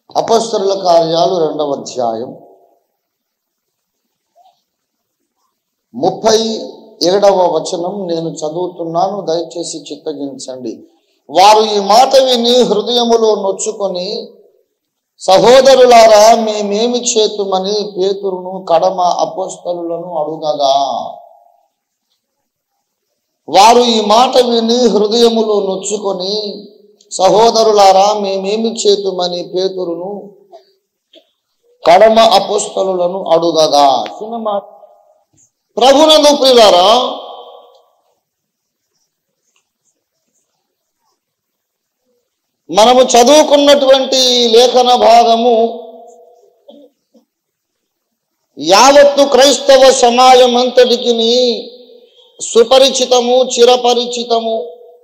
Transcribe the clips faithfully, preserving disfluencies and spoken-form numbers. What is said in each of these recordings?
అపొస్తలుల కార్యాలు రెండవ అధ్యాయం ముప్పై ఏడవ వచనం నేను చదువుతున్నాను, దయచేసి చిత్తగించండి. వారు ఈ మాట విని హృదయములో నొచ్చుకొని, సహోదరులారా మేమేమి చేతుమని పేతురును కడమ అపొస్తలులను అడుగగా, వారు ఈ మాట విని హృదయములో నొచ్చుకొని సహోదరులారా మేమేమి చేతుమని పేతురును కడమ అపొస్తలులను అడుగగా. సినిమా ప్రభునందు ప్రియులారా, మనము చదువుకున్నటువంటి లేఖన భాగము యావత్తు క్రైస్తవ సమాజం అంతటికి సుపరిచితము, చిరపరిచితము,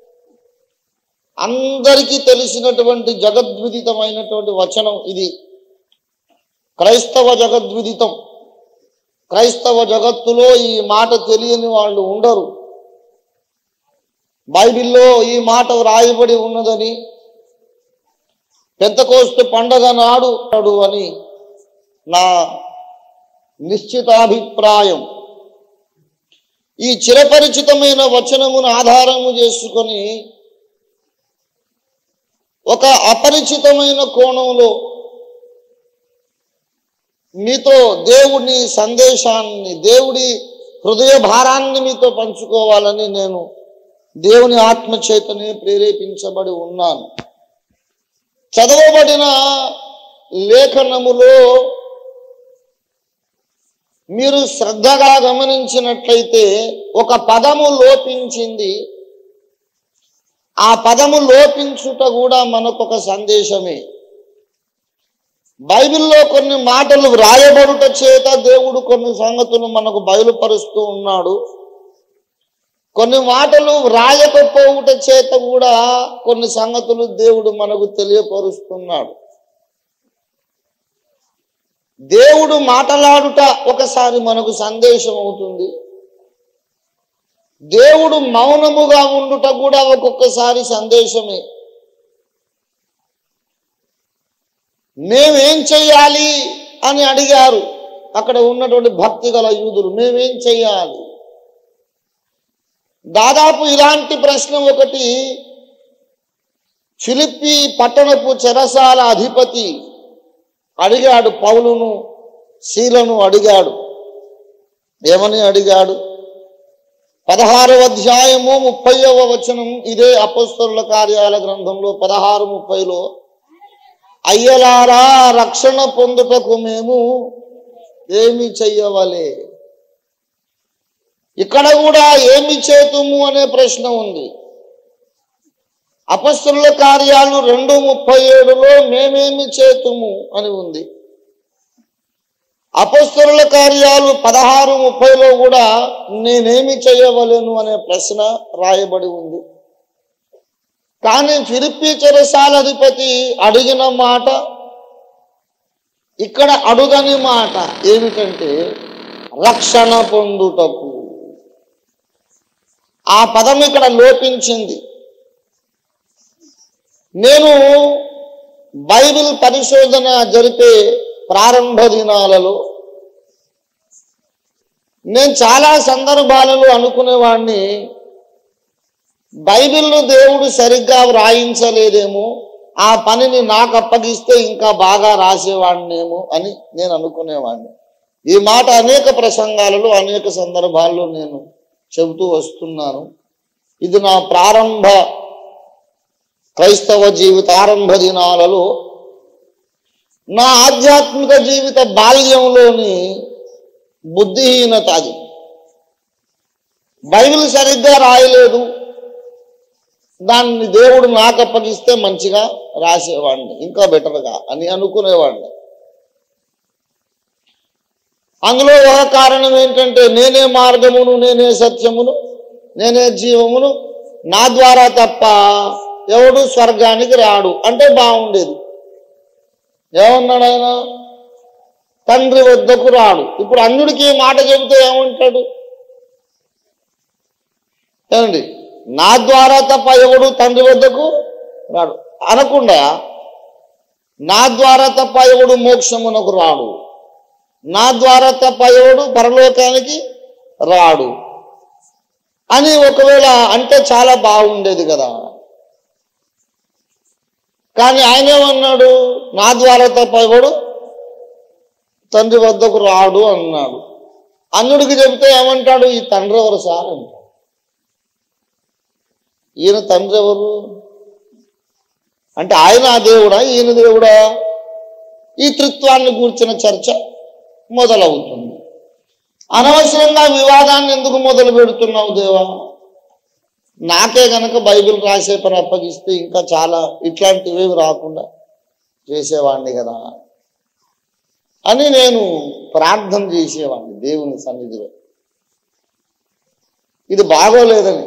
అందరికీ తెలిసినటువంటి జగద్విదితమైనటువంటి వచనం ఇది. క్రైస్తవ జగద్విదితం. క్రైస్తవ జగత్తులో ఈ మాట తెలియని వాళ్ళు ఉండరు. బైబిల్లో ఈ మాట వ్రాయబడి ఉన్నదని, పెంతెకోస్తు పండగ నాడు అని నా నిశ్చితాభిప్రాయం. ఈ చిరపరిచితమైన వచనమును ఆధారము చేసుకొని ఒక అపరిచితమైన కోణంలో మీతో దేవుని సందేశాన్ని, దేవుడి హృదయ భారాన్ని మీతో పంచుకోవాలని నేను దేవుని ఆత్మ చేతనే ప్రేరేపించబడి ఉన్నాను. చదవబడిన లేఖనములో మీరు శ్రద్ధగా గమనించినట్లయితే ఒక పదము లోపించింది. ఆ పదము లోపించుట కూడా మనకొక సందేశమే. బైబిల్లో కొన్ని మాటలు వ్రాయబడుట చేత దేవుడు కొన్ని సంగతులు మనకు బయలుపరుస్తూ ఉన్నాడు. కొన్ని మాటలు వ్రాయకపోవుట చేత కూడా కొన్ని సంగతులు దేవుడు మనకు తెలియపరుస్తున్నాడు. దేవుడు మాట్లాడుట ఒకసారి మనకు సందేశం అవుతుంది. దేవుడు మౌనముగా ఉండుట కూడా ఒక్కొక్కసారి సందేశమే. మేమేం చెయ్యాలి అని అడిగారు అక్కడ ఉన్నటువంటి భక్తి గల యూదులు. మేమేం చెయ్యాలి? దాదాపు ఇలాంటి ప్రశ్న ఒకటి ఫిలిప్పీ పట్టణపు చెరసాల అధిపతి అడిగాడు. పౌలును శీలను అడిగాడు. ఏమని అడిగాడు? పదహారవ అధ్యాయము ముప్పైవ వచనం ఇదే అపొస్తలుల కార్యాల గ్రంథంలో పదహారు ముప్పైలో, అయ్యలారా రక్షణ పొందుటకు మేము ఏమి చెయ్యవలే? ఇక్కడ కూడా ఏమి చేతుము అనే ప్రశ్న ఉంది. అపొస్తలుల కార్యాలు రెండు ముప్పై ఏడులో మేమేమి చేతుము అని ఉంది. అపొస్తలుల కార్యాలు పదహారు ముప్పైలో కూడా నేనేమి చేయవలేను అనే ప్రశ్న రాయబడి ఉంది. కానీ ఫిలిప్పీ చెరసాలాధిపతి అడిగిన మాట, ఇక్కడ అడుగని మాట ఏమిటంటే రక్షణ పొందుటకు. ఆ పదం ఇక్కడ లోపించింది. నేను బైబిల్ పరిశోధన జరిపే ప్రారంభ దినాలలో నేను చాలా సందర్భాలలో అనుకునేవాడిని, బైబిల్ను దేవుడు సరిగ్గా వ్రాయించలేదేమో, ఆ పనిని నాకు అప్పగిస్తే ఇంకా బాగా రాసేవాడినేమో అని నేను అనుకునేవాడిని. ఈ మాట అనేక ప్రసంగాలలో అనేక సందర్భాల్లో నేను చెబుతూ వస్తున్నాను. ఇది నా ప్రారంభ క్రైస్తవ జీవిత ఆరంభ దినాలలో, నా ఆధ్యాత్మిక జీవిత బాల్యంలోని బుద్ధిహీనత అది. బైబిల్ సరిగ్గా రాయలేదు, దాన్ని దేవుడు నాకు అప్పగిస్తే మంచిగా రాసేవాడిని, ఇంకా బెటర్గా అని అనుకునేవాడిని. అందులో ఒక కారణం ఏంటంటే నేనే మార్గమును, నేనే సత్యమును, నేనే జీవమును, నా ద్వారా తప్ప ఎవడు స్వర్గానికి రాడు అంటే బాగుండేది. ఏమన్నాడు ఆయన? తండ్రి వద్దకు రాడు. ఇప్పుడు అన్యుడికి ఈ మాట చెబితే ఏమంటాడు? ఏమండి, నా ద్వారా తప్ప ఎవడు తండ్రి వద్దకు రాడు అనకుండా నా ద్వారా తప్ప ఎవడు మోక్షమునకు రాడు, నా ద్వారా తప్ప ఎవడు పరలోకానికి రాడు అని ఒకవేళ అంటే చాలా బాగుండేది కదా. కానీ ఆయన ఏమన్నాడు, నా ద్వారా తప్ప ఎవడు తండ్రి వద్దకు రాడు అన్నాడు. అన్యుడికి చెబితే ఏమంటాడు, ఈ తండ్రి ఎవరు సార్ అంటాడు. ఈయన తండ్రి ఎవరు అంటే ఆయన ఆ దేవుడా ఈయన దేవుడా? ఈ త్రిత్వాన్ని కూర్చిన చర్చ మొదలవుతుంది. అనవసరంగా వివాదాన్ని ఎందుకు మొదలు పెడుతున్నావు దేవా? నాకే గనక బైబిల్ రాసే పని అప్పగిస్తే ఇంకా చాలా ఇట్లాంటివి రాకుండా చేసేవాడిని కదా అని నేను ప్రార్థన చేసేవాడిని దేవుని సన్నిధిలో. ఇది బాగోలేదని.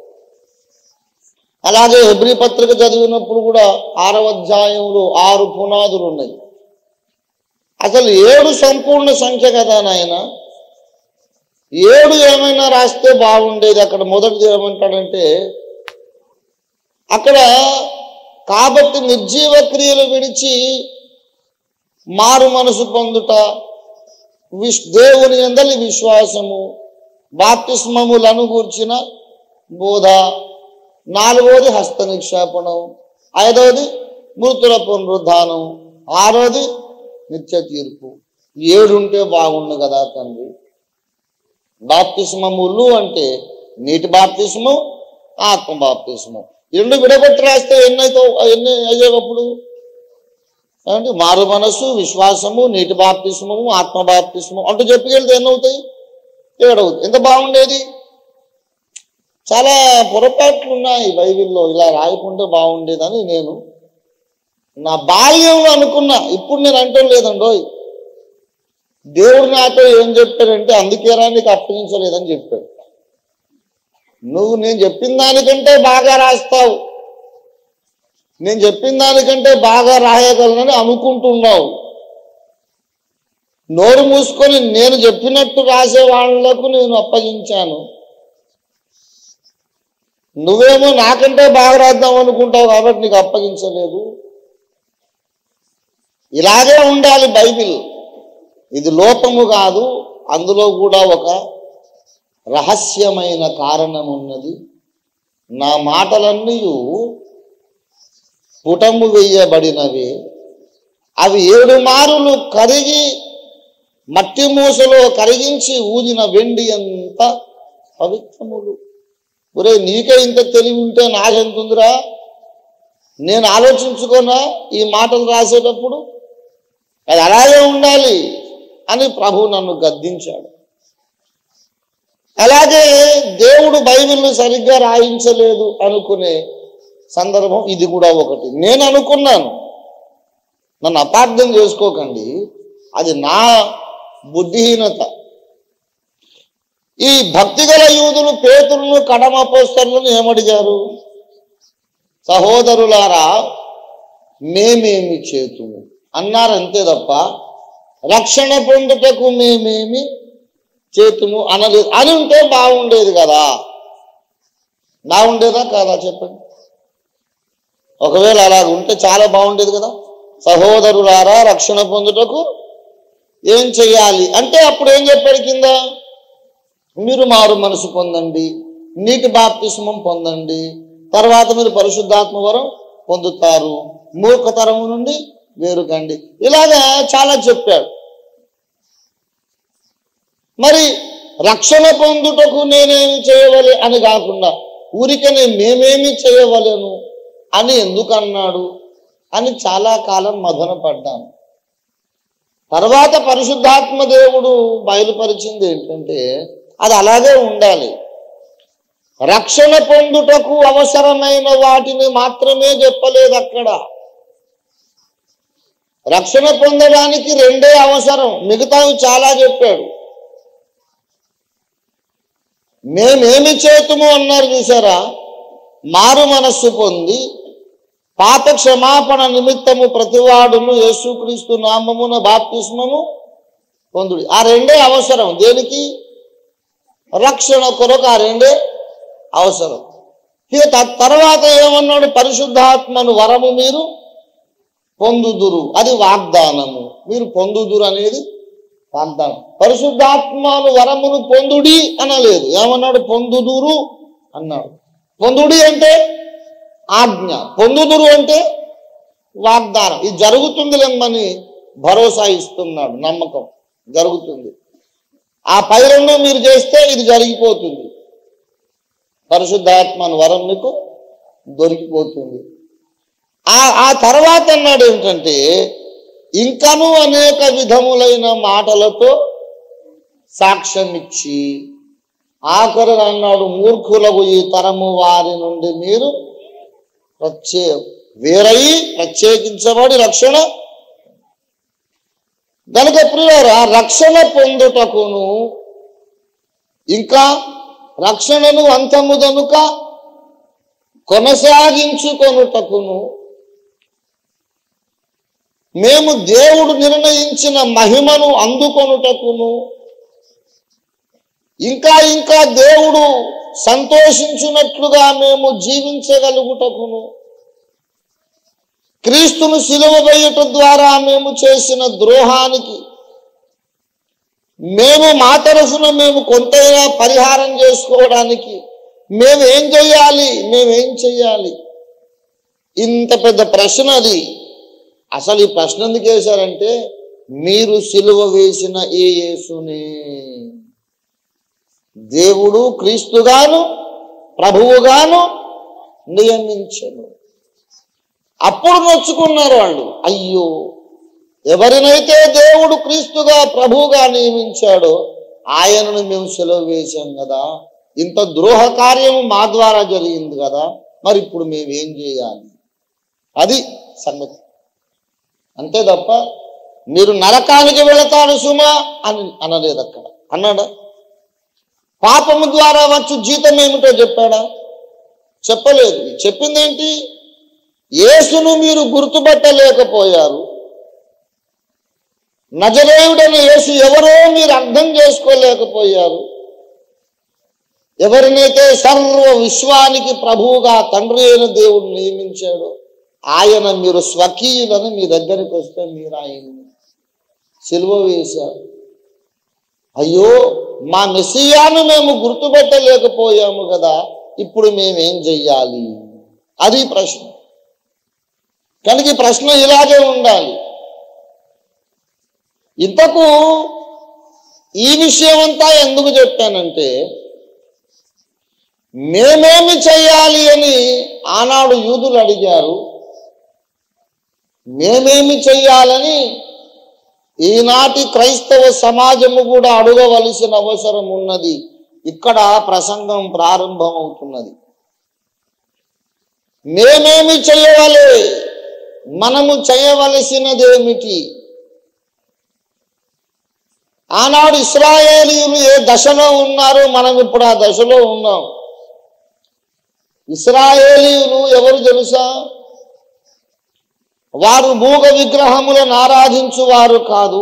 అలాగే హెబ్రీ పత్రిక చదివినప్పుడు కూడా ఆరవ అధ్యాయంలో ఆరు పునాదులు ఉన్నాయి. అసలు ఏడు సంపూర్ణ సంఖ్య కదా నాయన, ఏడు ఏమైనా రాస్తే బాగుండేది. అక్కడ మొదటిది ఏమంటాడంటే, అక్కడ కాబట్టి నిర్జీవ క్రియలు విడిచి మారు మనసు పొందుట, విశ్ దేవుని యందలి విశ్వాసము, బాప్తిస్మములను గూర్చిన బోధ, నాలుగవది హస్త నిక్షేపణం, ఐదవది మృతుల పునరుద్ధానం, ఆరోది నిత్య తీర్పు. ఏడుంటే బాగుండు కదా తండ్రి. బాప్తిస్మములు అంటే నీటి బాప్తిస్మం, ఆత్మ బాప్తిస్మం. రెండు విడగొట్టి రాస్తే ఎన్నైతే ఎన్ని అయ్యేటప్పుడు అంటే మారు మనస్సు, విశ్వాసము, నీటి బాప్తిస్మము, ఆత్మ బాప్తిస్మం అంటూ చెప్పికెళ్తే ఎన్నవుతాయి? ఏడవుతాయి. ఎంత బాగుండేది. చాలా పొరపాట్లు ఉన్నాయి బైబిల్లో, ఇలా రాయకుంటే బాగుండేదని నేను నా బాల్యంలో అనుకున్నా. ఇప్పుడు నేను అంటం లేదండోయ్. దేవుడు నాతో ఏం చెప్పాడంటే, అందుకేరా నీకు అప్పగించలేదని చెప్పాడు. నువ్వు నేను చెప్పిన దానికంటే బాగా రాస్తావు, నేను చెప్పిన దానికంటే బాగా రాయగలనని అనుకుంటున్నావు. నోరు మూసుకొని నేను చెప్పినట్టు రాసే వాళ్లకు నేను అప్పగించాను. నువ్వేమో నాకంటే బాగా రాద్దాం అనుకుంటావు కాబట్టి నీకు అప్పగించలేదు. ఇలాగే ఉండాలి బైబిల్. ఇది లోపము కాదు, అందులో కూడా ఒక రహస్యమైన కారణం ఉన్నది. నా మాటలన్నీ పుటము వేయబడినవి, అవి ఏడు మారులు కరిగి మట్టి మూసలో కరిగించి ఊదిన వెండి అంత పవిత్రములు. ఒరే నీకే ఇంత తెలివి ఉంటే నాకెంతుందిరా? నేను ఆలోచించుకున్నా ఈ మాటలు రాసేటప్పుడు అది అలాగే ఉండాలి అని ప్రభు నన్ను గద్దించాడు. అలాగే దేవుడు బైబిల్ను సరిగ్గా రాయించలేదు అనుకునే సందర్భం ఇది కూడా ఒకటి. నేను అనుకున్నాను, నన్ను అపార్థం చేసుకోకండి, అది నా బుద్ధిహీనత. ఈ భక్తిగల యూదులు పేతురును కడమ అపోస్తలులను ఏమడిగారు? సహోదరులారా మేమేమి చేతుము అన్నారు, అంతే తప్ప రక్షణ పొందుటకు మేమేమి చేతుము అనలేదు. అని ఉంటే బాగుండేది కదా. బాగుండేదా కాదా చెప్పండి? ఒకవేళ అలా ఉంటే చాలా బాగుండేది కదా. సహోదరులారా రక్షణ పొందుటకు ఏం చెయ్యాలి అంటే అప్పుడు ఏం చెప్పాడు కింద? మీరు మారు మనసు పొందండి, నీటి బాప్తిస్మం పొందండి, తర్వాత మీరు పరిశుద్ధాత్మ వరం పొందుతారు, మూర్ఖతరము నుండి వేరుకండి. ఇలాగా చాలా చెప్పాడు. మరి రక్షణ పొందుటకు నేనేమి చేయవలే అని కాకుండా ఊరికనే మేమేమి చేయవలేను అని ఎందుకు అన్నాడు అని చాలా కాలం మదన పడ్డాను. తర్వాత పరిశుద్ధాత్మ దేవుడు బయలుపరిచింది ఏంటంటే అది అలాగే ఉండాలి. రక్షణ పొందుటకు అవసరమైన వాటిని మాత్రమే చెప్పలేదు అక్కడ. రక్షణ పొందడానికి రెండే అవసరం, మిగతావి చాలా చెప్పాడు. మేమేమి చేతుము అన్నారు చూసారా? మారు మనస్సు పొంది పాప క్షమాపణ నిమిత్తము ప్రతివాడును యేసుక్రీస్తు నామమున బాప్తిస్మము పొందుడి. ఆ రెండే అవసరం. దేనికి? రక్షణ కొరకు ఆ రెండే అవసరం. ఇక తర్వాత ఏమన్నాడు? పరిశుద్ధాత్మను వరము మీరు పొందుదురు, అది వాగ్దానము. మీరు పొందుదురు అనేది వాగ్దానం. పరిశుద్ధాత్మను వరమును పొందుడి అనలేదు, ఏమన్నాడు? పొందుదురు అన్నాడు. పొందుడి అంటే ఆజ్ఞ, పొందుదురు అంటే వాగ్దానం. ఇది జరుగుతుందిలేమని భరోసా ఇస్తున్నాడు, నమ్మకం జరుగుతుంది. ఆ పై రెండు మీరు చేస్తే ఇది జరిగిపోతుంది, పరిశుద్ధాత్మను వరం మీకు దొరికిపోతుంది. ఆ ఆ తర్వాత అన్నాడు ఏంటంటే, ఇంకనూ అనేక విధములైన మాటలతో సాక్ష్యం ఇచ్చి ఆఖరి అన్నాడు, మూర్ఖులకు ఈ తరము వారి నుండి మీరు ప్రత్యే వేరై ప్రత్యేకించబడి రక్షణ. కనుక ప్రియులారా, రక్షణ పొందుటకును ఇంకా రక్షణను అంతముదనుక కొనసాగించుకొనుటకును మేము దేవుడు నిర్ణయించిన మహిమను అందుకొనుటకును ఇంకా ఇంకా దేవుడు సంతోషించినట్లుగా మేము జీవించగలుగుటకును క్రీస్తును సిలువ వేయుట ద్వారా మేము చేసిన ద్రోహానికి మేము మా తరఫున మేము కొంతైనా పరిహారం చేసుకోవడానికి మేము ఏం చేయాలి మేమేం చెయ్యాలి? ఇంత పెద్ద ప్రశ్న అది. అసలు ఈ ప్రశ్న ఎందుకు వేశారంటే, మీరు సిలువ వేసిన ఏ యేసుని దేవుడు క్రీస్తుగాను ప్రభువుగాను నియమించను. అప్పుడు నొచ్చుకున్నారు వాళ్ళు. అయ్యో, ఎవరినైతే దేవుడు క్రీస్తుగా ప్రభువుగా నియమించాడో ఆయనను మేము సిలువ వేశాం కదా, ఇంత ద్రోహ కార్యము మా ద్వారా జరిగింది కదా, మరి ఇప్పుడు మేమేం చేయాలి? అది సంగతి. అంతే తప్ప మీరు నరకానికి వెళతాను సుమా అని అనలేదు. అక్కడ అన్నాడా? పాపము ద్వారా వచ్చు జీతం ఏమిటో చెప్పాడా? చెప్పలేదు. చెప్పిందేంటి? యేసును మీరు గుర్తుపట్టలేకపోయారు, నజరేయుడైన యేసు ఎవరో మీరు అర్థం చేసుకోలేకపోయారు. ఎవరినైతే సర్వ విశ్వానికి ప్రభువుగా తండ్రి అయిన దేవుడు నియమించాడో ఆయన మీరు స్వకీయులని మీ దగ్గరికి వస్తే మీరు ఆయన్ని సిలువ వేశారు. అయ్యో, మా మెస్సియాను మేము గుర్తుపెట్టలేకపోయాము కదా, ఇప్పుడు మేమేం చెయ్యాలి? అది ప్రశ్న. కనుక ఈ ప్రశ్న ఇలాగే ఉండాలి. ఇంతకు ఈ విషయం అంతా ఎందుకు చెప్పానంటే, మేమేమి చెయ్యాలి అని ఆనాడు యూదులు అడిగారు. మేమేమి చెయ్యాలని ఈనాటి క్రైస్తవ సమాజము కూడా అడగవలసిన అవసరం ఉన్నది. ఇక్కడ ప్రసంగం ప్రారంభమవుతున్నది. మేమేమి చెయ్యవలే, మనము చేయవలసినదేమిటి? ఆనాడు ఇశ్రాయేలీయులు ఏ దశలో ఉన్నారో మనం ఇప్పుడు ఆ దశలో ఉన్నాం. ఇశ్రాయేలీయులు ఎవరు తెలుసా? వారు మూగ విగ్రహములను ఆరాధించు వారు కాదు,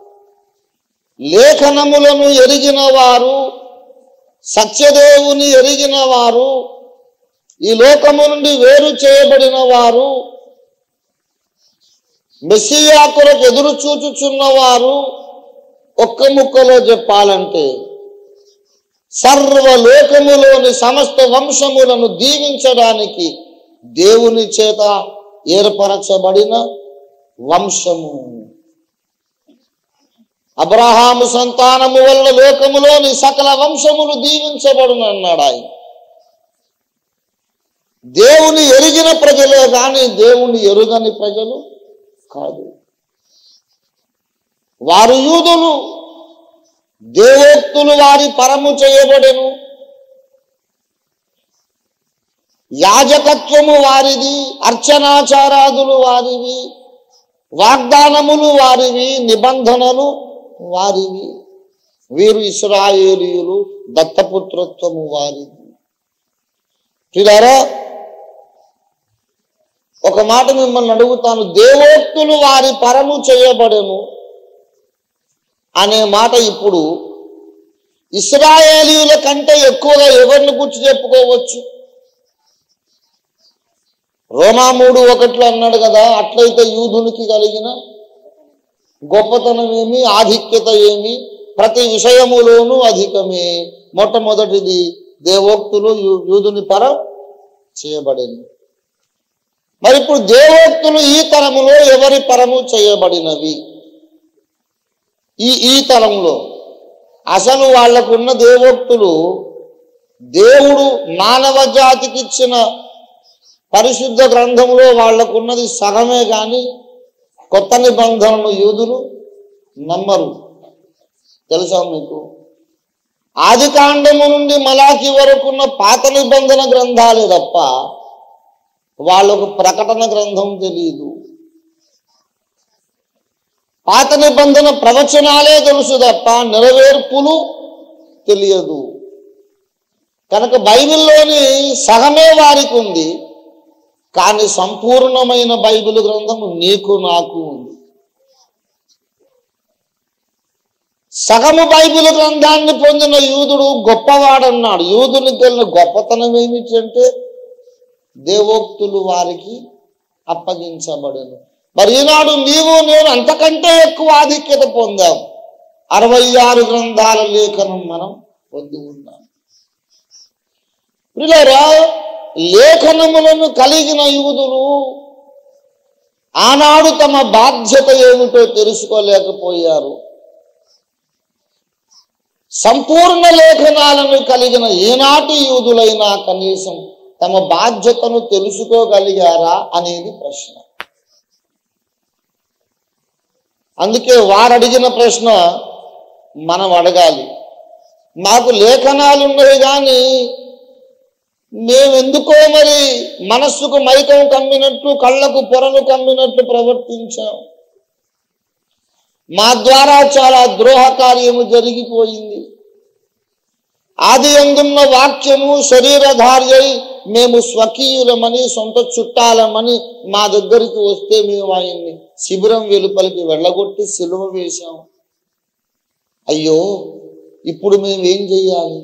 లేఖనములను ఎరిగిన వారు, సత్యదేవుని ఎరిగిన వారు, ఈ లోకము నుండి వేరు చేయబడిన వారు, మెస్సియా కొరకు ఎదురు చూచుచున్నవారు. ఒక్క ముక్కలో చెప్పాలంటే, సర్వలోకములోని సమస్త వంశములను దీవించడానికి దేవుని చేత ఏర్పరచబడిన వంశము. అబ్రహాము సంతానము వల్ల లోకములోని సకల వంశములు దీవించబడును అన్నాడు ఆయన. దేవుని ఎరిగిన ప్రజలే కానీ దేవుని ఎరుగని ప్రజలు కాదు. వారు యూదులు, దేవోక్తులు వారి పరము చేయబడెను, యాజకత్వము వారిది, అర్చనాచారాదులు వారివి, వాగ్దానములు వారివి, నిబంధనలు వారివి. వీరు ఇశ్రాయేలీయులు, దత్తపుత్రత్వము వారిది. చూడారా, ఒక మాట మిమ్మల్ని అడుగుతాను. దేవోక్తులు వారి పరము చేయబడెను అనే మాట ఇప్పుడు ఇశ్రాయేలీయుల కంటే ఎక్కువగా ఎవరిని గుర్తు చెప్పుకోవచ్చు? రోమా మూడు ఒకట్లో అన్నాడు కదా, అట్లయితే యూదునికి కలిగిన గొప్పతనం ఏమి, ఆధిక్యత ఏమి, ప్రతి విషయములోనూ అధికమే. మొట్టమొదటిది దేవోక్తులు యూదుని పరం చేయబడింది. మరి ఇప్పుడు దేవోక్తులు ఈ తరములో ఎవరి పరము చేయబడినవి? ఈ ఈ తరంలో అసలు వాళ్లకున్న దేవోక్తులు దేవుడు మానవ జాతికి ఇచ్చిన పరిశుద్ధ గ్రంథంలో వాళ్లకున్నది సగమే కానీ కొత్త నిబంధనను యూదులు నమ్మరు. తెలుసా మీకు? ఆది కాండము నుండి మలాకి వరకున్న పాత నిబంధన గ్రంథాలే తప్ప వాళ్ళకు ప్రకటన గ్రంథం తెలియదు. పాత నిబంధన ప్రవచనాలే తెలుసు తప్ప నెరవేర్పులు తెలియదు. కనుక బైబిల్లోని సగమే వారికి ఉంది, కానీ సంపూర్ణమైన బైబిల్ గ్రంథము నీకు నాకు ఉంది. సగము బైబిల్ గ్రంథాన్ని పొందిన యూదుడు గొప్పవాడన్నాడు. యూదునికి వెళ్ళిన గొప్పతనం ఏమిటంటే దేవోక్తులు వారికి అప్పగించబడను. మరి ఈనాడు నీవు నేను అంతకంటే ఎక్కువ ఆధిక్యత పొందాం. అరవై ఆరు గ్రంథాల లేఖనం మనం పొంది ఉన్నాం. ప్రియులారా, లేఖనములను కలిగిన యూదులు ఆనాడు తమ బాధ్యత ఏమిటో తెలుసుకోలేకపోయారు. సంపూర్ణ లేఖనాలను కలిగిన ఈనాటి యూదులైనా కనీసం తమ బాధ్యతను తెలుసుకోగలిగారా అనేది ప్రశ్న. అందుకే వారు అడిగిన ప్రశ్న మనం అడగాలి. మాకు లేఖనాలు ఉన్నాయి కానీ మేమెందుకో మరి మనస్సుకు మైకం కమ్మినట్లు, కళ్ళకు పొరలు కమ్మినట్లు ప్రవర్తించాం. మా ద్వారా చాలా ద్రోహ కార్యము జరిగిపోయింది. ఆది యందున్న వాక్యము శరీరధార్యై మేము స్వకీయులమని, సొంత చుట్టాలమని మా దగ్గరికి వస్తే మేము ఆయన్ని శిబిరం వెలుపలికి వెళ్ళగొట్టి సిలువ వేశాం. అయ్యో, ఇప్పుడు మేమేం చెయ్యాలి?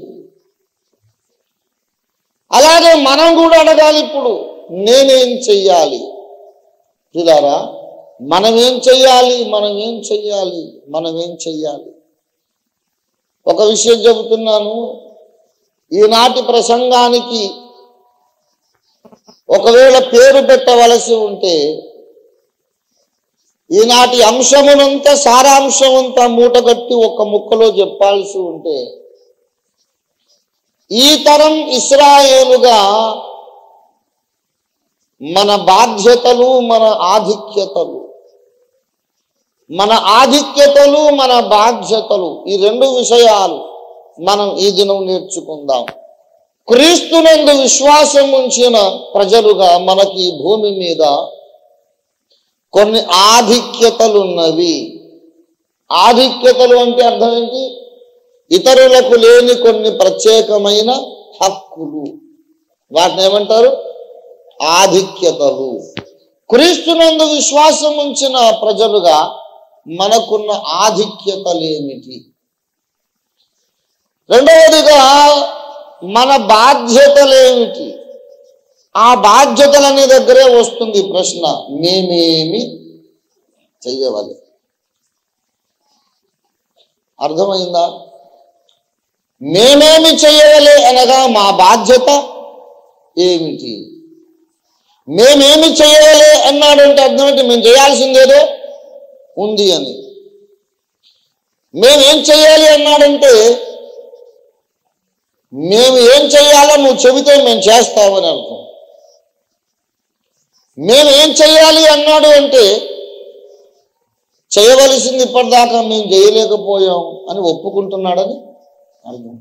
అలాగే మనం కూడా అడగాలి, ఇప్పుడు నేనేం చెయ్యాలి? చూడారా, మనమేం చెయ్యాలి మనమేం చెయ్యాలి మనమేం చెయ్యాలి ఒక విషయం చెబుతున్నాను. ఈనాటి ప్రసంగానికి ఒకవేళ పేరు పెట్టవలసి ఉంటే, ఈనాటి అంశమునంతా సారాంశమంతా మూటగట్టి ఒక ముక్కలో చెప్పాల్సి ఉంటే, ఈ తరం ఇశ్రాయేలుగా మన బాధ్యతలు, మన ఆధిక్యతలు, మన ఆధిక్యతలు మన బాధ్యతలు, ఈ రెండు విషయాలు మనం ఈ దినం నేర్చుకుందాం. క్రీస్తునందు విశ్వాసం ఉంచిన ప్రజలుగా మనకి భూమి మీద కొన్ని ఆధిక్యతలున్నవి. ఆధిక్యతలు అంటే అర్థం ఏంటి? ఇతరులకు లేని కొన్ని ప్రత్యేకమైన హక్కులు, వాటిని ఏమంటారు? ఆధిక్యతలు. క్రీస్తునందు విశ్వాసం ఉంచిన ప్రజలుగా మనకున్న ఆధిక్యతలేమిటి? రెండవదిగా మన బాధ్యతలేమిటి? ఆ బాధ్యతలనే దగ్గరే వస్తుంది ప్రశ్న, మేమేమి చెయ్యవాలి? అర్థమైందా? మేమేమి చెయ్యవలే అనగా మా బాధ్యత ఏమిటి? మేమేమి చేయవలే అన్నాడంటే అర్థం ఏంటి? మేము చేయాల్సిందేదో ఉంది అని. మేమేం చెయ్యాలి అన్నాడంటే మేము ఏం చెయ్యాలో నువ్వు చెబితే మేము చేస్తామని అర్థం. మేమేం చెయ్యాలి అన్నాడు అంటే చేయవలసింది ఇప్పటిదాకా మేము చేయలేకపోయాం అని ఒప్పుకుంటున్నాడని అర్థం.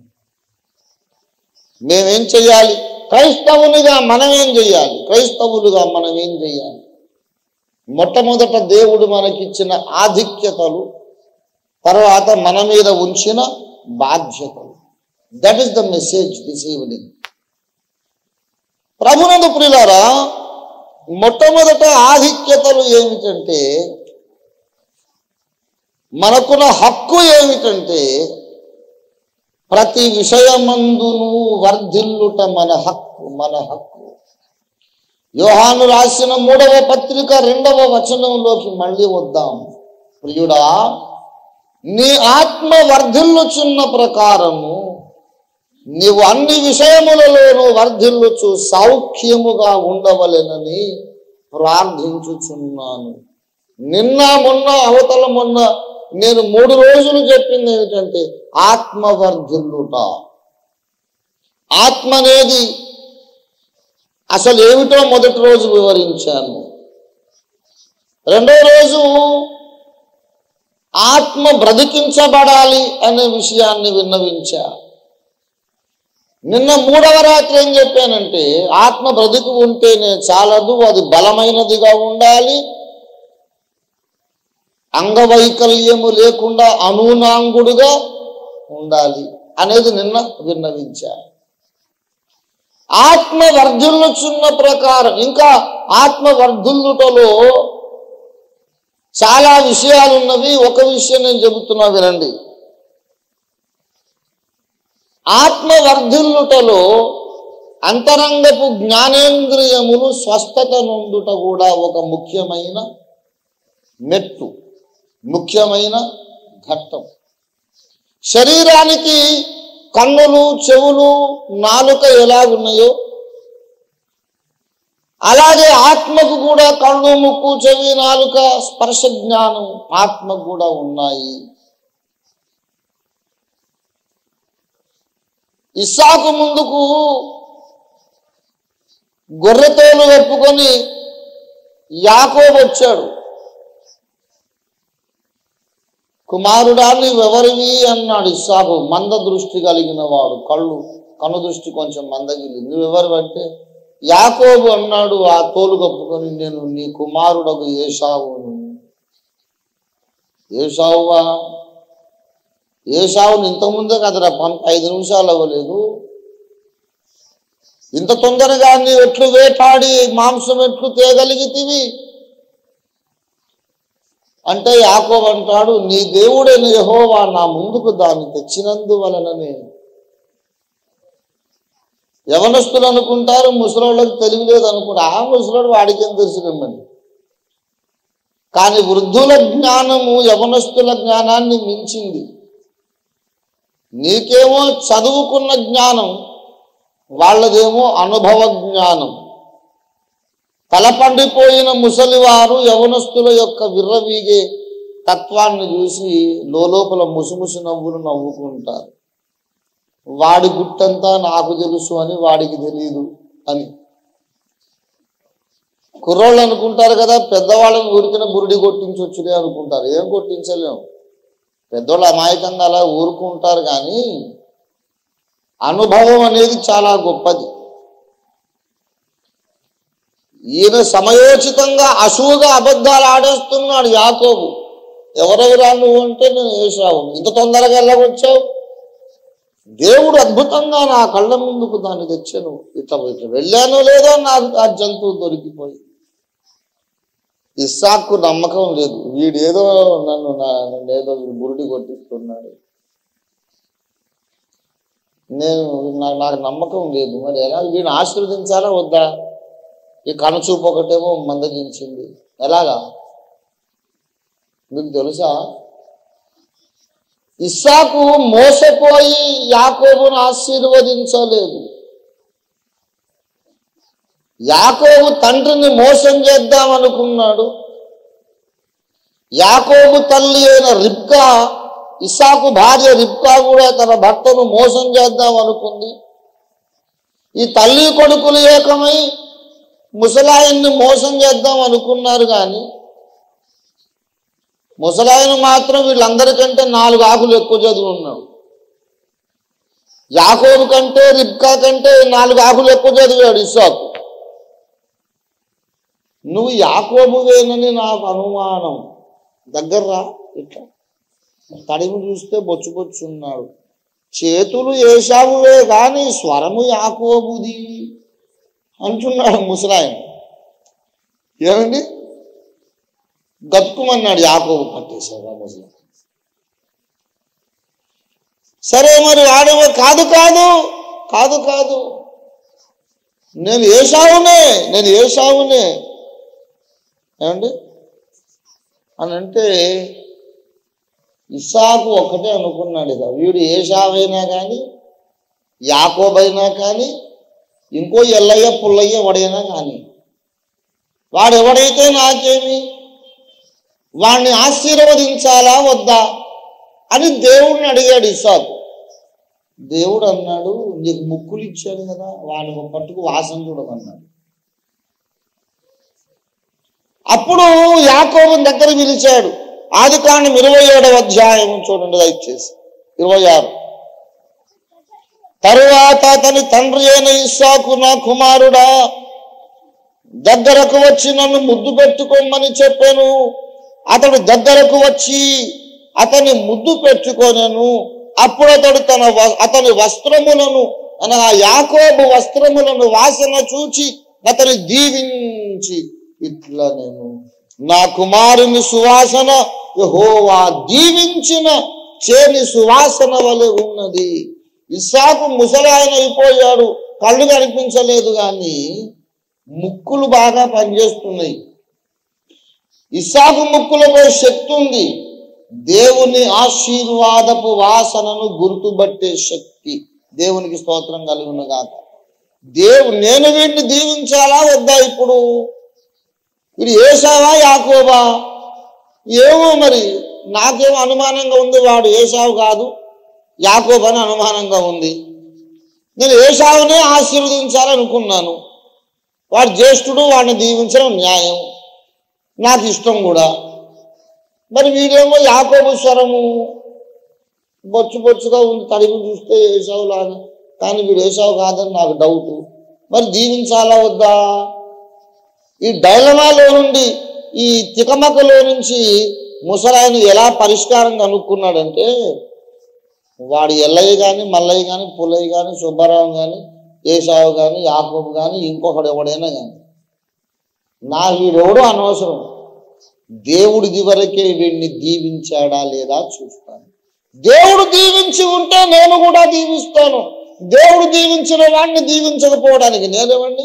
మేమేం చెయ్యాలి? క్రైస్తవునిగా మనమేం చెయ్యాలి? క్రైస్తవులుగా మనం ఏం చెయ్యాలి? మొట్టమొదట దేవుడు మనకిచ్చిన ఆధిక్యతలు, తర్వాత మన మీద ఉంచిన బాధ్యతలు. That is the message this evening. ప్రభునందు ప్రియులారా, మొట్టమొదట ఆధిక్యతలు ఏమిటంటే, మనకున్న హక్కు ఏమిటంటే ప్రతి విషయమందును వర్ధిల్లుట మన హక్కు. మన హక్కు యోహాను రాసిన మూడవ పత్రిక రెండవ వచనంలోకి మళ్ళీ వద్దాం. ప్రియుడా, నీ ఆత్మ వర్ధిల్లుచున్న ప్రకారము నీవు అన్ని విషయములలోనూ వర్ధిల్లుచు సౌఖ్యముగా ఉండవలెనని ప్రార్థించుచున్నాను. నిన్న మొన్న అవతల మొన్న నేను మూడు రోజులు చెప్పింది ఏమిటంటే ఆత్మ వర్ధిల్లుట. ఆత్మ అనేది అసలు ఏమిటో మొదటి రోజు వివరించాను. రెండో రోజు ఆత్మ బ్రతికించబడాలి అనే విషయాన్ని విన్నవించా. నిన్న మూడవ రాత్రి ఏం చెప్పానంటే ఆత్మ బ్రతుకు ఉంటేనే చాలదు, అది బలమైనదిగా ఉండాలి, అంగవైకల్యము లేకుండా అనూనాంగుడుగా ఉండాలి అనేది నిన్న విన్నవించా. ఆత్మ వర్ధిల్లుచున్న ప్రకారం ఇంకా ఆత్మ వర్ధిల్లుటలో చాలా విషయాలు ఉన్నవి. ఒక విషయం నేను చెబుతున్నా వినండి. ఆత్మ వర్ధిల్లుటలో అంతరంగపు జ్ఞానేంద్రియములు స్వస్థత నొందుట కూడా ఒక ముఖ్యమైన మెట్టు, ముఖ్యమైన ఘట్టం. శరీరానికి కన్నులు, చెవులు, నాలుక ఎలాగున్నాయో అలాగే ఆత్మకు కూడా కన్ను, ముక్కు, చెవి, నాలుక, స్పర్శ జ్ఞానం ఆత్మకు కూడా ఉన్నాయి. ఇస్సాకు ముందుకు గొర్రెతోలు కప్పుకొని యాకోబు వచ్చాడు. కుమారుడా నీవెవరివి అన్నాడు ఇస్సాకు. మంద దృష్టి కలిగిన వాడు, కళ్ళు కన్ను దృష్టి కొంచెం మందగిలి. నువ్వెవరు అంటే యాకోబు అన్నాడు ఆ తోలు కప్పుకొని, నేను నీ కుమారుడకు ఏశావును. ఏశావువా? ఏశావుని ఇంతకుముందే కదరా పంప, ఐదు నిమిషాలు అవ్వలేదు. ఇంత తొందరగా నీ ఎట్లు వేటాడి మాంసం ఎట్లు తేగలిగితివి అంటే యాకోబు అంటాడు, నీ దేవుడైన యెహోవా నా ముందుకు దాన్ని తెచ్చినందువలననే. యవనస్తులు అనుకుంటారు ముసలోళ్ళకి తెలియలేదు అనుకుంటా. ఆ ముసలోడు వాడికేం తెలుసుకమ్మని. కానీ వృద్ధుల జ్ఞానము యవనస్తుల జ్ఞానాన్ని మించింది. నీకేమో చదువుకున్న జ్ఞానం, వాళ్ళదేమో అనుభవ జ్ఞానం. తలపండిపోయిన ముసలివారు యవనస్తుల యొక్క విర్రవీగే తత్వాన్ని చూసి లోపల ముసుముసు నవ్వులు నవ్వుకుంటారు. వాడి గుట్టంతా నాకు తెలుసు అని వాడికి తెలియదు అని. కుర్రోళ్ళు అనుకుంటారు కదా పెద్దవాళ్ళని ఊరికిన బురుడి కొట్టించొచ్చులే అనుకుంటారు. ఏం కొట్టించలేము, పెద్దోళ్ళు అమాయకంగా అలా ఊరుకుంటారు. కానీ అనుభవం అనేది చాలా గొప్పది. ఈయన సమయోచితంగా అశువుగా అబద్ధాలు ఆడేస్తున్నాడు యాకోబు. ఎవరెవరా నువ్వు అంటే నేను ఏశావు. ఇంత తొందరగా వెళ్ళవచ్చావు? దేవుడు అద్భుతంగా నా కళ్ళ ముందుకు దాన్ని తెచ్చాను. ఇట్లా ఇట్లా వెళ్ళానో లేదో నాకు ఆ జంతువు దొరికిపోయి. ఇస్సాకు నమ్మకం లేదు, వీడేదో నన్ను నన్నేదో బురుడి కొట్టిస్తున్నాడు, నేను నాకు నమ్మకం లేదు. మరి ఎలా వీడిని ఆశీర్వదించాలా వద్దా? ఈ కనుచూపు ఒకటేమో మందగించింది. ఎలాగా మీకు తెలుసా? ఇస్సాకు మోసపోయి యాకోబును ఆశీర్వదించలేదు. యాకోబు తండ్రిని మోసం చేద్దాం అనుకున్నాడు. యాకోబు తల్లి అయిన రిబ్కా, ఇస్సాకు భార్య రిబ్కా కూడా తన భర్తను మోసం చేద్దాం అనుకుంది. ఈ తల్లి కొడుకులు ఏకమై ముసలాయన్ని మోసం చేద్దాం అనుకున్నారు. కానీ ముసలాయన మాత్రం వీళ్ళందరికంటే నాలుగు ఆకులు ఎక్కువ చదువు ఉన్నాడు. యాకోబు కంటే రిబ్కా కంటే నాలుగు ఆకులు ఎక్కువ చదివాడు ఇస్సాకు. నువ్వు యాకోబువేనని నాకు అనుమానం. దగ్గర రా, ఇట్లా తడిమి చూస్తే బొచ్చు బొచ్చున్నాడు. చేతులు ఏశావువే కానీ స్వరము యాకోబుది అంటున్నాడు ముసలాయన. ఏమండి గట్టుమన్నాడు యాకోబు. పట్టేశాడు ఆ ముసలాయన. సరే మరి వాడేమో కాదు కాదు కాదు కాదు నేను ఏశావునే నేను ఏశావునే ఏమండి అని అంటే ఇస్సాకు ఒక్కటే అనుకున్నాడు ఇక వీడు ఏశావైనా కానీ యాకోబైనా కానీ ఇంకో ఎల్లయ్య పుల్లయ్య ఎవడైనా కానీ వాడు ఎవడైతే నాకేమి వాడిని ఆశీర్వదించాలా వద్దా అని దేవుడిని అడిగాడు ఇస్సాకు. దేవుడు అన్నాడు నీకు ముక్కులు ఇచ్చాను కదా వాడిని పట్టుకు వాసన చూడమన్నాడు. అప్పుడు యాకోబుని దగ్గర పిలిచాడు. ఆది కాండం ఇరవై ఏడవ అధ్యాయం చూడండి దయచేసి ఇరవై ఆరు. తరువాత అతని తండ్రి అయిన ఇస్సాకు నా కుమారుడా దగ్గరకు వచ్చి నన్ను ముద్దు పెట్టుకోమని చెప్పాను. అతడు దగ్గరకు వచ్చి అతని ముద్దు పెట్టుకొనెను. అప్పుడు అతడు తన అతని వస్త్రములను అనగా యాకోబు వస్త్రములను వాసన చూచి అతని దీవించి ఇట్లా నేను నా కుమారుని సువాసన యెహోవా దీవించిన చేని సువాసన వలె ఉన్నది. ఇస్సాకు ముసలాయన అయిపోయాడు, కళ్ళు కనిపించలేదు కానీ ముక్కులు బాగా పనిచేస్తున్నాయి. ఇస్సాకు ముక్కులకు శక్తి ఉంది. దేవుని ఆశీర్వాదపు వాసనను గుర్తుపట్టే శక్తి దేవునికి స్తోత్రం కలుగును గాక. దేవు నేను వీడిని దీవించాలా వద్దా? ఇప్పుడు వీడు ఏశావా యాకోబా? ఏమో మరి నాకేమో అనుమానంగా ఉంది. వాడు ఏశావు కాదు యాకోబు అని అనుమానంగా ఉంది. నేను ఏశావునే ఆశీర్వదించాలనుకున్నాను. వాడు జ్యేష్ఠుడు, వాడిని దీవించడం న్యాయం, నాకు ఇష్టం కూడా. మరి వీడేమో యాకోబు స్వరము బొచ్చు బొచ్చుగా ఉంది, తడిగి చూస్తే ఏశావు లాగా, కానీ వీడు ఏశావు కాదని నాకు డౌట్. మరి దీవించాలా వద్దా? ఈ డైలమాలో నుండి ఈ తికమకలో నుంచి ముసలాయన ఎలా పరిష్కారం కనుక్కున్నాడంటే వాడు ఎల్లయ్య కానీ మల్లయ్య కానీ పుల్లయ్య కానీ సుబ్బారావు కానీ ఏశావు కానీ యాకోబు కానీ ఇంకొకడు ఎవడైనా కానీ నా వీడెవడో అనవసరం, దేవుడిది వరకే వీడిని దీవించాడా లేదా చూస్తాను. దేవుడు దీవించి ఉంటే నేను కూడా దీవిస్తాను. దేవుడు దీవించిన వాడిని దీవించకపోవడానికి నేనేమండి?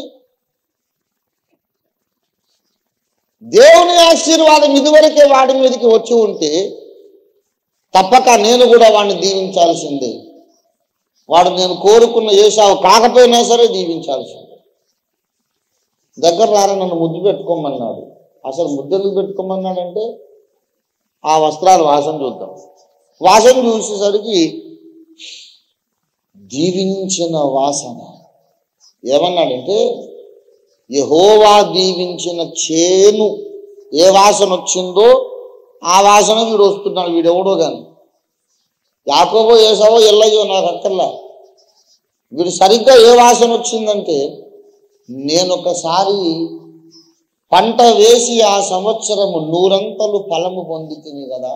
దేవుని ఆశీర్వాదం ఇదివరకే వాడి మీదకి వచ్చి ఉంటే తప్పక నేను కూడా వాడిని దీవించాల్సిందే. వాడు నేను కోరుకున్న ఏశావు కాకపోయినా సరే దీవించాల్సిందే. దగ్గర రారా నన్ను ముద్దు పెట్టుకోమన్నాడు. అసలు ముద్దెందుకు పెట్టుకోమన్నాడంటే ఆ వస్త్రాలు వాసన చూద్దాం. వాసన చూసేసరికి దీవించిన వాసన ఏమన్నాడంటే యెహోవా దీవించిన చేను ఏ వాసన వచ్చిందో ఆ వాసన వీడు వస్తున్నాడు. వీడెవడో కానీ యాకోబో ఏసావో ఎల్లయ్యో నాకు అక్కర్లా. వీడు సరిగ్గా ఏ వాసన వచ్చిందంటే నేను ఒకసారి పంట వేసి ఆ సంవత్సరము నూరంతలు ఫలము పొందుతుంది కదా.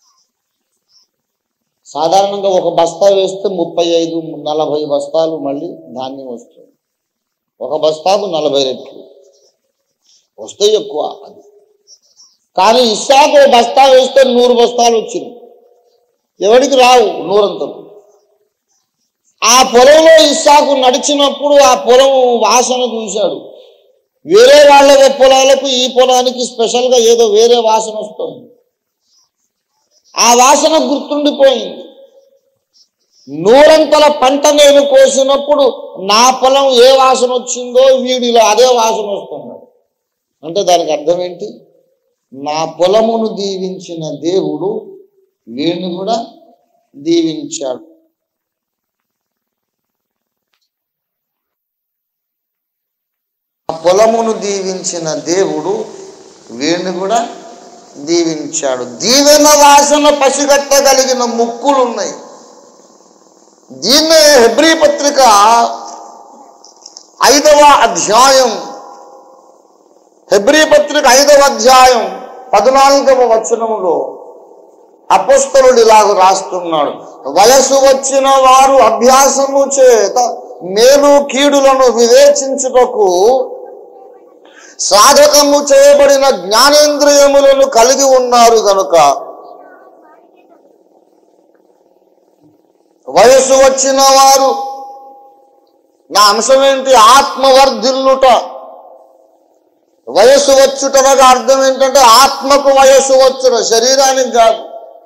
సాధారణంగా ఒక బస్తా వేస్తే ముప్పై ఐదు నలభై బస్తాలు మళ్ళీ ధాన్యం వస్తుంది. ఒక బస్తాకు నలభై రెట్లు వస్తే ఎక్కువ అది. కానీ ఇస్సాకు బస్తా వేస్తే నూరు బస్తాలు వచ్చింది. ఎవరికి రావు నూరంతలు. ఆ పొలంలో ఇస్సాకు నడిచినప్పుడు ఆ పొలం వాసన చూశాడు. వేరే వాళ్ళ పొలాలకు ఈ పొలానికి స్పెషల్గా ఏదో వేరే వాసన వస్తుంది. ఆ వాసన గుర్తుండిపోయింది. నూరంతల పంట నేను కోసినప్పుడు నా పొలం ఏ వాసన వచ్చిందో వీడిలో అదే వాసన వస్తున్నాడు. అంటే దానికి అర్థం ఏంటి? నా పొలమును దీవించిన దేవుడు వీడిని కూడా దీవించాడు. ఆ పొలమును దీవించిన దేవుడు వీడిని కూడా దీవించాడు. దీవెన వాసన పసిగట్టగలిగిన ముక్కులు ఉన్నాయి. దీన్నే హెబ్రీ పత్రిక ఐదవ అధ్యాయం హెబ్రీ పత్రిక ఐదవ అధ్యాయం పద్నాలుగవ వచనములో అపోస్తలుడు ఇలాగ రాస్తున్నాడు. వయసు వచ్చిన వారు అభ్యాసము చేత మేలు కీడులను వివేచించుటకు సాధకము చేయబడిన జ్ఞానేంద్రియములను కలిగి ఉన్నారు కనుక వయసు వచ్చిన వారు నా అంశం ఏంటి? ఆత్మవర్ధిల్లుట. వయస్సు వచ్చుటనగా అర్థం ఏంటంటే ఆత్మకు వయస్సు వచ్చుట, శరీరానికి కాదు.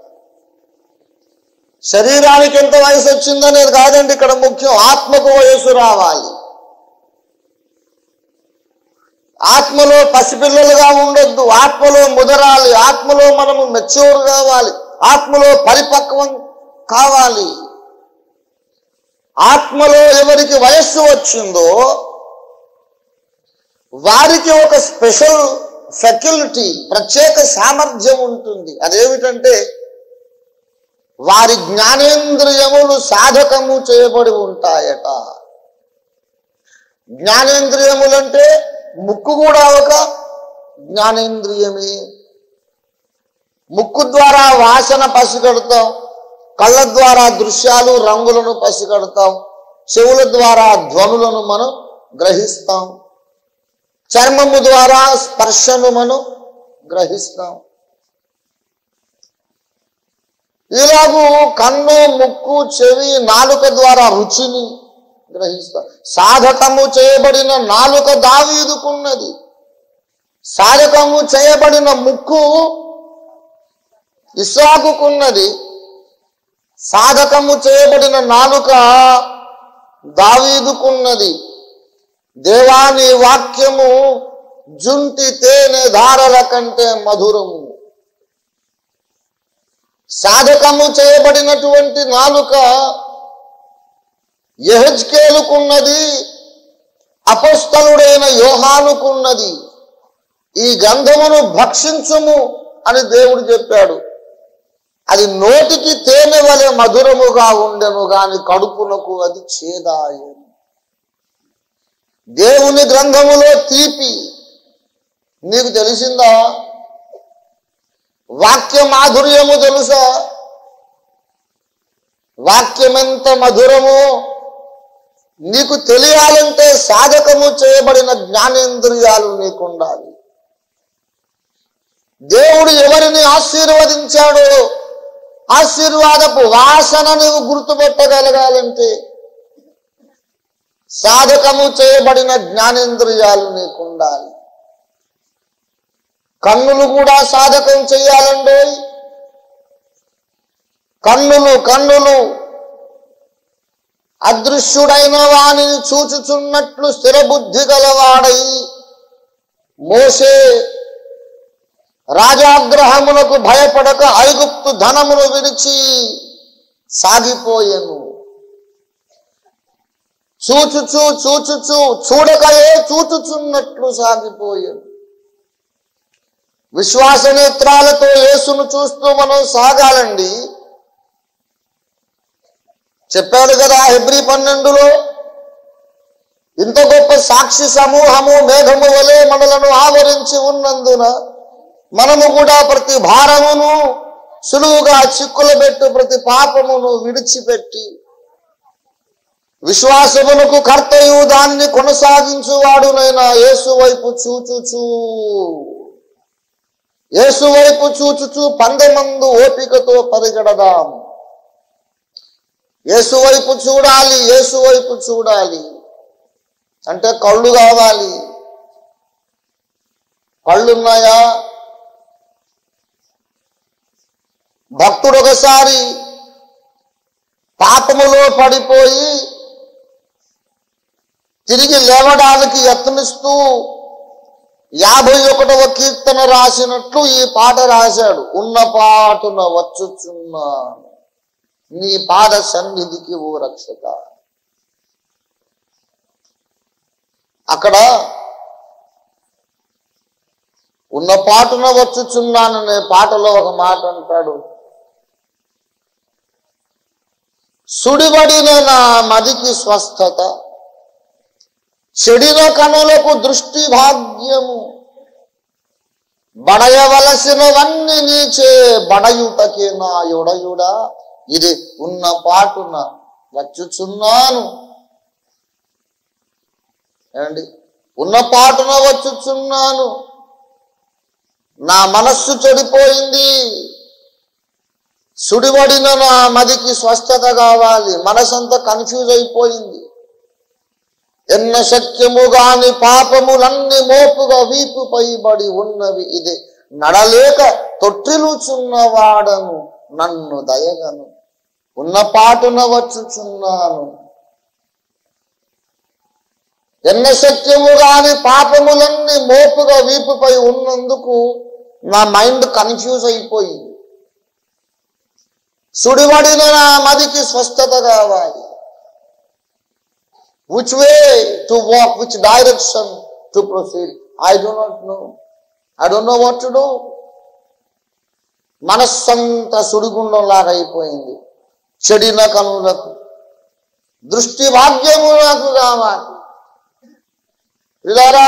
శరీరానికి ఎంత వయసు వచ్చిందనేది కాదండి ఇక్కడ ముఖ్యం, ఆత్మకు వయస్సు రావాలి. ఆత్మలో పసిపిల్లలుగా ఉండొద్దు, ఆత్మలో ముదరాలి, ఆత్మలో మనము మెచ్యూర్ కావాలి, ఆత్మలో పరిపక్వం కావాలి. ఆత్మలో ఎవరికి వయస్సు వచ్చిందో వారికి ఒక స్పెషల్ ఫెకల్టీ, ప్రత్యేక సామర్థ్యం ఉంటుంది. అదేమిటంటే వారి జ్ఞానేంద్రియములు సాధకము చేయబడి ఉంటాయట. జ్ఞానేంద్రియములంటే ముక్కు కూడా ఒక జ్ఞానేంద్రియమే. ముక్కు ద్వారా వాసన పసిగడతాం, కళ్ళ ద్వారా దృశ్యాలు రంగులను పసిగడతాం, చెవుల ద్వారా ధ్వనులను మనం గ్రహిస్తాం, చర్మము ద్వారా స్పర్శను మనం గ్రహిస్తాం. ఇలాగూ కన్ను, ముక్కు, చెవి, నాలుక ద్వారా రుచిని గ్రహిస్తాం. సాధకము చేయబడిన నాలుక దావీదుకున్నది, సాధకము చేయబడిన ముక్కు ఇస్సాకుకున్నది, సాధకము చేయబడిన నాలుక దావీదుకున్నది. దేవాని వాక్యము జుంటి తేనె ధారల కంటే మధురము. సాధకము చేయబడినటువంటి నాలుక యెహెజ్కేలుకున్నది, అపొస్తలుడైన యోహానుకున్నది. ఈ గంధమును భక్షించుము అని దేవుడు చెప్పాడు. అది నోటికి తేనె వలె మధురముగా ఉండెను గాని కడుపునకు అది చేదాయెను. దేవుని గ్రంథములో తీపి నీకు తెలిసిందా? వాక్య మాధుర్యము తెలుసా? వాక్యం ఎంత మధురమో నీకు తెలియాలంటే సాధకము చేయబడిన జ్ఞానేంద్రియాలు నీకు ఉండాలి. దేవుడు ఎవరిని ఆశీర్వదించాడో ఆశీర్వాదపు వాసన నీవు గుర్తుపెట్టగలగాలంటే సాధకము చేయబడిన జ్ఞానేంద్రియాలు నీకు ఉండాలి. కన్నులు కూడా సాధకం చెయ్యాలండి. కన్నులు కన్నులు అదృశ్యుడైన వానిని చూచుచున్నట్లు స్థిరబుద్ధి గలవాడై మోషే రాజాగ్రహమునకు భయపడక ఐగుప్తు ధనమును విడిచి సాగిపోయెను. చూచుచు చూచుచు చూడకయే చూచుచున్నట్లు సాగిపోయెను. విశ్వాస నేత్రాలతో యేసును చూస్తూ మనం సాగాలండి. చెప్పాడు కదా హెబ్రీ పన్నెండులో, ఇంత గొప్ప సాక్షి సమూహము మేఘము వలె మనలను ఆవరించి ఉన్నందున మనము కూడా ప్రతి భారమును సులువుగా చిక్కులబెట్టు ప్రతి పాపమును విడిచిపెట్టి విశ్వాసమునకు కర్తయు దాన్ని కొనసాగించువాడునైనా యేసు వైపు చూచుచూ యేసు వైపు చూచుచూ పందెమందు ఓపికతో పరిగెడదాం. యేసు వైపు చూడాలి, యేసు వైపు చూడాలి అంటే కళ్ళు కావాలి. కళ్ళున్నాయా? భక్తుడు ఒకసారి పాపములో పడిపోయి తిరిగి లేవడానికి యత్నిస్తూ యాభై ఒకటవ కీర్తన రాసినట్లు ఈ పాట రాశాడు. ఉన్న పాటున వచ్చుచున్నాను నీ పాద సన్నిధికి ఓ రక్షక. అక్కడ ఉన్న పాటున వచ్చుచున్నాననే పాటలో ఒక మాట అంటాడు, సుడిబడిన నా మదికి స్వస్థత, చెడిన కనులకు దృష్టి భాగ్యము, బడయవలసినవన్నీ నీచే బడయుటకే నా యొడయుడా, ఇది ఉన్న పాటున వచ్చుచున్నాను. ఏమండి, ఉన్న పాటున వచ్చుచున్నాను. నా మనస్సు చెడిపోయింది, సుడిబడిన నా మదికి స్వస్థత కావాలి. మనసంతా కన్ఫ్యూజ్ అయిపోయింది. ఎన్న శక్యము గాని పాపములన్నీ మోపుగా వీపుపై బడి ఉన్నవి ఇదే నడలేక తొట్టిలుచున్నవాడను నన్ను దయగను ఉన్న పాటున వచ్చుచున్నాను. ఎన్న శక్యము గాని పాపములన్నీ మోపుగా వీపుపై ఉన్నందుకు నా మైండ్ కన్ఫ్యూజ్ అయిపోయింది. సుడివడిన నా మదికి స్వస్థత కావాలి. Which way to walk, which direction to proceed? I do not know. I don't know what to do. మనస్సంతా సుడిగుండం లాగా అయిపోయింది. చెడిన కనులకు దృష్టి భాగ్యము నాకు కావాలి. పిల్లారా,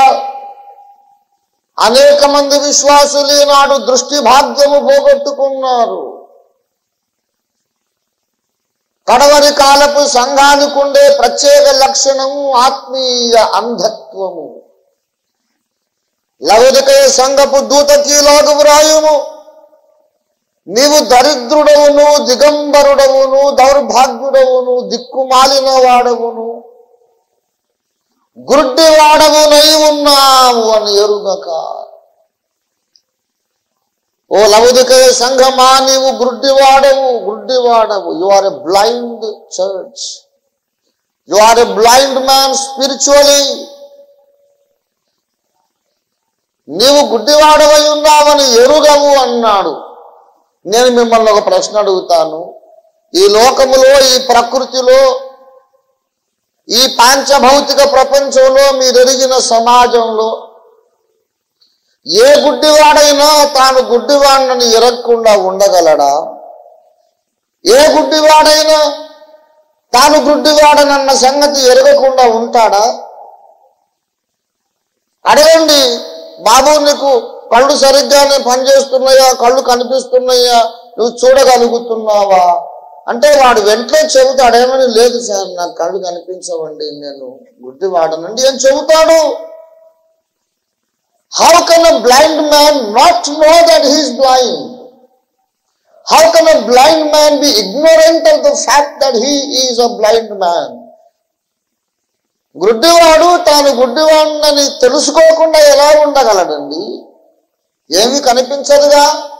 అనేక మంది విశ్వాసులు ఈనాడు దృష్టి భాగ్యము పోగొట్టుకున్నారు. కడవరి కాలపు సంఘానికి ఉండే ప్రత్యేక లక్షణము ఆత్మీయ అంధత్వము. లవోదికయ సంఘపు దూతకి ఇలాగు వ్రాయుము, నీవు దరిద్రుడవును, దిగంబరుడవును, దౌర్భాగ్యుడవును, దిక్కుమాలిన వాడవును, గుడ్డి వాడవునై ఉన్నావు అని ఎరుగక. ఓ లవోదికయ సంఘమా, నీవు గుడ్డివాడవు, గుడ్డివాడవు. You are a blind church. You are a blind man spiritually. నీవు గుడ్డివాడవై ఉన్నావని ఎరుగవు అన్నాడు. నేను మిమ్మల్ని ఒక ప్రశ్న అడుగుతాను. ఈ లోకములో, ఈ ప్రకృతిలో, ఈ పాంచభౌతిక ప్రపంచంలో, మీరు ఎరిగిన సమాజంలో ఏ గుడ్డివాడైనా తాను గుడ్డివాడని ఎరగకుండా ఉండగలడా? ఏ గుడ్డివాడైనా తాను గుడ్డివాడనన్న సంగతి ఎరగకుండా ఉంటాడా? అడగండి, బాబు నీకు కళ్ళు సరిగ్గానే పనిచేస్తున్నాయా, కళ్ళు కనిపిస్తున్నాయా, నువ్వు చూడగలుగుతున్నావా అంటే వాడు వెంటనే చెబుతాడేమని, లేదు సార్ నాకు కళ్ళు కనిపించవండి, నేను గుడ్డివాడనండి అని చెబుతాడు. How can a blind man not know that he is blind? How can a blind man be ignorant of the fact that he is a blind man? గుడ్డివాడు తాను గుడ్డివాడిని తెలుసుకోకుండా ఎలా ఉండగలడండి? ఏమీ కనిపించదుగా.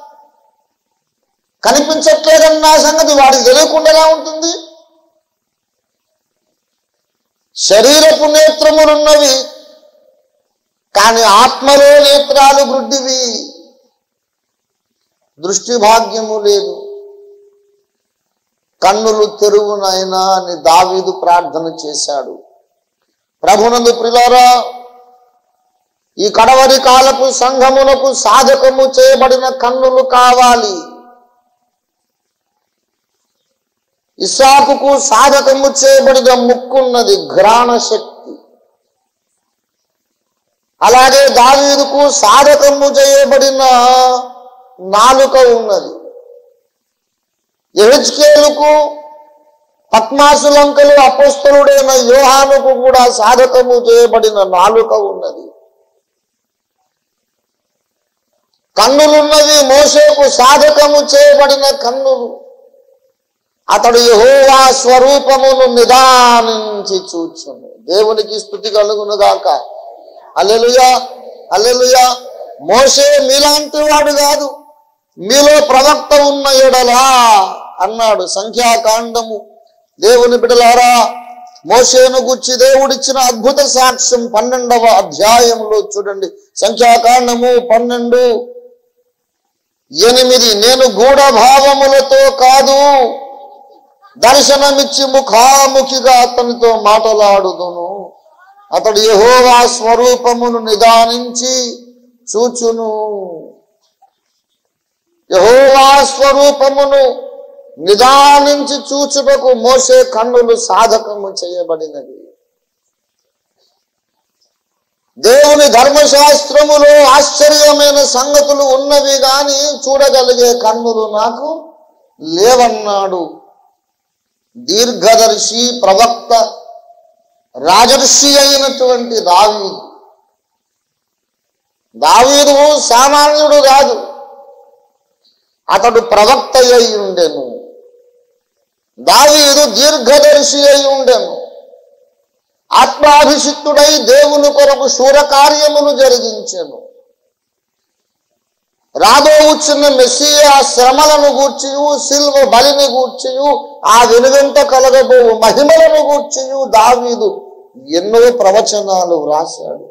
కనిపించట్లేదన్న సంగతి వాడికి తెలియకుండా ఎలా ఉంటుంది? శరీరపు నేత్రములున్నవి, కానీ ఆత్మలో నేత్రాలు గుడ్డివి. దృష్టి భాగ్యము లేదు. కన్నులు తెరువునైనా అని దావీదు ప్రార్థన చేశాడు. ప్రభునందు ప్రియులారా, ఈ కడవరి కాలపు సంఘమునకు సాధకము చేయబడిన కన్నులు కావాలి. ఇస్సాకుకు సాధకము చేయబడిన ముక్కున్నది, ఘ్రాణ శక్తి. అలాగే దావీదుకు సాధకము చేయబడిన నాలుక ఉన్నది. యెహెజ్కేలుకు, పద్మాసులంకలు అపోస్తలుడైన యోహానుకు కూడా సాధకము చేయబడిన నాలుక ఉన్నది. కన్నులున్నవి. మోషేకు సాధకము చేయబడిన కన్నులు. అతడు యెహోవా స్వరూపమును నిదానించి చూచును. దేవునికి స్తుతి కలుగును గాక. హల్లెలూయా, హల్లెలూయా. మోషే మీలాంటి వాడు కాదు, మీలో ప్రవక్త ఉన్న ఎడలా అన్నాడు. సంఖ్యాకాండము దేవుని బిడ్డలారా, మోషేను గురించి దేవుడిచ్చిన అద్భుత సాక్ష్యం పన్నెండవ అధ్యాయంలో చూడండి. సంఖ్యాకాండము పన్నెండు ఎనిమిది. నేను గూఢ భావములతో కాదు, దర్శనమిచ్చి ముఖాముఖిగా అతనితో మాటలాడుదును. అతడు యెహోవా స్వరూపమును నిదానించి చూచును. యెహోవా స్వరూపమును నిదానించి చూచుటకు మోషే కన్నులు సాధకము చేయబడినవి. దేవుని ధర్మశాస్త్రములో ఆశ్చర్యమైన సంగతులు ఉన్నవి గాని చూడగలిగే కన్నులు నాకు లేవన్నాడు దీర్ఘదర్శి, ప్రవక్త, రాజర్షి అయినటువంటి దావీదు. దావీదు సామాన్యుడు కాదు, అతడు ప్రవక్త అయి ఉండెను. దావీదు దీర్ఘదర్శి అయి ఉండెను. ఆత్మాభిషిక్తుడై దేవుని కొరకు శూర కార్యములు జరిగించెను. రాబోవుచున్న మెస్సియా శ్రమలను గూర్చియు సిల్వ బలిని గూర్చియు ఆ వెనువెంట కలగబోవు మహిమలను గూర్చియు దావీదు ఎన్నో ప్రవచనాలు వ్రాశాడు.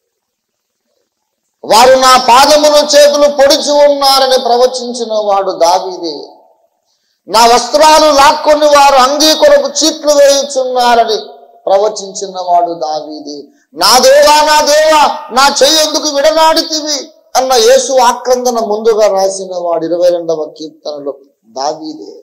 వారు నా పాదములు చేతులు పొడిచి ఉన్నారని ప్రవచించిన వాడు దావీదే. నా వస్త్రాలు లాక్కొని వారు అంగీ కొరకు చీట్లు వేయుచున్నారని ప్రవచించిన వాడు దావీదే. నా దేవా నా దేవా నా చెయ్యి ఎందుకు విడనాడితివి అన్న యేసు ఆక్రందన ముందుగా రాసిన వాడు ఇరవై రెండవ కీర్తనలో దావీదే.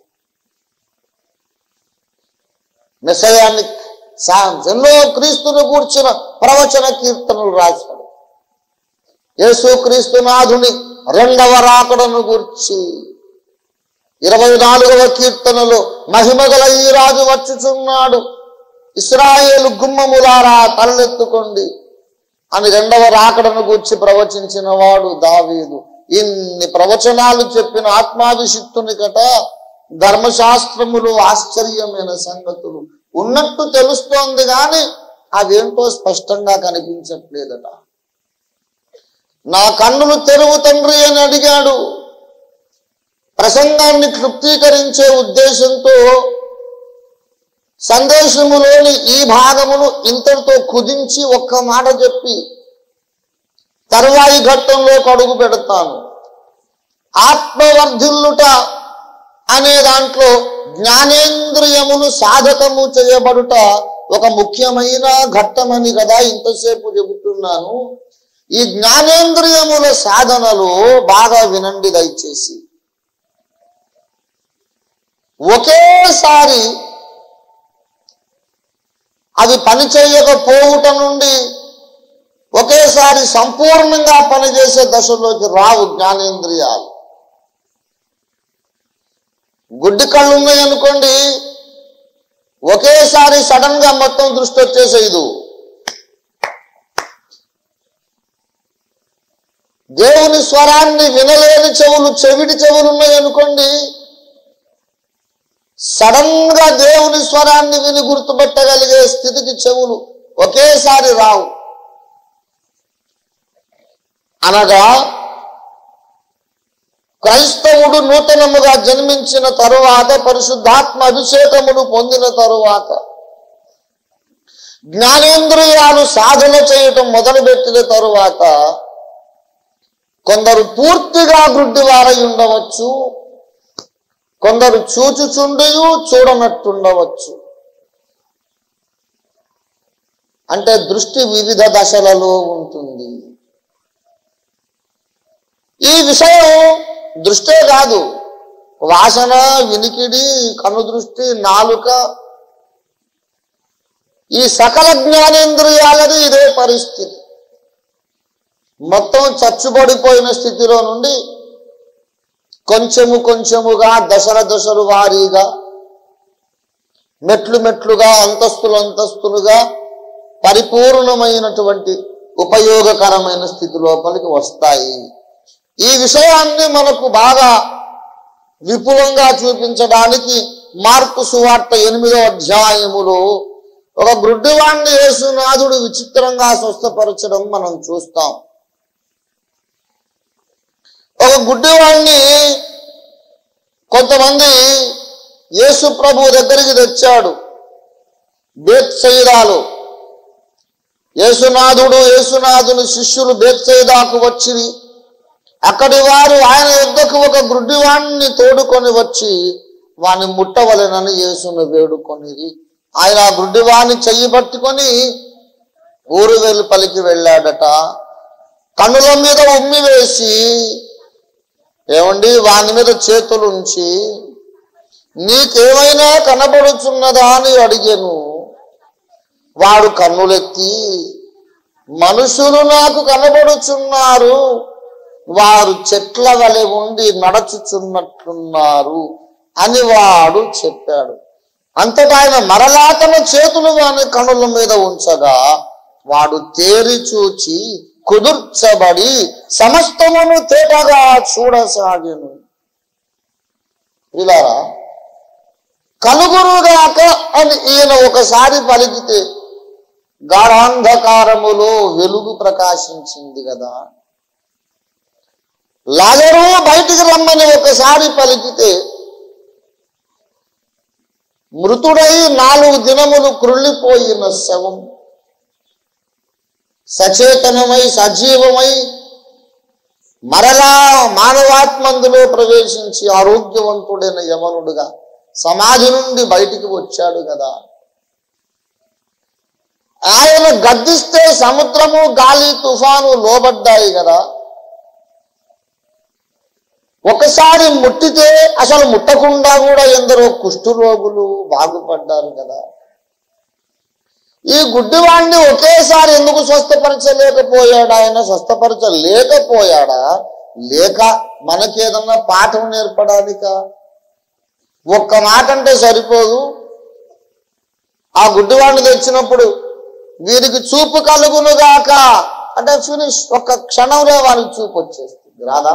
మెస్సయానిక్ సామ్స్ ఎన్నో క్రీస్తును గూర్చిన ప్రవచన కీర్తనలు రాశాడు. యేసు క్రీస్తునాథుని రెండవ రాకడను గూర్చి ఇరవై నాలుగవ కీర్తనలో మహిమగల ఈ రాజు వచ్చుచున్నాడు, ఇశ్రాయేలు గుమ్మములారా తలెత్తుకోండి అని రెండవ రాకడను గూర్చి ప్రవచించిన వాడు దావీదు. ఇన్ని ప్రవచనాలు చెప్పిన ఆత్మాభిషిక్తుని కట ధర్మశాస్త్రములు ఆశ్చర్యమైన సంగతులు ఉన్నట్టు తెలుస్తోంది కానీ అవేంటో స్పష్టంగా కనిపించట్లేదట. నా కన్నులు తెరువు తండ్రి అని అడిగాడు. ప్రసంగాన్ని తృప్తీకరించే ఉద్దేశంతో సందేశములోని ఈ భాగమును ఇంతటితో కుదించి ఒక్క మాట చెప్పి తరువాయి ఘట్టంలో అడుగు పెడతాను. ఆత్మవర్ధిల్లుట అనే దాంట్లో జ్ఞానేంద్రియములు సాధకము చేయబడుట ఒక ముఖ్యమైన ఘట్టమని కదా ఇంతసేపు చెబుతున్నాను. ఈ జ్ఞానేంద్రియముల సాధనలో బాగా వినండి దయచేసి. ఒకేసారి అవి పని చేయకపోవుట నుండి ఒకేసారి సంపూర్ణంగా పనిచేసే దశలోకి రావు జ్ఞానేంద్రియాలు. గుడ్డి కళ్ళు ఉన్నాయి అనుకోండి, ఒకేసారి సడన్ గా మొత్తం దృష్టి వచ్చేసేది. దేవుని స్వరాన్ని వినలేని చెవులు చెవిటి చెవులు ఉన్నాయి అనుకోండి, సడన్ గా దేవుని స్వరాన్ని విని గుర్తుపట్టగలిగే స్థితికి చెవులు ఒకేసారి రావు. అనగా క్రైస్తవుడు నూతనముగా జన్మించిన తరువాత, పరిశుద్ధాత్మ అభిషేకమును పొందిన తరువాత జ్ఞానేంద్రియాలు సాధన చేయటం మొదలుపెట్టిన తరువాత కొందరు పూర్తిగా గుడ్డివారై ఉండవచ్చు, కొందరు చూచుచుండియు చూడనట్టుండవచ్చు. అంటే దృష్టి వివిధ దశలలో ఉంటుంది. ఈ విషయం దృష్టే కాదు, వాసన, వినికిడి, కను దృష్టి, నాలుక, ఈ సకల జ్ఞానేంద్రియాలది ఇదే పరిస్థితి. మొత్తం చచ్చుబడిపోయిన స్థితిలో నుండి కొంచెము కొంచెముగా దశల దశలు వారీగా మెట్లు మెట్లుగా అంతస్తులు అంతస్తులుగా పరిపూర్ణమైనటువంటి ఉపయోగకరమైన స్థితి లోపలికి వస్తాయి. ఈ విషయాన్ని మనకు బాగా విపులంగా చూపించడానికి మార్కు సువార్త ఎనిమిదో అధ్యాయములో ఒక గుడ్డివాణ్ణి యేసునాథుడు విచిత్రంగా స్వస్థపరచడం మనం చూస్తాం. ఒక గుడ్డివాణ్ణి కొంతమంది యేసు ప్రభు దగ్గరికి తెచ్చాడు. బేత్సయిదాలో యేసునాథుడు యేసునాథుని శిష్యులు బేత్సయిదాకు వచ్చి అక్కడి వారు ఆయన యుద్ధకు ఒక గుడ్డివాణ్ణి తోడుకొని వచ్చి వాని ముట్టవలెనని యేసును వేడుకొనిది. ఆయన ఆ గుడ్డివాణ్ణి చెయ్యి పట్టుకొని ఊరు వెలుపలికి వెళ్ళాడట. కన్నుల మీద ఉమ్మి వేసి, ఏమండి వాని మీద చేతులు ఉంచి, నీకేమైనా కనబడుచున్నదా అని అడిగాను. వాడు కన్నులెత్తి, మనుషులు నాకు కనబడుచున్నారు, వారు చెట్ల వలె ఉండి నడచుచున్నట్లున్నారు అని వాడు చెప్పాడు. అంతటా ఆయన మరలా తన చేతులు వాని కన్నుల మీద ఉంచగా వాడు తేరి చూచి కుదుర్చబడి సమస్తమును తేటగా చూడసాగెను. ఇలారా కలుగురుగాక అని ఈయన ఒకసారి పలికితే గాఢాంధకారములో వెలుగు ప్రకాశించింది కదా. లాజరు బయటికి రమ్మని ఒకసారి పలికితే మృతుడై నాలుగు దినములు కృళ్ళిపోయిన శవం సచేతనమై సజీవమై మరలా మానవాత్మందులో ప్రవేశించి ఆరోగ్యవంతుడైన యవనుడుగా సమాధి నుండి బయటికి వచ్చాడు కదా. ఆయన గద్దిస్తే సముద్రము గాలి తుఫాను లోబడ్డాయి కదా. ఒకసారి ముట్టితే అసలు ముట్టకుండా కూడా ఎందరో కుష్ఠరోగులు బాగుపడ్డారు కదా. ఈ గుడ్డివాణ్ణి ఒకేసారి ఎందుకు స్వస్థపరచలేకపోయాడు ఆయన? స్వస్థపరచలేకపోయాడా లేక మనకేదన్నా పాఠం నేర్పడానిక? ఒక్క మాట అంటే సరిపోదు. ఆ గుడ్డివాణ్ణి తెచ్చినప్పుడు వీరికి చూపు కలుగునుగాక అంటే ఫినిష్, ఒక్క క్షణంలో వాళ్ళకి చూపు వచ్చేస్తుంది రాదా?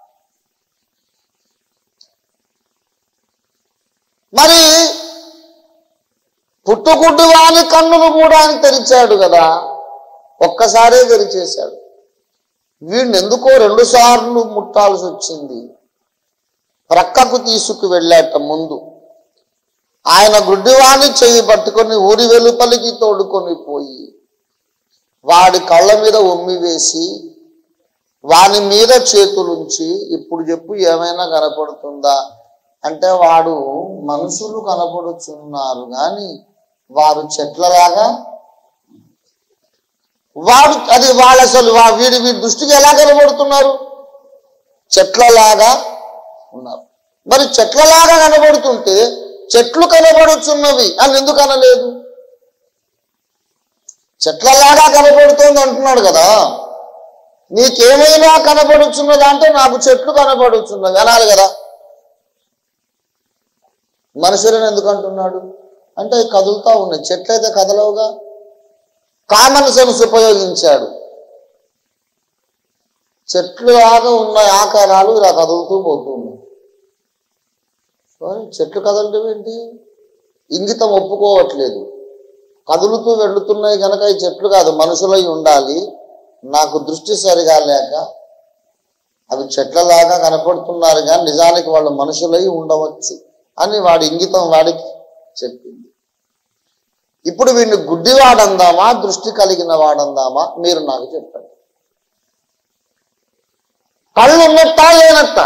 మరి పుట్టుగుడ్డు వాని కన్నును కూడా ఆయన తెరిచాడు కదా, ఒక్కసారే తెరిచేశాడు. వీడిని ఎందుకో రెండు సార్లు ముట్టాల్సి వచ్చింది. ప్రక్కకు తీసుకు వెళ్ళాట. ముందు ఆయన గుడ్డివాణి చెయ్యి పట్టుకొని ఊరి వెలుపలికి తోడుకొని పోయి వాడి కళ్ళ మీద ఉమ్మి వేసి వాని మీద చేతులుంచి ఇప్పుడు చెప్పు ఏమైనా కనపడుతుందా అంటే వాడు మనుషులు కనపడుచున్నారు కానీ వారు చెట్లలాగా, వాడు అది వాళ్ళు అసలు వీడి వీడి దృష్టికి ఎలా కనబడుతున్నారు? చెట్లలాగా ఉన్నారు. మరి చెట్లలాగా కనబడుతుంటే చెట్లు కనబడుచున్నవి అని ఎందుకు అనలేదు? చెట్లలాగా కనబడుతుంది అంటున్నాడు కదా. నీకేమైనా కనబడుచున్నదా అంటే నాకు చెట్లు కనబడుచున్నవి అనాలి కదా. మనుషులను ఎందుకు అంటున్నాడు అంటే కదులుతా ఉన్నాయి, చెట్లయితే కదలవుగా. కామన్ సెన్స్ ఉపయోగించాడు. చెట్లు లాగా ఉన్న ఆకారాలు ఇలా కదులుతూ పోతూ ఉన్నాయి. చెట్లు కదలడం ఏంటి? ఇంగితం ఒప్పుకోవట్లేదు. కదులుతూ వెళుతున్నాయి కనుక ఈ చెట్లు కాదు మనుషులై ఉండాలి, నాకు దృష్టి సరిగా లేక అవి చెట్లలాగా కనపడుతున్నారు కానీ నిజానికి వాళ్ళు మనుషులై ఉండవచ్చు అని వాడి ఇంగితం వాడికి చెప్పింది. ఇప్పుడు వీడిని గుడ్డివాడందామా దృష్టి కలిగిన వాడందామా మీరు నాకు చెప్పండి. కళ్ళు ఉన్నట్టా లేనట్ట?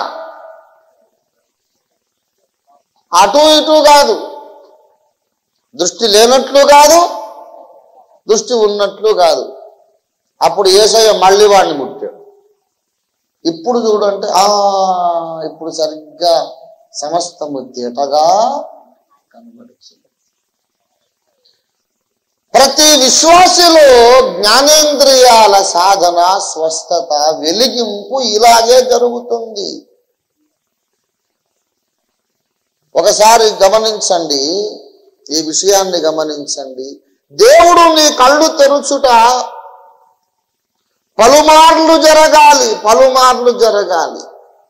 అటు ఇటు కాదు, దృష్టి లేనట్లు కాదు, దృష్టి ఉన్నట్లు కాదు. అప్పుడు యేసయ్య మళ్ళీ వాడిని ముట్టాడు. ఇప్పుడు చూడంటే ఆ ఇప్పుడు సరిగ్గా సమస్తము తేటగా కనబడుతుంది. ప్రతి విశ్వాసిలో జ్ఞానేంద్రియాల సాధన, స్వస్థత, వెలిగింపు ఇలాగే జరుగుతుంది. ఒకసారి గమనించండి, ఈ విషయాన్ని గమనించండి. దేవుడు నీ కళ్ళు తెరుచుట పలుమార్లు జరగాలి, పలుమార్లు జరగాలి.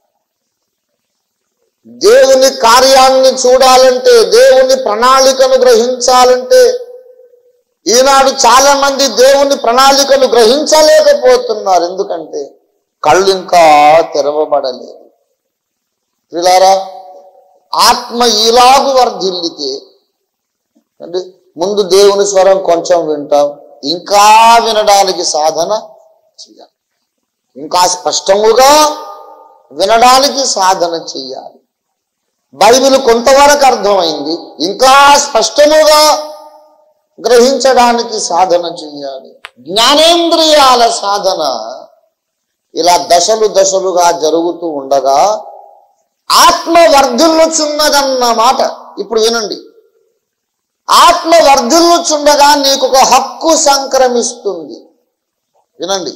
దేవుని కార్యాన్ని చూడాలంటే, దేవుని ప్రణాళికను గ్రహించాలంటే ఈనాడు చాలా మంది దేవుని ప్రణాళికను గ్రహించలేకపోతున్నారు. ఎందుకంటే కళ్ళు ఇంకా తెరవబడలేదు. పిల్లారా, ఆత్మ ఇలాగు వర్ధిల్లితే అంటే ముందు దేవుని స్వరం కొంచెం వింటాం, ఇంకా వినడానికి సాధన చేయాలి, ఇంకా స్పష్టముగా వినడానికి సాధన చేయాలి. బైబిల్ కొంతవరకు అర్థమైంది, ఇంకా స్పష్టముగా గ్రహించడానికి సాధన చేయాలి. జ్ఞానేంద్రియాల సాధన ఇలా దశలు దశలుగా జరుగుతూ ఉండగా ఆత్మ వర్ధిల్లుచున్నదన్నమాట. ఇప్పుడు వినండి, ఆత్మ వర్ధిల్లుచుండగా నీకు ఒక హక్కు సంక్రమిస్తుంది. వినండి,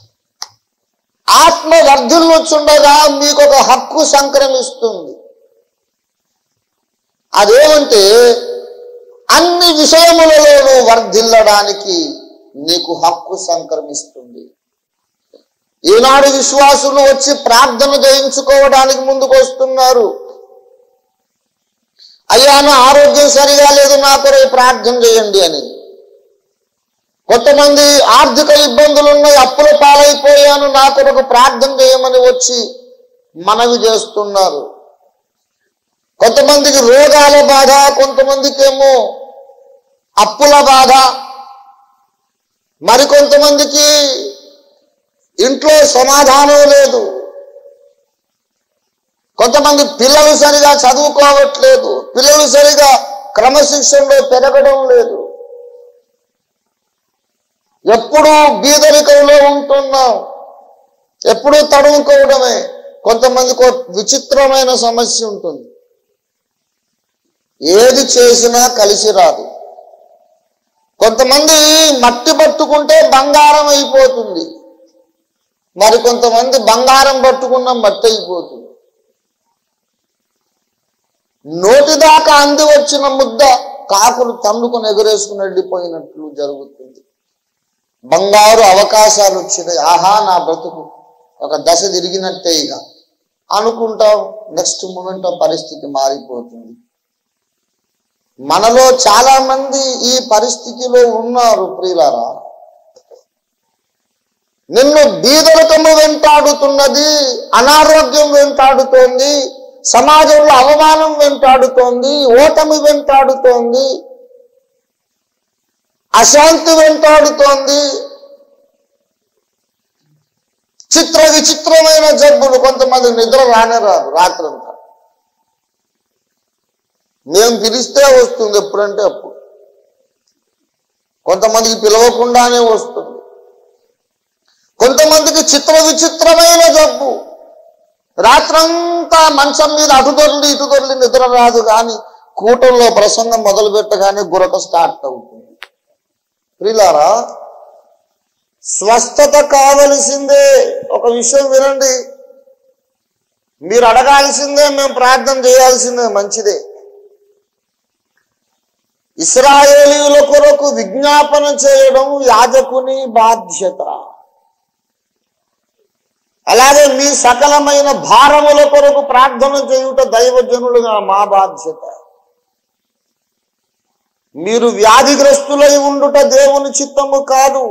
ఆత్మ వర్ధిల్లుచుండగా మీకు ఒక హక్కు సంక్రమిస్తుంది. అదేమంటే అన్ని విషయములలోనూ వర్ధిల్లడానికి నీకు హక్కు సంక్రమిస్తుంది. ఈనాడు విశ్వాసులు వచ్చి ప్రార్థన చేయించుకోవడానికి ముందుకు వస్తున్నారు. అయ్యా నా ఆరోగ్యం సరిగా లేదు, నా కొరకు ప్రార్థన చేయండి అని. కొంతమంది ఆర్థిక ఇబ్బందులు ఉన్నాయి, అప్పుల పాలైపోయాను, నా కొరకు ప్రార్థన చేయమని వచ్చి మనవి చేస్తున్నారు. కొంతమందికి రోగాల బాధ, కొంతమందికి ఏమో అప్పుల బాధ, మరికొంతమందికి ఇంట్లో సమాధానం లేదు, కొంతమంది పిల్లలు సరిగా చదువుకోవట్లేదు, పిల్లలు సరిగా క్రమశిక్షణలో పెరగడం లేదు, ఎప్పుడూ బీదరికంలో ఉంటున్నాం, ఎప్పుడూ తడుముకోవడమే. కొంతమందికి విచిత్రమైన సమస్య ఉంటుంది, ఏది చేసినా కలిసి రాదు. కొంతమంది మట్టి పట్టుకుంటే బంగారం అయిపోతుంది, మరి కొంతమంది బంగారం పట్టుకున్న మట్టి అయిపోతుంది. నోటి దాకా అంది వచ్చిన ముద్ద కాకులు తన్నుకొని ఎగరేసుకుని వెళ్ళిపోయినట్లు జరుగుతుంది. బంగారు అవకాశాలు వచ్చినాయి, ఆహా నా బ్రతుకు ఒక దశ తిరిగినట్టే ఇక అనుకుంటాం, నెక్స్ట్ మూమెంట్ పరిస్థితి మారిపోతుంది. మనలో చాలా మంది ఈ పరిస్థితిలో ఉన్నారు ప్రియులారా. నిన్ను బీదరికము వెంటాడుతున్నది, అనారోగ్యం వెంటాడుతోంది, సమాజంలో అవమానం వెంటాడుతోంది, ఓటమి వెంటాడుతోంది, అశాంతి వెంటాడుతోంది, చిత్ర విచిత్రమైన జబ్బులు. కొంతమంది నిద్ర రానే రాదు రాత్రంతా, మేము పిలిస్తే వస్తుంది ఎప్పుడంటే అప్పుడు, కొంతమందికి పిలవకుండానే వస్తుంది, కొంతమందికి చిత్ర విచిత్రమైన జబ్బు. రాత్రంతా మంచం మీద అటు దొరలి ఇటు దొరలి నిద్ర రాదు, కానీ కూటంలో ప్రసంగం మొదలు పెట్టగానే గురక స్టార్ట్ అవుతుంది. ప్రియులారా, స్వస్థత కావలసిందే. ఒక విషయం వినండి, మీరు అడగాల్సిందే, మేము ప్రార్థన చేయాల్సిందే, మంచిదే. ఇశ్రాయేలీయుల కొరకు విజ్ఞాపన చేయడం యాజకుని బాధ్యత. అలాగే మీ సకలమైన భారముల కొరకు ప్రార్థన చేయుట దైవజనులుగా మా బాధ్యత. మీరు వ్యాధిగ్రస్తులై ఉండుట దేవుని చిత్తము కాదు.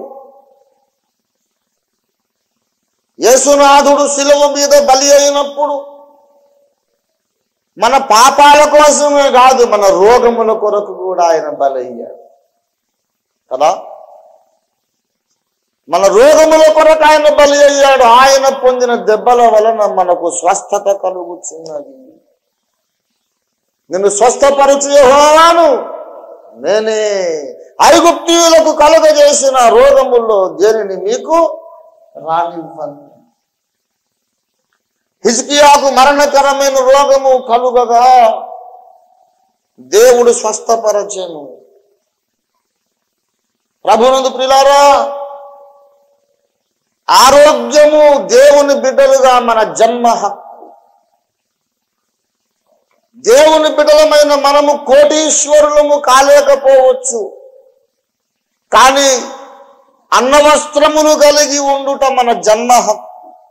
యేసునాథుడు శిలువ మీద బలి అయినప్పుడు మన పాపాల కోసమే కాదు, మన రోగముల కొరకు కూడా ఆయన బలి అయ్యాడు కదా. మన రోగముల కొరకు ఆయన బలి అయ్యాడు. ఆయన పొందిన దెబ్బల వలన మనకు స్వస్థత కలుగుతున్నది. నిన్ను స్వస్థపరచు యెహోవాను నేనే, ఐగుప్తీయులకు కలుగజేసిన రోగముల్లో దేనిని మీకు రానివ్వను. హిజ్కియాకు మరణకరమైన రోగము కలుగగా దేవుడు స్వస్థపరచెను. ప్రభునందు ప్రియులారా, ఆరోగ్యము దేవుని బిడ్డలుగా మన జన్మ హక్కు. దేవుని బిడ్డలమైన మనము కోటీశ్వరులము కాలేకపోవచ్చు, కానీ అన్నవస్త్రమును కలిగి ఉండుట మన జన్మ హక్కు.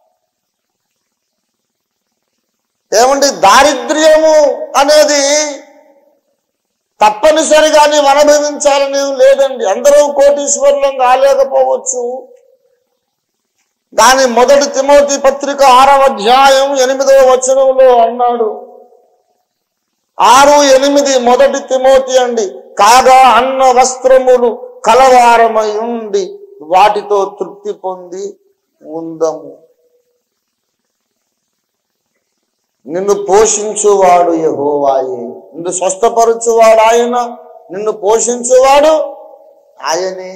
ఏమండి, దారిద్ర్యము అనేది తప్పనిసరిగా నీవు అనుభవించాలని లేదండి. అందరూ కోటీశ్వరులం కాలేకపోవచ్చు, కానీ మొదటి తిమోతి పత్రిక ఆరవ అధ్యాయం ఎనిమిదవ వచనంలో అన్నాడు, ఆరు ఎనిమిది మొదటి తిమోతి అండి, కాగా అన్న వస్త్రములు కలవారమై ఉండి వాటితో తృప్తి పొంది ఉందము. నిన్ను పోషించువాడు యెహోవాయే, నిన్ను స్వస్థపరచువాడు ఆయన, నిన్ను పోషించువాడు ఆయనే.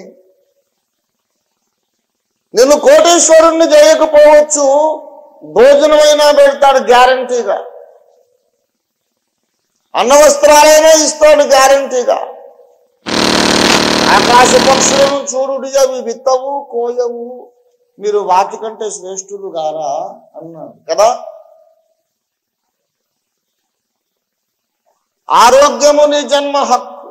నిన్ను కోటీశ్వరుణ్ణి చేయకపోవచ్చు, భోజనమైనా పెడతాడు గ్యారంటీగా, అన్నవస్త్రాలైనా ఇస్తాడు గ్యారంటీగా. ఆకాశ పక్షులను చూడుడి, అవి విత్తవు కోయవు, మీరు వాటి కంటే శ్రేష్ఠులు గారా అన్నాడు కదా. ఆరోగ్యము నీ జన్మ హక్కు,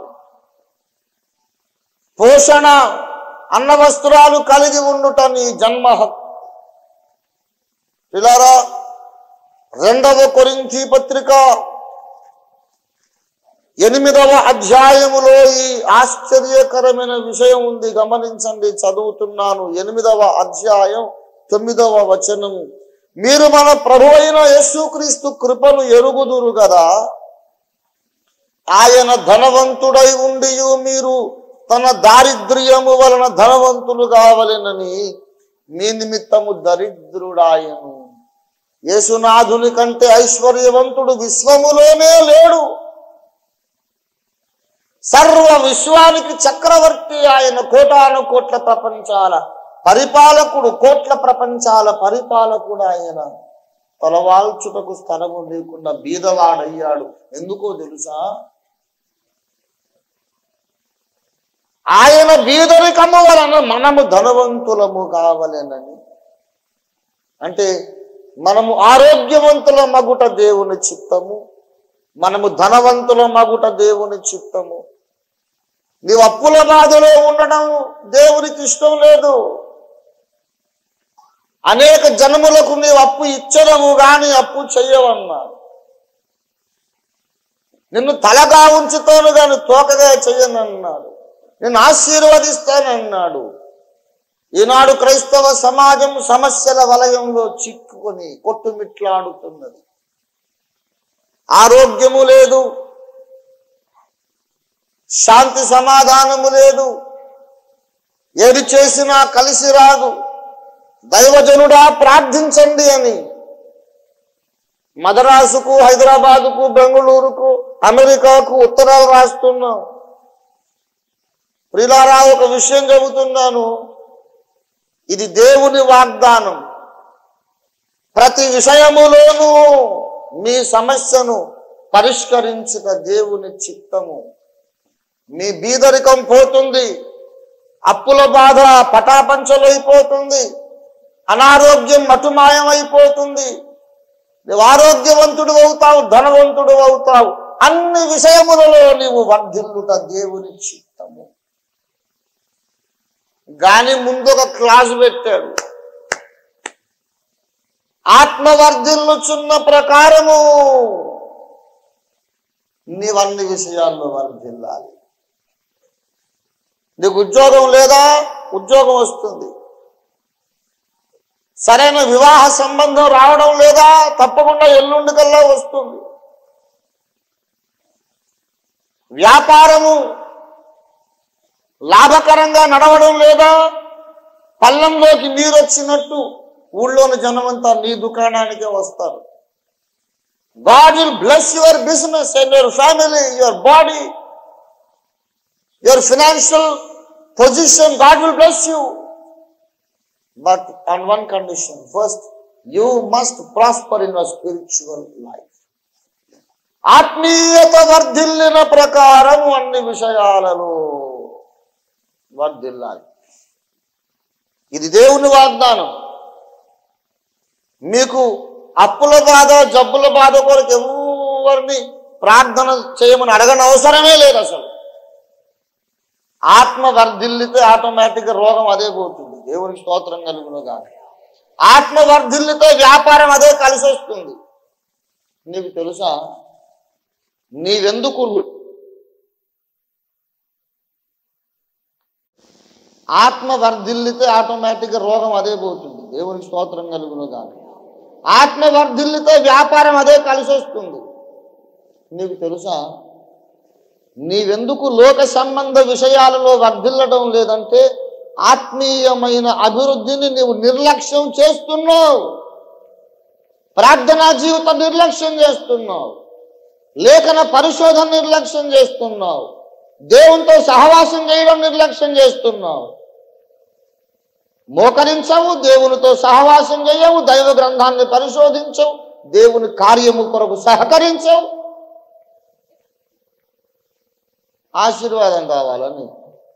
పోషణ అన్నవస్త్రాలు కలిగి ఉండుట నీ జన్మ హక్కు. పిల్లరా, రెండవ కొరింథీ పత్రిక ఎనిమిదవ అధ్యాయములో ఈ ఆశ్చర్యకరమైన విషయం ఉంది, గమనించండి. చదువుతున్నాను. ఎనిమిదవ అధ్యాయం తొమ్మిదవ వచనము. మీరు మన ప్రభు అయిన యేసుక్రీస్తు కృపను ఎరుగుదురు కదా. ఆయన ధనవంతుడై ఉండి మీరు తన దారిద్ర్యము వలన ధనవంతులు కావలెనని మీ నిమిత్తము దరిద్రుడాయను. యేసునాథుని కంటే ఐశ్వర్యవంతుడు విశ్వములోనే లేడు. సర్వ విశ్వానికి చక్రవర్తి ఆయన. కోటాను కోట్ల ప్రపంచాల పరిపాలకుడు, కోట్ల ప్రపంచాల పరిపాలకుడు ఆయన. తలవాల్చుటకు స్థలము లేకుండా బీదవాడయ్యాడు. ఎందుకో తెలుసా? ఆయన బీదరికము వలన మనము ధనవంతులము కావలెనని. అంటే మనము ఆరోగ్యవంతుల మగుట దేవుని చిత్తము, మనము ధనవంతుల మగుట దేవుని చిత్తము. నీవు అప్పుల బాధలో ఉండడం దేవునికి ఇష్టం లేదు. అనేక జనములకు నీవు అప్పు ఇచ్చడము గాని అప్పు చెయ్యవన్నాడు. నిన్ను తలగా ఉంచుతాను గాని తోకగా చెయ్యనన్నాడు. నిన్ను ఆశీర్వదిస్తానన్నాడు. ఈనాడు క్రైస్తవ సమాజం సమస్యల వలయంలో చిక్కుకొని కొట్టుమిట్లాడుతున్నది. ఆరోగ్యము లేదు, శాంతి సమాధానము లేదు, ఏది చేసినా కలిసి రాదు. దైవజనుడా ప్రార్థించండి అని మద్రాసుకు, హైదరాబాదుకు, బెంగళూరుకు, అమెరికాకు ఉత్తరాలు రాస్తున్నాం. ప్రియులారా, ఒక విషయం చెబుతున్నాను. ఇది దేవుని వాగ్దానం. ప్రతి విషయములోనూ మీ సమస్యను పరిష్కరించుట దేవుని చిత్తము. మీ బీదరికం పోతుంది, అప్పుల బాధ పటాపంచలైపోతుంది, అనారోగ్యం మటుమాయమైపోతుంది. నువ్వు ఆరోగ్యవంతుడు అవుతావు, ధనవంతుడు అవుతావు. అన్ని విషయములలో నీవు వర్ధిల్లుట దేవుని చిత్తము. గాని ముందు ఒక క్లాసు పెట్టాడు. ఆత్మ వర్ధిల్లుచున్న ప్రకారము నీవన్ని విషయాల్లో వర్ధిల్లాలి. నీకు ఉద్యోగం లేదా? ఉద్యోగం వస్తుంది. సరైన వివాహ సంబంధం రావడం లేదా? తప్పకుండా ఎల్లుండి కల్లా వస్తుంది. వ్యాపారము లాభకరంగా నడవడం లేదా? పల్లంలోకి నీరు వచ్చినట్టు ఊళ్ళోని జనమంతా నీ దుకాణానికే వస్తారు. God will bless your business and your family, your body, your financial position. God will bless you. But on one condition. First, you must prosper in your spiritual life. ఆత్మీయత వర్ధిల్లిన ప్రకారం అన్ని విషయాలలో వర్ధిల్లాలి. ఇది దేవుని వాగ్దానం. మీకు అప్పుల బాధ, జబ్బుల బాధ కొరకు ఎవరిని ప్రార్థన చేయమని అడగని అవసరమే లేదు. అసలు ఆత్మ వర్ధిల్లితే ఆటోమేటిక్గా రోగం అదే పోతుంది. దేవునికి స్తోత్రం కలుగును గాక. ఆత్మ వర్ధిల్లితే వ్యాపారం అదే కలిసి వస్తుంది. నీకు తెలుసా, నీవెందుకు ఆత్మ వర్ధిల్లితే ఆటోమేటిక్గా రోగం అదే పోతుంది. దేవునికి స్తోత్రం కలుగును గాక. ఆత్మ వర్ధిల్లితే వ్యాపారం అదే కలిసి వస్తుంది. నీకు తెలుసా, నీవెందుకు లోక సంబంధ విషయాలలో వర్ధిల్లడం లేదంటే ఆత్మీయమైన అభివృద్ధిని నీవు నిర్లక్ష్యం చేస్తున్నావు. ప్రార్థనా జీవితం నిర్లక్ష్యం చేస్తున్నావు. లేఖన పరిశోధన నిర్లక్ష్యం చేస్తున్నావు. దేవునితో సహవాసం చేయడం నిర్లక్ష్యం చేస్తున్నావు. మోకరించవు, దేవునితో సహవాసం చేయవు, దైవ గ్రంథాన్ని పరిశోధించవు, దేవుని కార్యము కొరకు సహకరించవు. ఆశీర్వాదం కావాలని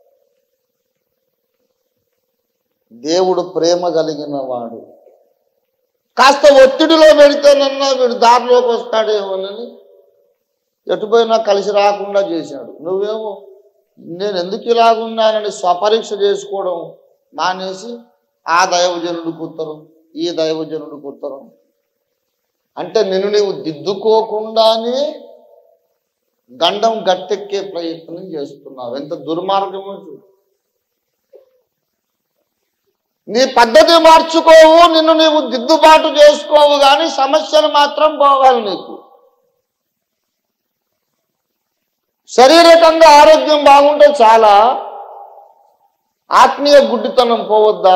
దేవుడు ప్రేమ కలిగిన వాడు. కాస్త ఒత్తిడిలో పెడితేనన్నా వీడు దారిలోకి వస్తాడేమోనని ఎటుపోయినా కలిసి రాకుండా చేశాడు. నువ్వేమో నేను ఎందుకు ఇలాగున్నానని స్వపరీక్ష చేసుకోవడం మానేసి ఆ దైవజనుడికి ఉత్తరం, ఈ దైవజనుడికి ఉత్తరం అంటే నిన్ను నీవు దిద్దుకోకుండానే గండం గట్టెక్కే ప్రయత్నం చేస్తున్నావు. ఎంత దుర్మార్గమో చూడు. నీ పద్ధతి మార్చుకోవు, నిన్ను నీవు దిద్దుబాటు చేసుకోవు, కానీ సమస్యలు మాత్రం పోవాలి నీకు. శారీరకంగా ఆరోగ్యం బాగుంటే చాలా, ఆత్మీయ గుడ్డితనం పోవద్దా?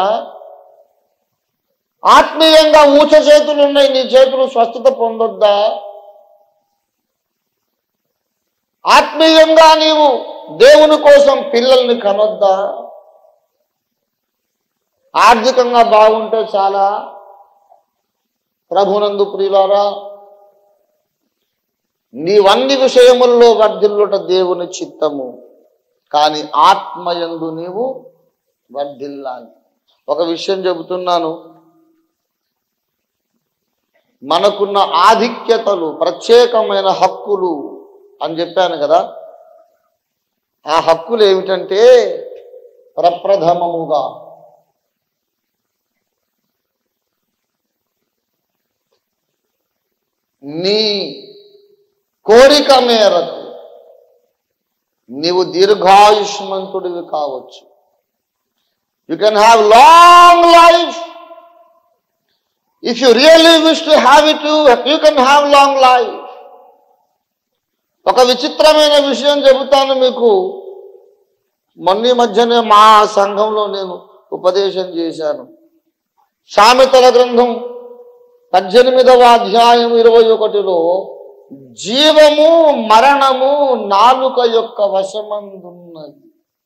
ఆత్మీయంగా ఊచ చేతులు ఉన్నాయి, నీ చేతులు స్వస్థత పొందొద్దా? ఆత్మీయంగా నీవు దేవుని కోసం పిల్లల్ని కనొద్దా? ఆర్థికంగా బాగుంటే చాలా. ప్రభునందు ప్రియులారా, నీవన్ని విషయముల్లో వర్ధిల్లుట దేవుని చిత్తము, కానీ ఆత్మయందు నీవు వర్ధిల్లాలి. ఒక విషయం చెబుతున్నాను, మనకున్న ఆధిక్యతలు, ప్రత్యేకమైన హక్కులు అని చెప్పాను కదా. ఆ హక్కులు ఏమిటంటే, ప్రప్రథమముగా నీ కోరిక మేరకు నీవు దీర్ఘాయుష్మంతుడివి కావచ్చు. You can have long life. If you really wish to have it, you can have long life. ఒక విచిత్రమైన విషయం చెబుతాను మీకు. మొన్న మధ్యనే మా సంఘంలో నేను ఉపదేశం చేశాను. సామెతల గ్రంథం పద్దెనిమిదవ అధ్యాయం ఇరవై ఒకటిలో జీవము మరణము నాలుక యొక్క వశమందున్నది.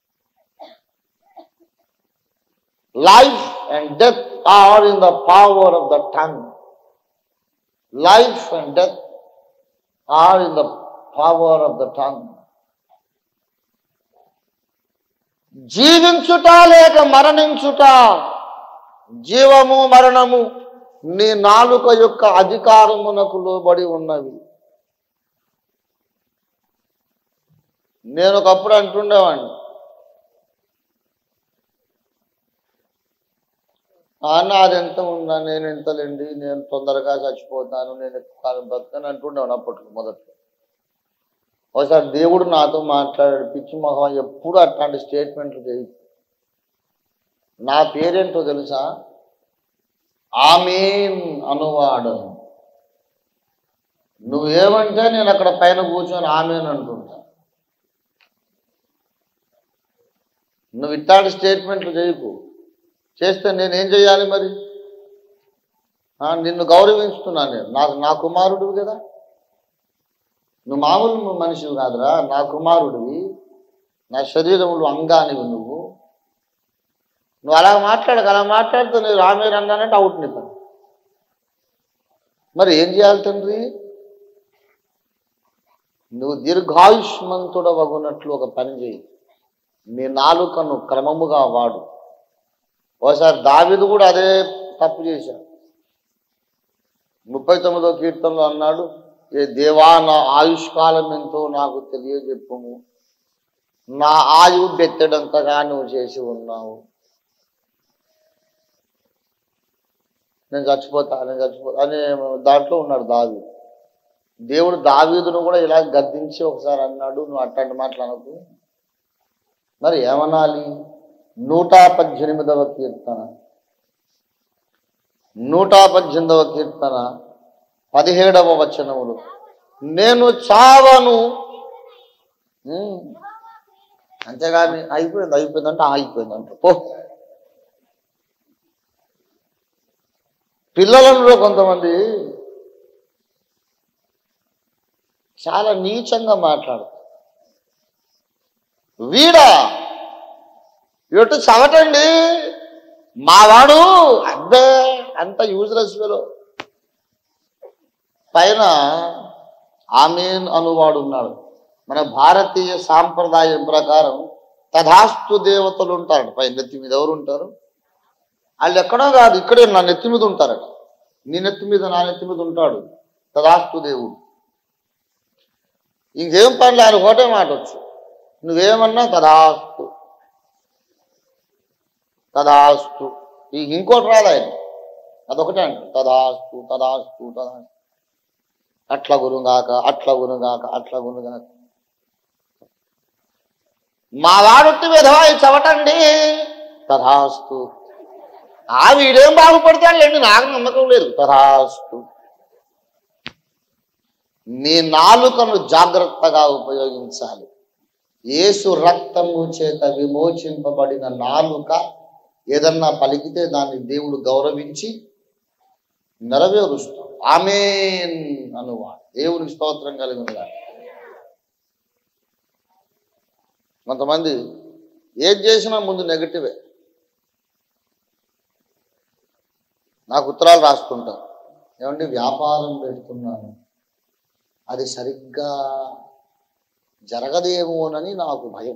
Life and death are in the power of the tongue. Life and death are in the power of the tongue. జీవించుట లేక మరణించుట, జీవము మరణము నీ నాలుక యొక్క అధికారమునకు లోబడి ఉన్నవి. నేను ఒకప్పుడు అంటుండేవాడిని, అన్న అది ఎంత ఉందా, నేను ఎంతలేండి, నేను తొందరగా చచ్చిపోతాను, నేను ఎక్కువ కాలం బతుకని అంటుండేవాడిని అప్పట్లో మొదట్లో. ఒకసారి దేవుడు నాతో మాట్లాడాడు, పిచ్చి మొహం ఎప్పుడు అట్లాంటి స్టేట్మెంట్లు చేయి. నా పేరేంటో తెలుసా? ఆమేన్ అనువాడు. నువ్వేమంటే నేను అక్కడ పైన కూర్చొని ఆమేన్ అంటుంటా. నువ్వు ఇట్లాంటి స్టేట్మెంట్లు చేయకు. చేస్తే నేనేం చేయాలి మరి? నిన్ను గౌరవించుతున్నాను నేను. నాకు నా కుమారుడివి కదా, నువ్వు మామూలు మనిషివి కాదురా, నా కుమారుడివి, నా శరీరంలో అంగానివి నువ్వు. నువ్వు అలా మాట్లాడక, అలా మాట్లాడితే నేను రామేరు అన్నానంటే అవుట్ నీ పని. మరి ఏం చేయాలి తండ్రి? నువ్వు దీర్ఘాయుష్మంతుడవగునట్లు ఒక పని చేయి, నీ నాలుకను క్రమముగా వాడు. ఒకసారి దావీదు కూడా అదే తప్పు చేశాడు. ముప్పై తొమ్మిదో కీర్తనలో అన్నాడు, ఏ దేవా నా ఆయుష్కాలం ఎంతో నాకు తెలియజెప్పుము, నా ఆయువు బెత్తడంతగా నువ్వు చేసి ఉన్నావు. నేను చచ్చిపోతా నేను చచ్చిపోతా అనే దాంట్లో ఉన్నాడు దావీదు. దేవుడు దావీదును కూడా ఇలా గద్దించి ఒకసారి అన్నాడు, నువ్వు అట్లాంటి మాట్లాడకు. మరి ఏమనాలి? నూట పద్దెనిమిదవ కీర్తన నూట పద్దెనిమిదవ కీర్తన పదిహేడవ వచనములు, నేను చావను. అంతేగాని అయిపోయింది అయిపోయిందంటే అయిపోయిందంట పో. పిల్లలలో కొంతమంది చాలా నీచంగా మాట్లాడతారు. వీడా ఇటు చవటండి మావాడు, అబ్బే అంత యూజ్లెస్ వేలో. పైన ఆమేన్ అనువాడు ఉన్నాడు. మన భారతీయ సాంప్రదాయం ప్రకారం తథాస్తు దేవతలు ఉంటారట పైన. నెత్తి మీద ఎవరు ఉంటారు? వాళ్ళు ఎక్కడో కాదు, ఇక్కడే నా నెత్తి మీద ఉంటారట. నీ నెత్తి మీద నా నెత్తి మీద ఉంటాడు తథాస్తు దేవుడు. ఇంకేం పనులు ఆయన ఒకటే మాట వచ్చు, నువ్వేమన్నా తథాస్తు తథాస్తు. ఈ ఇంకోటి రాదు ఆయన, అదొకటే అంట, తథాస్తు తథాస్తు తథాస్తు. అట్ల గురుగాక అట్ల గురుగాక అట్ల గురుగాక. మా వాడొట్టి విధవాయి చవటండి తథాస్తు. ఆ వీడేం బాగుపడతాడులేండి, నాకు నమ్మకం లేదు. తథాస్తు. నీ నాలుకను జాగ్రత్తగా ఉపయోగించాలి. యేసు రక్తము చేత విమోచింపబడిన నాలుక ఏదన్నా పలికితే దాన్ని దేవుడు గౌరవించి నెరవేరుస్తాడు. ఆమేన్ అనువాడు. దేవునికి స్తోత్రం కలిగిన. కొంతమంది ఏది చేసినా ముందు నెగటివే. నాకు ఉత్తరాలు రాసుకుంటారు, ఏమంటే వ్యాపారం పెడుతున్నాను, అది సరిగ్గా జరగదేమోనని నాకు భయం.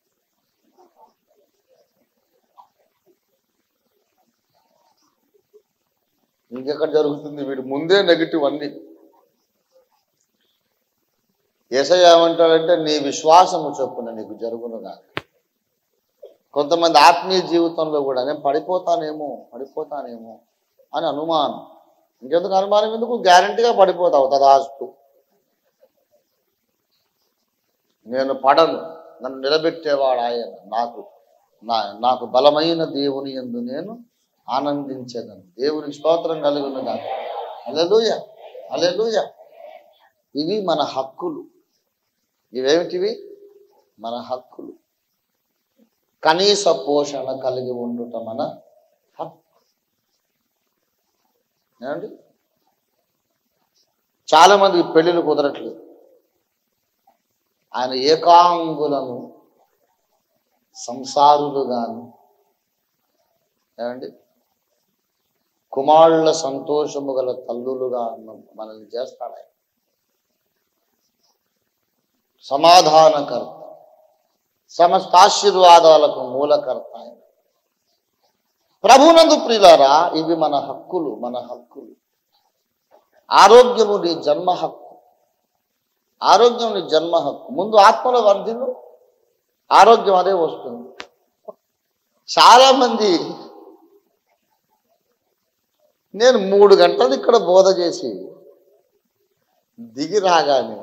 ఇంకెక్కడ జరుగుతుంది? వీడు ముందే నెగిటివ్ అన్ని. యేసయ్య ఏమంటాడంటే నీ విశ్వాసము చొప్పున నీకు జరుగునుగా. కొంతమంది ఆత్మీయ జీవితంలో కూడా నేను పడిపోతానేమో పడిపోతానేమో అని అనుమానం. ఇంకెందుకు అనుమానం? ఎందుకు? గ్యారంటీగా పడిపోతావు. తదాస్తు. నేను పడను, నన్ను నిలబెట్టేవాడు ఆయన. నాకు నా నాకు బలమైన దేవుని యందు నేను ఆనందించేదను. దేవునికి స్తోత్రం కలుగునుగా. హల్లెలూయా, హల్లెలూయా. ఇవి మన హక్కులు. ఇవేమిటివి? మన హక్కులు. కనీస పోషణ కలిగి ఉండుట మన హక్కు. ఏమండి, చాలా మందికి పెళ్ళిళ్ళు కుదరట్లేదు. ఆయన ఏకాంగులను సంసారులుగాను, ఏమండి కుమారుల సంతోషము గల తల్లులుగా మనల్ని చేస్తాడు ఆయన. సమాధానకర్త, సమస్త ఆశీర్వాదాలకు మూలకర్త ఆయన. ప్రభునందు ప్రియులారా, ఇవి మన హక్కులు, మన హక్కులు. ఆరోగ్యము నీ జన్మ హక్కు. ఆరోగ్యం నీ జన్మ హక్కు. ముందు ఆత్మలో వర్ధిల్లు, ఆరోగ్యం అదే వస్తుంది. చాలా మంది నేను మూడు గంటలు ఇక్కడ బోధ చేసి దిగి రాగానే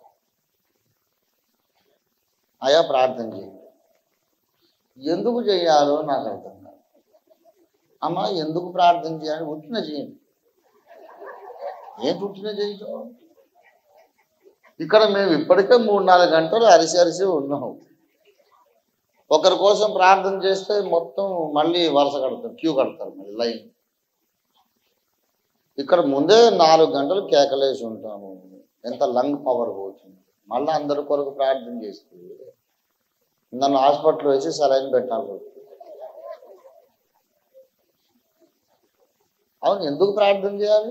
అయా ప్రార్థన చేయండి. ఎందుకు చేయాలో నాకు అర్థం కాదు. అమ్మా ఎందుకు ప్రార్థన చేయాలి? ఉట్టిన చేయండి. ఏంటి ఉట్టిన చేయటం? ఇక్కడ మేము ఇప్పటికే మూడు నాలుగు గంటలు అరిసి అరిసి ఉన్నాం. ఒకరి కోసం ప్రార్థన చేస్తే మొత్తం మళ్ళీ వరుస కడతారు, క్యూ కడతారు, మళ్ళీ లైన్. ఇక్కడ ముందే నాలుగు గంటలు కేకలేసి ఉంటాము. ఎంత లంగ్ పవర్ పోతుంది. మళ్ళీ అందరి కొరకు ప్రార్థన చేస్తే నన్ను హాస్పిటల్ వేసి సలైన్ పెట్టాలి. అవును, ఎందుకు ప్రార్థన చేయాలి?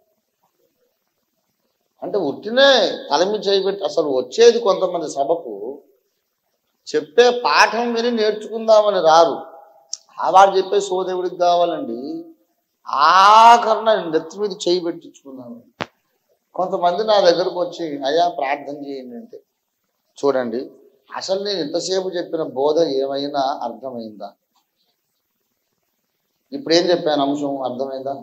అంటే ఉట్టినే తలమి చేయబెట్టి అసలు వచ్చేది కొంతమంది సభకు చెప్పే పాఠం విని నేర్చుకుందామని రారు. ఆ వాడు చెప్పే సోదేవుడికి కావాలండి. ఆఖరణ నెత్తి మీద చేయి పెట్టించుకుందామని. కొంతమంది నా దగ్గరకు వచ్చి అయ్యా ప్రార్థన చేయండి అంటే, చూడండి అసలు నేను ఇంతసేపు చెప్పిన బోధ ఏమైనా అర్థమైందా? ఇప్పుడు ఏం చెప్పాను అంశం అర్థమైందా?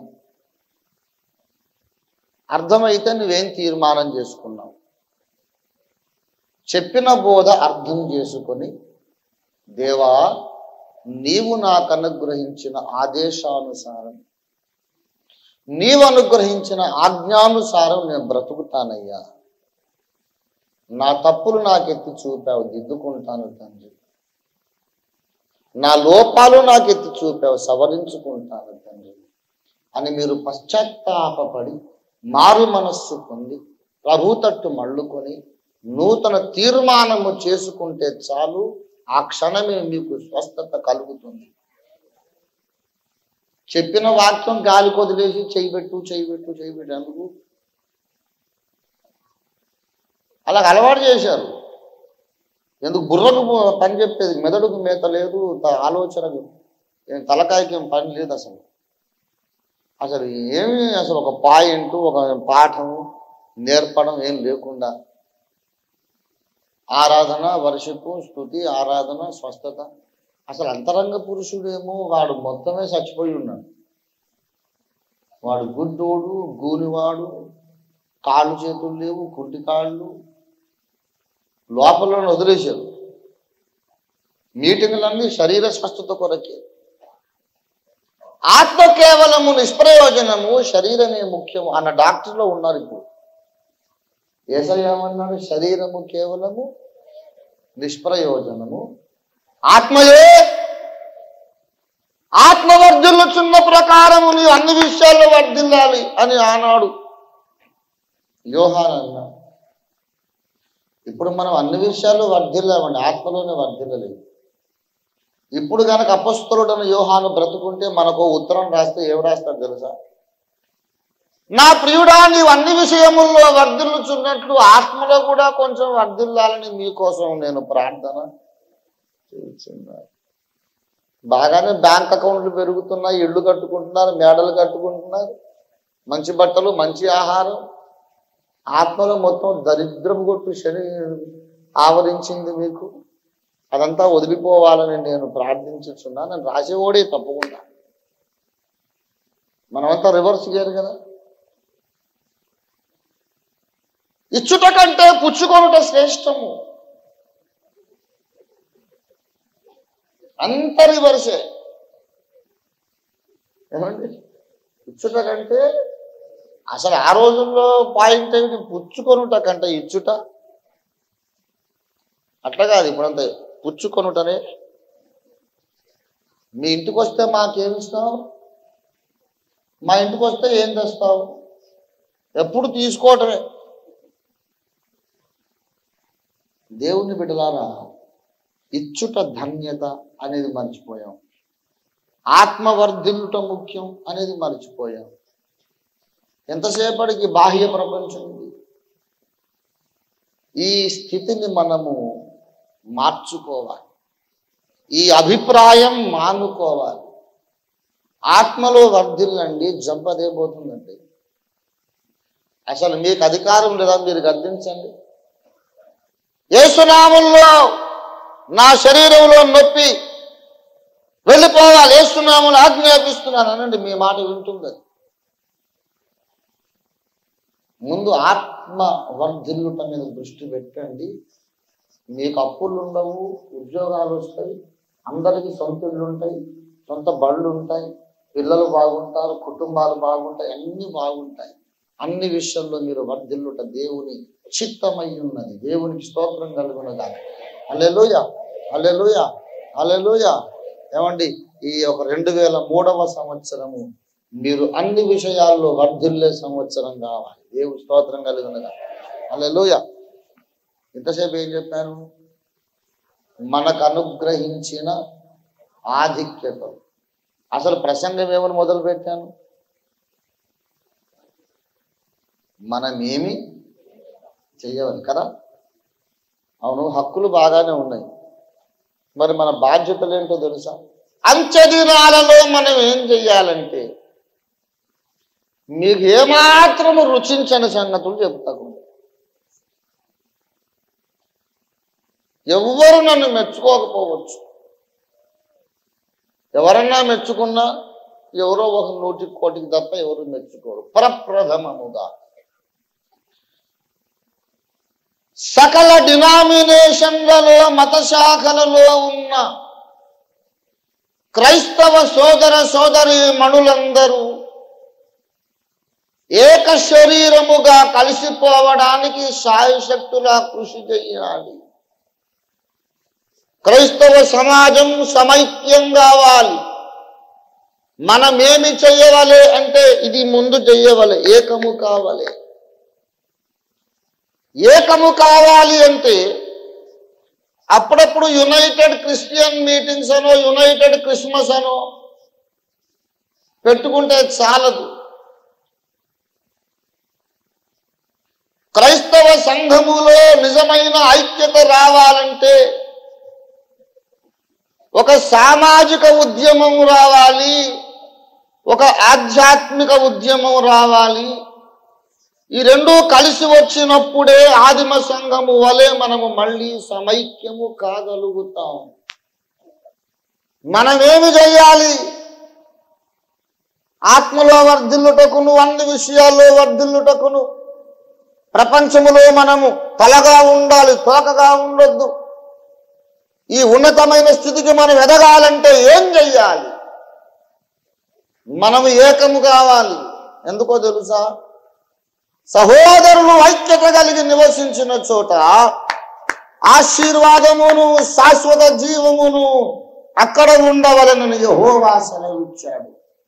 అర్థమైతే నువ్వేం తీర్మానం చేసుకున్నావు? చెప్పిన బోధ అర్థం చేసుకొని, దేవా నీవు నాకు అనుగ్రహించిన ఆదేశానుసారం, నీవు అనుగ్రహించిన ఆజ్ఞానుసారం నేను బ్రతుకుతానయ్యా. నా తప్పులు నాకెత్తి చూపావు, దిద్దుకుంటాను తండ్రి. నా లోపాలు నాకెత్తి చూపావు, సవరించుకుంటాను తండ్రి అని మీరు పశ్చాత్తాపపడి మారు మనస్సు పొంది ప్రభు తట్టు మళ్ళుకొని నూతన తీర్మానము చేసుకుంటే చాలు. ఆ క్షణమే మీకు స్వస్థత కలుగుతుంది. చెప్పిన వాక్యం గాలి కొదిలేసి చేయబెట్టు చేయబెట్టు చేయబెట్టు అందుకు అలా అలవాటు చేశారు. ఎందుకు? బుర్రకు పని చెప్పేది, మెదడుకు మేత లేదు, ఆలోచనకు తలకాయకి ఏం పని లేదు. అసలు అసలు ఏమి అసలు ఒక పాయింట్, ఒక పాఠము నేర్పడం ఏం లేకుండా ఆరాధన, వర్షిపు, స్తుతి, ఆరాధన, స్వస్థత. అసలు అంతరంగ పురుషుడేమో వాడు మొత్తమే చచ్చిపోయి ఉన్నాడు. వాడు గుడ్డోడు, గూనివాడు, కాళ్ళు చేతులు లేవు, కుంటి కాళ్ళు, లోపల వదిలేశారు. మీటింగులన్నీ శరీర స్వస్థత కొరకే. ఆత్మ కేవలము నిష్ప్రయోజనము, శరీరమే ముఖ్యము అన్న డాక్టర్లో ఉన్నారు ఇప్పుడు. యేసయ్య ఏమన్నాడు? శరీరము కేవలము నిష్ప్రయోజనము, ఆత్మయే ఆత్మ వర్ధిల్లుచున్న ప్రకారము నీవు అన్ని విషయాల్లో వర్ధిల్లాలి అని ఆనాడు యోహాను అన్నాడు. ఇప్పుడు మనం అన్ని విషయాల్లో వర్ధిల్లామండి, ఆత్మలోనే వర్ధిల్లలేదు. ఇప్పుడు కనుక అపొస్తలుడైన యోహాను బ్రతుకుంటే మనకు ఉత్తరం రాస్తే ఏమి రాస్తాడు తెలుసా? నా ప్రియుడా, నీవు అన్ని విషయముల్లో వర్ధిల్లుచున్నట్లు ఆత్మలో కూడా కొంచెం వర్ధిల్లాలని మీకోసం నేను ప్రార్థన చేస్తున్నాను. బాగానే బ్యాంక్ అకౌంట్లు పెరుగుతున్నాయి, ఇళ్ళు కట్టుకుంటున్నారు, మేడలు కట్టుకుంటున్నారు, మంచి బట్టలు, మంచి ఆహారం. ఆత్మలో మొత్తం దరిద్రం కొట్టు శని ఆవరించింది మీకు. అదంతా వదిలిపోవాలని నేను ప్రార్థించుచున్నా. నేను రాసేవాడే తప్పకుండా. మనమంతా రివర్స్ చేయరు కదా. ఇచ్చుట కంటే పుచ్చుకొనుట శ్రేష్టము. అంత రివర్సే. ఏమండి? ఇచ్చుట కంటే అసలు ఆ రోజుల్లో పాయింట్ ఏమిటి? పుచ్చుకొనుట కంటే ఇచ్చుట. అట్లా కాదు, ఇప్పుడంతా పుచ్చుకొనుటనే. మీ ఇంటికి వస్తే మాకేమిస్తావు? మా ఇంటికి వస్తే ఏం తెస్తావు? ఎప్పుడు తీసుకోవటమే. దేవుని బిడ్డలారా, ఇచ్చుట ధన్యత అనేది మర్చిపోయాం. ఆత్మవర్ధిల్లుట ముఖ్యం అనేది మర్చిపోయాం. ఎంతసేపటికి బాహ్య ప్రపంచం ఉంది. ఈ స్థితిని మనము మార్చుకోవాలి. ఈ అభిప్రాయం మానుకోవాలి. ఆత్మలో వర్ధిల్లండి, జంపదేపోతుందండి. అసలు మీకు అధికారం లేదా? మీరు గద్దించండి. యేసునామంలో నా శరీరంలో నొప్పి వెళ్ళిపోవాలి, యేసునామంలో ఆజ్ఞాపిస్తున్నాను అనండి. మీ మాట వింటుంది. ముందు ఆత్మ వర్ధిల్లుట మీద దృష్టి పెట్టండి. మీకు అప్పులు ఉండవు, ఉద్యోగాలు వస్తాయి, అందరికీ సొంత ఇళ్ళు ఉంటాయి, సొంత బళ్ళు ఉంటాయి, పిల్లలు బాగుంటారు, కుటుంబాలు బాగుంటాయి, అన్ని బాగుంటాయి. అన్ని విషయంలో మీరు వర్ధిల్లుట దేవుని చిత్తమై ఉన్నది. దేవునికి స్తోత్రం కలుగునగా. హల్లెలూయా, హల్లెలూయా, హల్లెలూయా. ఏమండి, ఈ ఒక రెండు వేల మూడవ సంవత్సరము మీరు అన్ని విషయాల్లో వర్ధిల్లే సంవత్సరం కావాలి. దేవుని స్తోత్రం కలుగునగా. హల్లెలూయా. ఇంతసేపు ఏం చెప్పాను? మనకు అనుగ్రహించిన ఆధిక్యత. అసలు ప్రసంగం ఏమని మొదలు పెట్టాను? మనమేమి చెయ్యవాలి కదా. అవును, హక్కులు బాగానే ఉన్నాయి. మరి మన బాధ్యతలు ఏంటో తెలుసా? అంచె దినాలలో మనం ఏం చెయ్యాలంటే మీకు ఏమాత్రము రుచించని సంగతులు చెప్తాను. ఎవ్వరు నన్ను మెచ్చుకోకపోవచ్చు. ఎవరన్నా మెచ్చుకున్నా ఎవరో ఒక నూటికి కోటికి తప్ప ఎవరు మెచ్చుకోరు. ప్రప్రథమముగా సకల డినామినేషన్లలో, మత శాఖలలో ఉన్న క్రైస్తవ సోదర సోదరి మణులందరూ ఏక శరీరముగా కలిసిపోవడానికి శాయశక్తులా కృషి చేయాలి. క్రైస్తవ సమాజం సమైక్యం కావాలి. మనమేమి చెయ్యవాలి అంటే ఇది ముందు చెయ్యవలే, ఏకము కావాలి. ఏకము కావాలి అంటే అప్పుడప్పుడు యునైటెడ్ క్రిస్టియన్ మీటింగ్స్ అనో, యునైటెడ్ క్రిస్మస్ అనో పెట్టుకుంటే చాలదు. క్రైస్తవ సంఘములో నిజమైన ఐక్యత రావాలంటే ఒక సామాజిక ఉద్యమం రావాలి, ఒక ఆధ్యాత్మిక ఉద్యమం రావాలి. ఈ రెండు కలిసి వచ్చినప్పుడే ఆదిమ సంఘము వలె మనము మళ్ళీ సమైక్యము కాగలుగుతాం. మనమేమి చేయాలి? ఆత్మలో వర్ధిల్లుటకును, అన్ని విషయాల్లో వర్ధిల్లుటకును ప్రపంచములో మనము తలగా ఉండాలి, తోకగా ఉండొద్దు. ఈ ఉన్నతమైన స్థితికి మనం ఎదగాలంటే ఏం చెయ్యాలి? మనం ఏకము కావాలి. ఎందుకో తెలుసా? సహోదరులు ఐక్యత కలిగి నివసించిన చోట ఆశీర్వాదమును శాశ్వత జీవమును అక్కడ ఉండవలనని యెహోవా సెలవిచ్చాడు.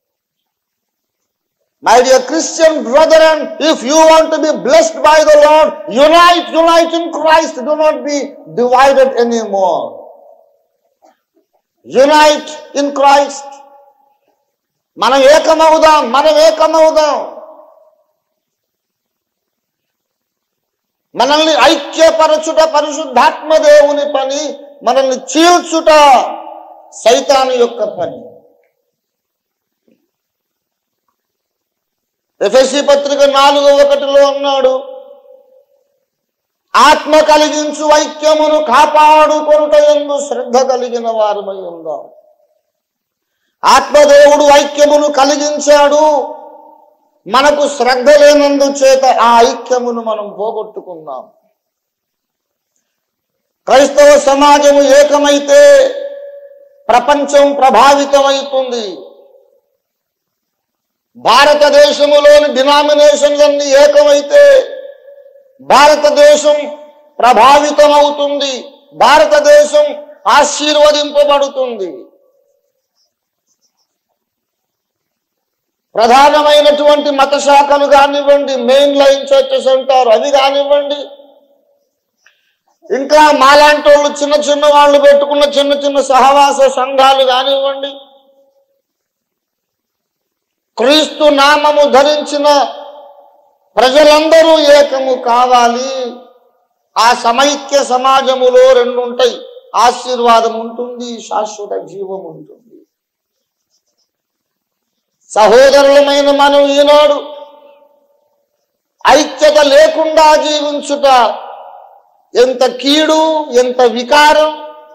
My dear Christian brethren, if you want to be blessed by the Lord, unite, unite in Christ. Do not be divided anymore. Unite in Christ. మనం ఏకమవుదాం, మనం ఏకమవుదాం. మనల్ని ఐక్యపరచుట పరిశుద్ధాత్మ దేవుని పని, మనల్ని చీల్చుట సైతాను యొక్క పని. ఎఫెసీ పత్రిక నాలుగు ఒకటిలో అన్నాడు, ఆత్మ కలిగించు ఐక్యమును కాపాడుకొనుట యందు శ్రద్ధ కలిగిన వారమై ఉందాం. ఆత్మదేవుడు ఐక్యమును కలిగించాడు. మనకు శ్రద్ధ లేనందు చేత ఆ ఐక్యమును మనం పోగొట్టుకున్నాం. క్రైస్తవ సమాజము ఏకమైతే ప్రపంచం ప్రభావితమవుతుంది. భారతదేశములోని డినామినేషన్లన్నీ ఏకమైతే భారతదేశం ప్రభావితమవుతుంది. భారతదేశం ఆశీర్వదింపబడుతుంది. ప్రధానమైనటువంటి మత శాఖలు కానివ్వండి, మెయిన్ లైన్ చర్చెస్ అంటారు, అవి కానివ్వండి, ఇంకా మాలాంటి వాళ్ళు చిన్న చిన్న వాళ్ళు పెట్టుకున్న చిన్న చిన్న సహవాస సంఘాలు కానివ్వండి, క్రీస్తు నామము ధరించిన ప్రజలందరూ ఏకము కావాలి. ఆ సమైక్య సమాజములో రెండు ఉంటాయి, ఆశీర్వాదం ఉంటుంది, శాశ్వత జీవం ఉంటుంది. సహోదరులమైన మనం ఈనాడు ఐక్యత లేకుండా జీవించుట ఎంత కీడు, ఎంత వికారం.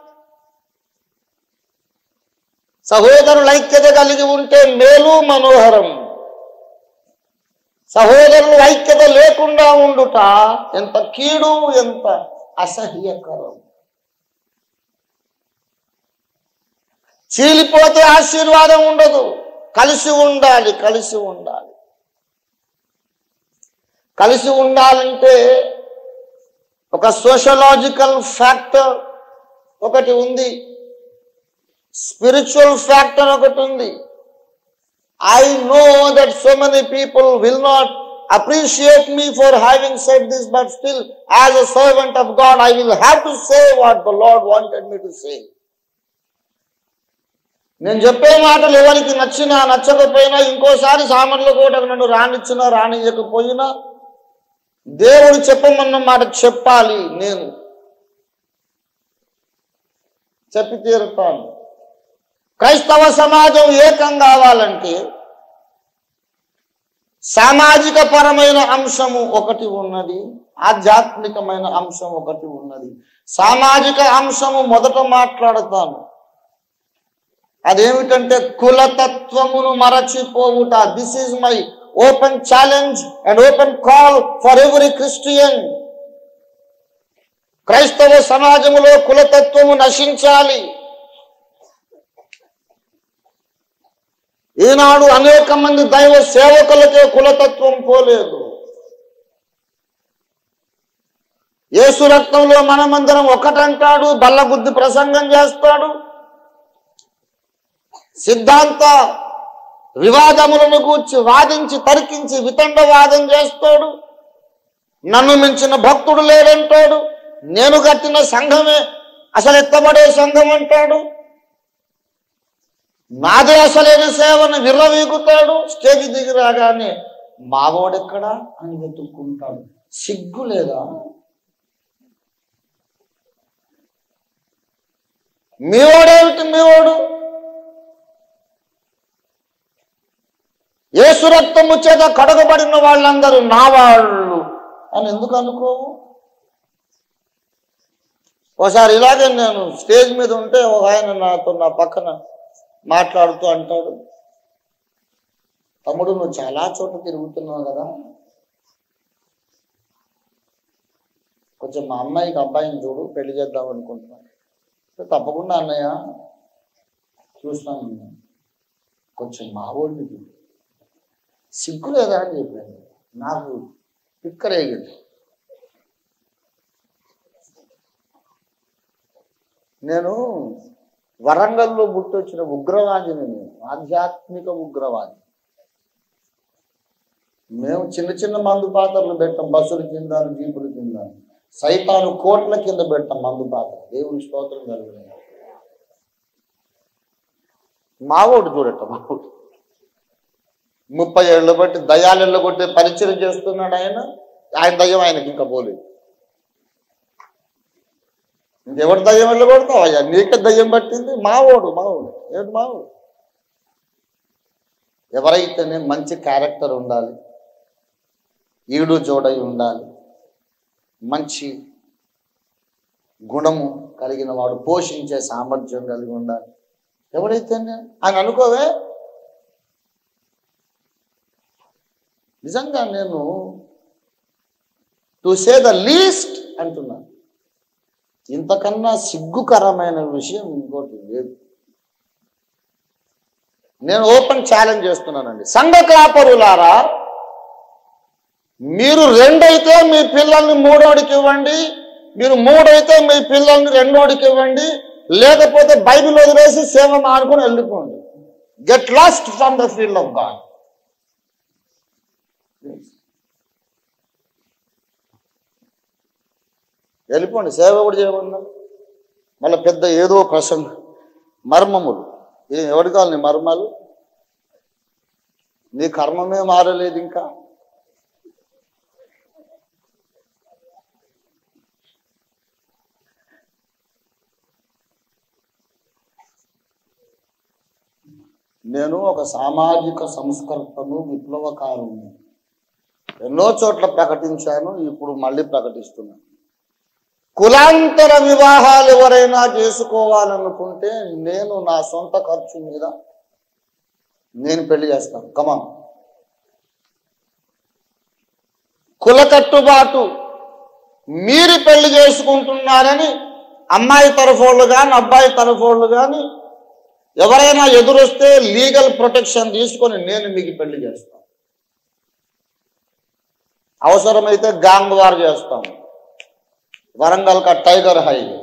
సహోదరులు ఐక్యత కలిగి ఉంటే మేలు, మనోహరం. సహోదరులు ఐక్యత లేకుండా ఉండుట ఎంత కీడు, ఎంత అసహ్యకరం. చీలిపోతే ఆశీర్వాదం ఉండదు. కలిసి ఉండాలి, కలిసి ఉండాలి. కలిసి ఉండాలంటే ఒక సోషలాజికల్ ఫ్యాక్టర్ ఒకటి ఉంది, స్పిరిచువల్ ఫ్యాక్టర్ ఒకటి ఉంది. I know that so many people will not appreciate me for having said this, but still as a servant of God I will have to say what the Lord wanted me to say. నేను చెప్పే మాటలు ఎవరికి నచ్చినా నచ్చకపోయినా, ఇంకోసారి సామాన్ల కోటకు నన్ను రానిచ్చినా రానియకపోయినా, దేవుడు చెప్పమన్న మాట చెప్పాలి. నేను చెప్పి తీరుతాను. క్రైస్తవ సమాజం ఏకం కావాలంటే సామాజిక పరమైన అంశము ఒకటి ఉన్నది, ఆధ్యాత్మికమైన అంశం ఒకటి ఉన్నది. సామాజిక అంశము మొదట మాట్లాడతాను. అదేమిటంటే కులతత్వమును మరచిపోవుట. This is my open challenge and open call for every Christian. క్రైస్తవ సమాజములో కులతత్వము నశించాలి. ఈనాడు అనేక మంది దైవ సేవకులకే కులతత్వం పోలేదు. యేసు రక్తంలో మనమందరం ఒకటంటాడు, బల్లబుద్ధి ప్రసంగం చేస్తాడు, సిద్ధాంత వివాదములను గూర్చి వాదించి తర్కించి వితండవాదం చేస్తాడు. నన్ను మించిన భక్తుడు లేడంటాడు. నేను కట్టిన సంఘమే అసలు ఎత్తబడే సంఘం అంటాడు. నాదే అసలైన సేవను విర్రవీగుతాడు. స్టేజ్ దిగి రాగానే మావోడెక్కడా అని వెతుక్కుంటాడు. సిగ్గు లేదా? మీవాడేమిటి? మీవాడు యేసు రక్తము చేత కడగబడిన వాళ్ళందరూ నా వాళ్ళు అని ఎందుకు అనుకోవు? ఒకసారి ఇలాగే నేను స్టేజ్ మీద ఉంటే ఒక ఆయన నాతో నా పక్కన మాట్లాడుతూ అంటాడు, తమ్ముడు నువ్వు చాలా చోట తిరుగుతున్నావు కదా, కొంచెం మా అమ్మాయికి అబ్బాయిని చూడు, పెళ్లి చేద్దాం అనుకుంటున్నాను. తప్పకుండా అన్నయ్య చూస్తాను, కొంచెం మా ఊళ్ళకి సిగ్గు లేదా అని చెప్పాను. నాకు పిక్కరేగింది. నేను వరంగల్లో పుట్టొచ్చిన ఉగ్రవాదిని, నేను ఆధ్యాత్మిక ఉగ్రవాది. మేము చిన్న చిన్న మందు పాత్రలు పెట్టాం, బస్సుల కింద జీపుల కింద, సైతాను కోట్ల కింద పెట్టాం మందు పాత్ర. దేవుని స్తోత్రం కలిగిన మావోడు చూడట, మావోడు ముప్పై ఏళ్ళు బట్టి దయ్యాలు కొట్టి పరిచయం చేస్తున్నాడు ఆయన. ఆయన దయ్యం ఆయనకి ఇంకా పోలేదు. ఇంకెవరి దయ్యం వెళ్ళగొడతావు అయ్యా, నీకే దయ్యం పట్టింది. మావోడు మావోడు ఏంటి మావోడు. ఎవరైతేనే మంచి క్యారెక్టర్ ఉండాలి, ఈడు జోడై ఉండాలి, మంచి గుణము కలిగిన వాడు, పోషించే సామర్థ్యం కలిగి ఉండాలి. ఎవరైతేనే ఆయన అనుకోవే. నిజంగా నేను టు సే ద లీస్ట్ అంటున్నాను. ఇంతకన్నా సిగ్గుకరమైన విషయం ఇంకోటి లేదు. నేను ఓపెన్ ఛాలెంజ్ చేస్తున్నానండి. సంఘ కాపరులారా, మీరు రెండైతే మీ పిల్లల్ని మూడోడికి ఇవ్వండి, మీరు మూడైతే మీ పిల్లల్ని రెండోడికి ఇవ్వండి, లేకపోతే బైబిల్ వదిలేసి సేవ మానుకొని వెళ్ళిపోండి. Get lost from the field of God. వెళ్ళిపోండి, సేవ కూడా చేయమన్నా. మళ్ళీ పెద్ద ఏదో ప్రసంగం, మర్మములు. ఏ ఎవరికి కావాలి నీ మర్మాలు? నీ కర్మమే మారలేదు ఇంకా. నేను ఒక సామాజిక సంస్కర్తను, విప్లవకారుని. ఎన్నో చోట్ల ప్రకటించాను, ఇప్పుడు మళ్ళీ ప్రకటిస్తున్నాను. కులాంతర వివాహాలు ఎవరైనా చేసుకోవాలనుకుంటే నేను నా సొంత ఖర్చు మీద నేను పెళ్లి చేస్తాను. కమా, కుల కట్టుబాటు మీరు పెళ్లి చేసుకుంటున్నారని అమ్మాయి తరఫోళ్ళు కానీ అబ్బాయి తరఫోళ్ళు కానీ ఎవరైనా ఎదురొస్తే లీగల్ ప్రొటెక్షన్ తీసుకొని నేను మీకు పెళ్లి చేస్తాను. అవసరమైతే గ్యాంగ్ వార్ చేస్తాము. వరంగల్ కా టైగర్ హైవే.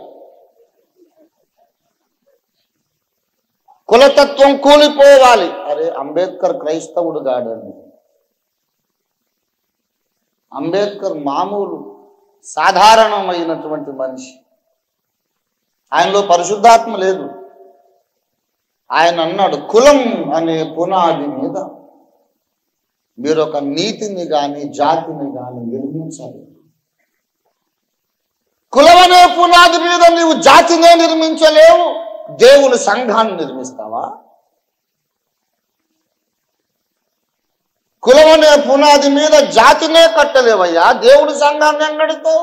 కులతత్వం కూలిపోవాలి. అరే, అంబేద్కర్ క్రైస్తవుడు కాడండి. అంబేద్కర్ మామూలు సాధారణమైనటువంటి మనిషి. ఆయనలో పరిశుద్ధాత్మ లేదు. ఆయన అన్నాడు, కులం అనే పునాది మీద మీరు ఒక నీతిని కానీ జాతిని కానీ నిర్మించాలి. కులం అనే పునాది మీద నీవు జాతినే నిర్మించలేవు, దేవుని సంఘాన్ని నిర్మిస్తావా? కులం అనే పునాది మీద జాతినే కట్టలేవయ్యా, దేవుని సంఘాన్ని ఎంగడితో.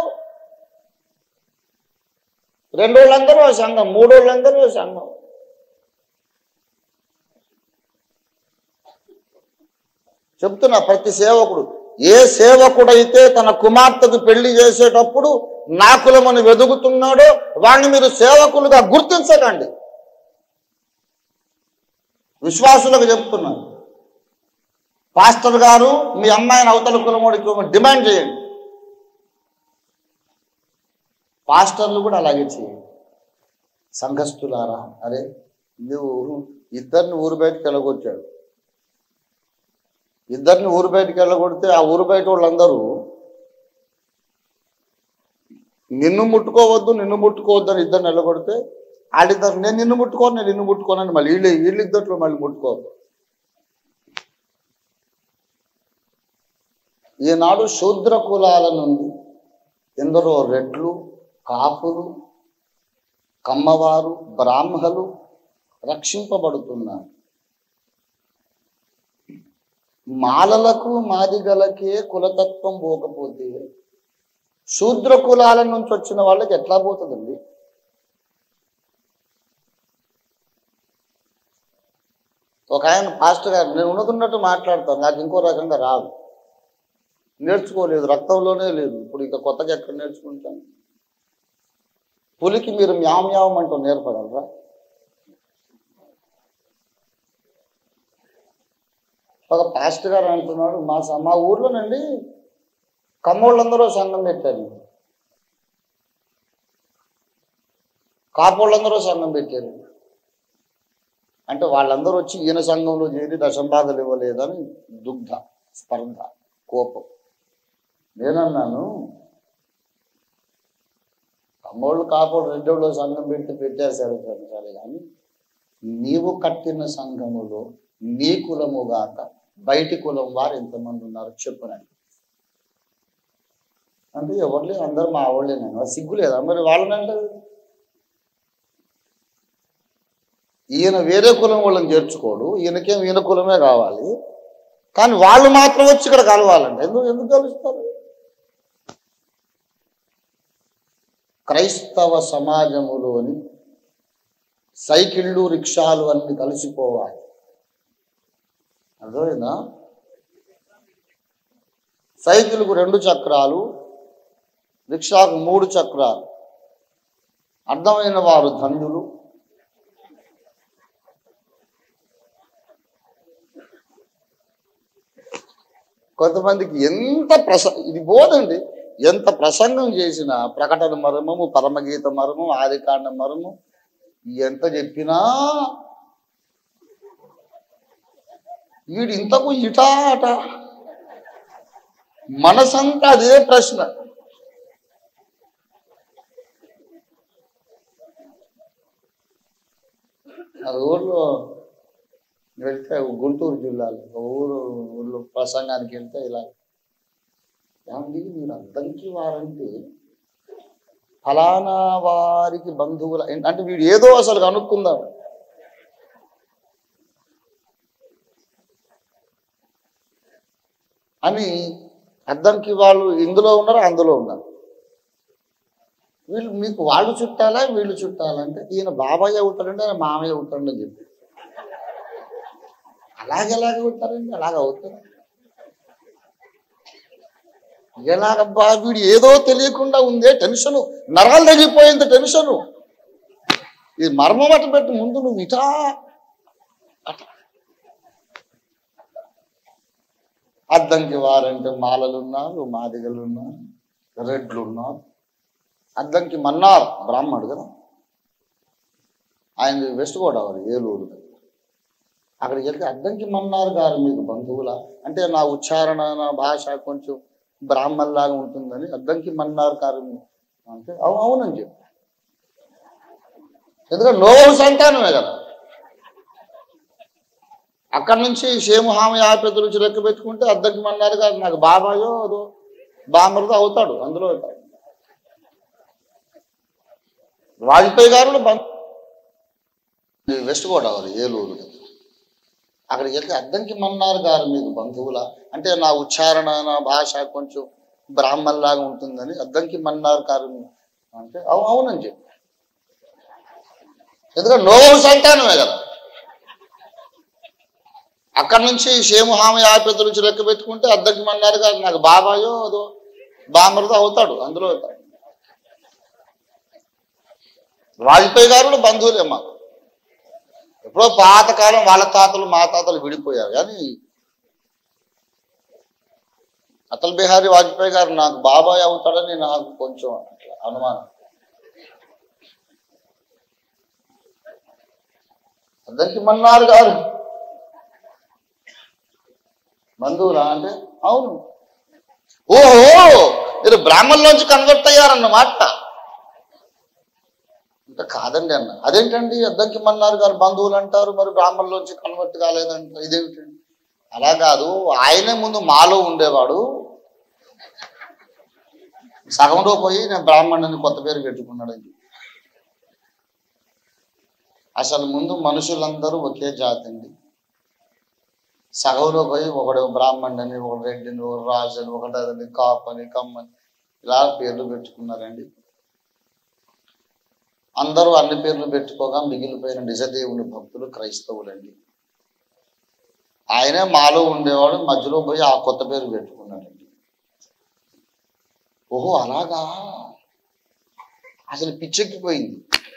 రెండోళ్ళందరూ సంఘం, మూడోళ్ళందరూ సంఘం. చెప్తున్నా, ప్రతి సేవకుడు, ఏ సేవకుడైతే తన కుమార్తెకు పెళ్లి చేసేటప్పుడు నా కులమని వెదుగుతున్నాడో వాడిని మీరు సేవకులుగా గుర్తించకండి. విశ్వాసులకు చెప్తున్నాను, పాస్టర్ గారు మీ అమ్మాయిని అవతల కులముడికి డిమాండ్ చేయండి. పాస్టర్లు కూడా అలాగే చేయండి. సంఘస్థులారా, అరే నువ్వు ఇద్దరిని ఊరు బయటకు వెళ్ళగొచ్చాడు, ఇద్దరిని ఊరు బయటకు వెళ్ళగొడితే ఆ ఊరు బయట వాళ్ళందరూ నిన్ను ముట్టుకోవద్దు నిన్ను ముట్టుకోవద్దు అని ఇద్దరిని వెళ్ళగొడితే వాళ్ళిద్దరు నేను నిన్ను ముట్టుకోను నేను నిన్ను ముట్టుకోనని మళ్ళీ వీళ్ళు వీళ్ళిద్దరిలో మళ్ళీ ముట్టుకోవద్దు. ఈనాడు శూద్ర కులాల నుండి ఎందరో రెడ్లు, కాపులు, కమ్మవారు, బ్రాహ్మలు రక్షింపబడుతున్నారు. మాలలకు మాదిగలకే కులతత్వం పోకపోతే శూద్ర కులాల నుంచి వచ్చిన వాళ్ళకి ఎట్లా పోతుందండి? ఒక ఆయన పాస్టర్ గారు, నేను ఉన్నతున్నట్టు మాట్లాడతాను, నాకు ఇంకో రకంగా రాదు, నేర్చుకోలేదు, రక్తంలోనే లేదు. ఇప్పుడు ఇక కొత్తగా ఎక్కడ నేర్చుకుంటాను? పులికి మీరు మ్యావ్ మ్యావ్ అంటూ నేర్పగలరా? ఒక పాస్టర్ గారు అంటున్నాడు, మా మా ఊర్లోనండి కమ్మోళ్ళందరూ సంఘం పెట్టారు, కాపోళ్ళందరూ సంఘం పెట్టారు. అంటే వాళ్ళందరూ వచ్చి ఈయన సంఘంలో చేరి దశంబాధలు ఇవ్వలేదని దుగ్ధ, స్పర్ధ, కోపం. నేనన్నాను, కమ్మోళ్ళు కాపోళ్ళు రెండోళ్ళు సంఘం పెట్టి పెట్టారు సరే సరే, కానీ నీవు కట్టిన సంఘములో నీ కులము గాక బయటి కులం వారు ఎంతమంది ఉన్నారు చెప్పునండి. అంటే ఎవరు అందరూ మా వాళ్ళేనండి. సిగ్గు లేదా మరి వాళ్ళనంటే? ఈయన వేరే కులం వాళ్ళని చేర్చుకోడు, ఈయనకేం ఈయన కులమే కావాలి, కానీ వాళ్ళు మాత్రం వచ్చి ఇక్కడ కలవాలంటే ఎందుకు ఎందుకు కలుస్తారు? క్రైస్తవ సమాజములోని సైకిళ్ళు రిక్షాలు అన్ని కలిసిపోవాలి. అర్థమైందా? సైకిల్కు రెండు చక్రాలు, రిక్షాకు మూడు చక్రాలు. అర్థమైన వారు ధన్యులు. కొంతమందికి ఎంత ప్రస ఇది పోదండి, ఎంత ప్రసంగం చేసినా ప్రకటన మర్మము, పరమగీత మర్మం, ఆదికాండ మర్మం ఎంత చెప్పినా వీడు ఇంతకు ఇటా అట మనసంతా అదే ప్రశ్న. అది ఊర్లో వెళ్తే గుంటూరు జిల్లాలో ఊరు ఊళ్ళో ప్రసంగానికి వెళ్తే ఇలా, ఏమండి మీరు అద్దంకి వారంటే ఫలానా వారికి బంధువుల అంటే వీడు ఏదో అసలు కనుక్కుందాం అని. అద్దంకి వాళ్ళు ఇందులో ఉన్నారు, అందులో ఉన్నారు. వీళ్ళు మీకు వాళ్ళు చుట్టాలా వీళ్ళు చుట్టాలంటే ఈయన బాబాయ్ అవుతాడంటే ఆయన మామయ్య అవుతాడని చెప్పి అలాగే ఎలాగ అవుతారండి? అలాగ అవుతారు ఎలాగబ్బా? వీడు ఏదో తెలియకుండా ఉందే టెన్షను, నరాలు తగ్గిపోయింది టెన్షను. ఇది మర్మం అటు పెట్టి ముందు నువ్వు ఇటా అట. అద్దంకి వారంటే మాలలు ఉన్నారు, మాదిగలు ఉన్నారు, రెడ్లు ఉన్నారు. అద్దంకి మన్నార్ బ్రాహ్మణుడు కదా, ఆయన వెస్ట్ గోదావరి ఏలూరు. అక్కడికి వెళ్తే అద్దంకి మన్నార్ గారు మీకు బంధువులా అంటే నా ఉచ్చారణ నా భాష కొంచెం బ్రాహ్మణ్లాగా ఉంటుందని అద్దంకి మన్నార్ గారు అంటే అవునని చెప్పి. ఎందుకంటే నోవు సంతానమే కదా. అక్కడి నుంచి షేము హామి ఆపేతుల నుంచి లెక్క పెట్టుకుంటే అద్దంకి మన్నార్ గారు నాకు బాబాయో అదో బామరదో అవుతాడు, అందులో అవుతాడు. వాజ్పేయి గారు వెస్ట్ గోదావరి ఏలూరు. అక్కడికి వెళ్తే అద్దంకి మన్నార్ గారు మీకు బంధువులా అంటే నా ఉచ్చారణ నా భాష కొంచెం బ్రాహ్మణ్లాగా ఉంటుందని అద్దంకి మన్నార్ గారు అంటే అవునని చెప్పి. ఎందుకంటే నోవు సంతానమే కదా. అక్కడి నుంచి షేము హామి ఆపేతుల నుంచి లెక్క పెట్టుకుంటే అద్దంకి మన్నార్ గారు నాకు బాబాయో అదో బామరదో అవుతాడు, అందులో అవుతాడు. వాజ్పేయి గారు బంధువులే మాకు. ఎప్పుడో పాతకాలం వాళ్ళ తాతలు మా తాతలు విడిపోయారు, కానీ అటల్ బిహారీ వాజ్పేయి గారు నాకు బాబాయ్ అవుతాడని నాకు కొంచెం అట్లా అనుమానం. అద్దంకి మన్నార్ గారు బంధువులా అంటే అవును. ఓహో మీరు బ్రాహ్మణులోంచి కన్వర్ట్ అయ్యారన్నమాట. అంటే కాదండి అన్న. అదేంటండి అద్దంకి మన్నార్ గారు బంధువులు అంటారు, మరి బ్రాహ్మణులోంచి కన్వర్ట్ కాలేదంట, ఇదేమిటండి? అలా కాదు, ఆయనే ముందు మాలో ఉండేవాడు, సగంలో పోయి నేను బ్రాహ్మణుని కొత్త పేరు పెట్టుకున్నాడని. అసలు ముందు మనుషులందరూ ఒకే జాతి అండి. సగంలో పోయి ఒకడు బ్రాహ్మణుని, ఒకడు రెడ్డిని, ఒక రాజుని, ఒకటి కాపని, కమ్మని ఇలా పేర్లు పెట్టుకున్నారండి. అందరూ అన్ని పేర్లు పెట్టుకోగా మిగిలిపోయిన నిజదేవుని భక్తులు క్రైస్తవులండి. ఆయనే మాలో ఉండేవాడు, మధ్యలో పోయి ఆ కొత్త పేరు పెట్టుకున్నాడండి. ఓహో అలాగా, అసలు పిచ్చెక్కిపోయింది.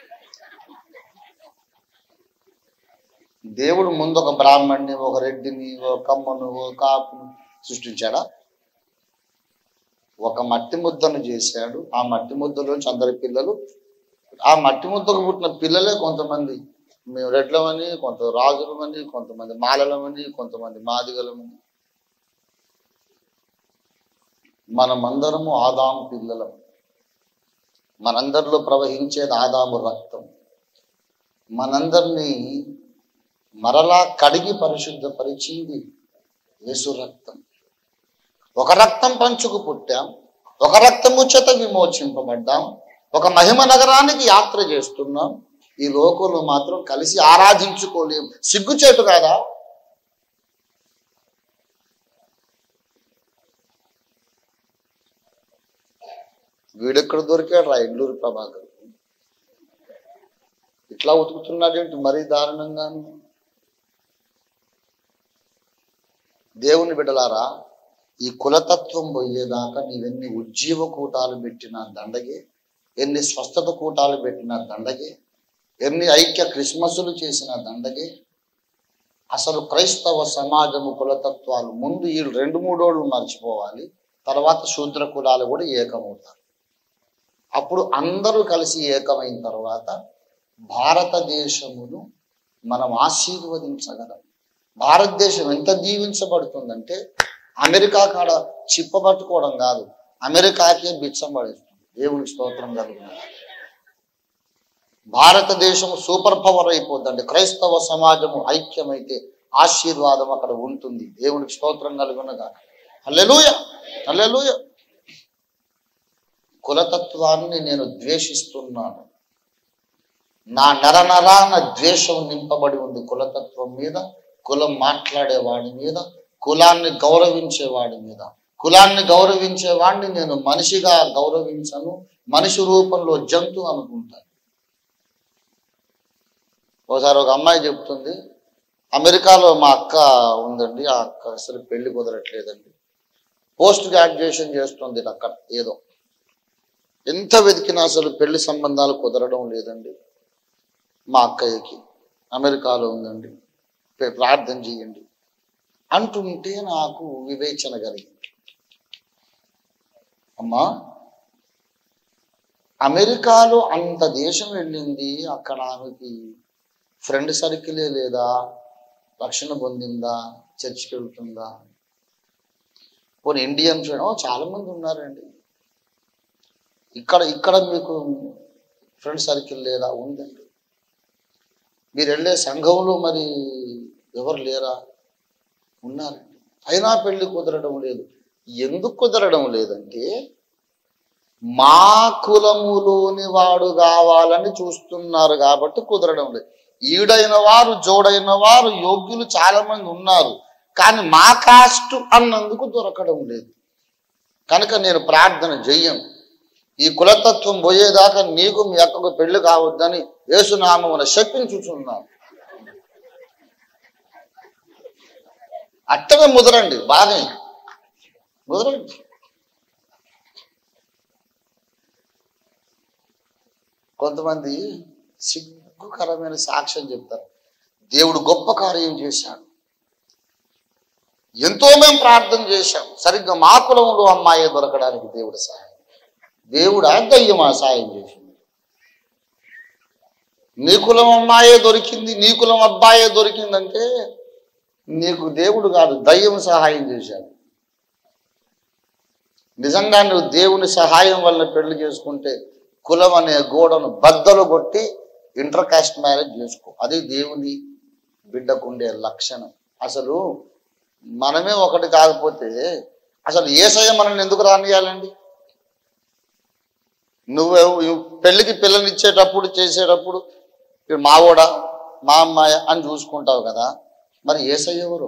దేవుడు ముందు ఒక బ్రాహ్మణ్ణి, ఒక రెడ్డిని, ఒక కమ్మను, ఒక కాపును సృష్టించాడా? ఒక మట్టి ముద్దను చేశాడు. ఆ మట్టి ముద్దలోంచి అందరి పిల్లలు, ఆ మట్టి ముద్దకు పుట్టిన పిల్లలే కొంతమంది మేము రెడ్లమని, కొంత రాజులమని, కొంతమంది మాలలమని, కొంతమంది మాదిగలమని. మనమందరము ఆదాము పిల్లలం. మనందరిలో ప్రవహించేది ఆదాము రక్తం. మనందరినీ మరలా కడిగి పరిశుద్ధపరిచింది యేసు రక్తం. ఒక రక్తం పంచుకు పుట్టాం, ఒక రక్తము చేత విమోచింపబడ్డాం, ఒక మహిమ నగరానికి యాత్ర చేస్తున్నాం. ఈ లోకంలో మాత్రం కలిసి ఆరాధించుకోలేం. సిగ్గుచేటు కాదా? వీడెక్కడ దొరికాడు రా ఇండూరు ప్రభాకర్? ఇట్లా ఉతుకుతున్నాడేంటి మరీ దారుణంగాను? దేవుని బిడ్డలారా, ఈ కులతత్వం పోయేదాకా నీవెన్ని ఉజ్జీవ కూటాలు పెట్టినా దండగే, ఎన్ని స్వస్థత కూటాలు పెట్టినా దండగే, ఎన్ని ఐక్య క్రిస్మస్లు చేసిన దండగే. అసలు క్రైస్తవ సమాజము కులతత్వాలు ముందు ఈ రెండు మూడోళ్ళు మర్చిపోవాలి. తర్వాత శూద్ర కులాలు కూడా ఏకమవుతారు. అప్పుడు అందరూ కలిసి ఏకమైన తర్వాత భారతదేశమును మనం ఆశీర్వదించగలం. భారతదేశం ఎంత దీవించబడుతుందంటే అమెరికా కాడ చిప్పబట్టుకోవడం కాదు, అమెరికాకే బిచ్చం పడేస్తుంది. దేవునికి స్తోత్రం కలుగుతుంది. భారతదేశం సూపర్ పవర్ అయిపోద్దండి. క్రైస్తవ సమాజము ఐక్యమైతే ఆశీర్వాదం అక్కడ ఉంటుంది. దేవునికి స్తోత్రం కలుగునగా. హల్లెలూయా, హల్లెలూయా. కులతత్వాన్ని నేను ద్వేషిస్తున్నాను. నా నరనరాన ద్వేషం నింపబడి ఉంది కులతత్వం మీద, కులం మాట్లాడేవాడి మీద, కులాన్ని గౌరవించేవాడి మీద. కులాన్ని గౌరవించేవాడిని నేను మనిషిగా గౌరవించను, మనిషి రూపంలో జంతువు అనుకుంటాను. ఒకసారి ఒక అమ్మాయి చెప్తుంది, అమెరికాలో మా అక్క ఉందండి, ఆ అక్క అసలు పెళ్లి కుదరట్లేదండి, పోస్ట్ గ్రాడ్యుయేషన్ చేస్తుంది అక్కడ, ఏదో ఎంత వెతికినా అసలు పెళ్లి సంబంధాలు కుదరడం లేదండి. మా అక్కయ్యకి అమెరికాలో ఉందండి, ప్రార్థన చేయండి అంటుంటే నాకు వివేచన కలిగింది. అమ్మా, అమెరికాలో అంత దేశం వెళ్ళింది, అక్కడ ఆమెకి ఫ్రెండ్ సర్కిలే లేదా, రక్షణ పొందిందా, చర్చికి వెళ్తుందా? పోనీ ఇండియన్ ఫ్రెండ్ చాలా మంది ఉన్నారండి. ఇక్కడ ఇక్కడ మీకు ఫ్రెండ్ సర్కిల్ లేదా? ఉందండి. మీరు వెళ్ళే సంఘంలో మరి ఎవరు లేరా? ఉన్నారండి. అయినా పెళ్లి కుదరడం లేదు. ఎందుకు కుదరడం లేదంటే మా కులములోని వాడు కావాలని చూస్తున్నారు కాబట్టి కుదరడం లేదు. ఈడైన వారు జోడైన వారు యోగ్యులు చాలా మంది ఉన్నారు, కానీ మా కాస్ట్ అన్నందుకు దొరకడం లేదు. కనుక నేను ప్రార్థన చెయ్యను, ఈ కులతత్వం పోయేదాకా నీకు మీ అక్కకు పెళ్లి కావద్దని యేసునామమున శపించుచున్నాను. అట్టనే ముదరండి, బాగా ముదరండి. కొంతమంది సిగ్గుకరమైన సాక్ష్యం చెప్తారు, దేవుడు గొప్ప కార్యం చేశాడు, ఎంతో మేము ప్రార్థన చేశాం, సరిగ్గా మా కులంలో అమ్మాయి దొరకడానికి దేవుడు సహాయం. దేవుడు దయ్యమా సాయం చేసింది? నీ కులం అమ్మాయే దొరికింది, నీ కులం అబ్బాయే దొరికిందంటే నీకు దేవుడు కాదు, దయ్యం సహాయం చేశాడు. నిజంగా నువ్వు దేవుని సహాయం వల్ల పెళ్లి చేసుకుంటే కులం అనే గోడను బద్దలు కొట్టి ఇంటర్ కాస్ట్ మ్యారేజ్ చేసుకో. అది దేవుని బిడ్డకుండే లక్షణం. అసలు మనమే ఒకటి కాకపోతే అసలు యేసయ్య మనల్ని ఎందుకు రానియాలండి? నువ్వు పెళ్లికి పిల్లలు ఇచ్చేటప్పుడు చేసేటప్పుడు మావోడా మా అమ్మాయ అని చూసుకుంటావు కదా, మరి యేసయ్య ఎవరు?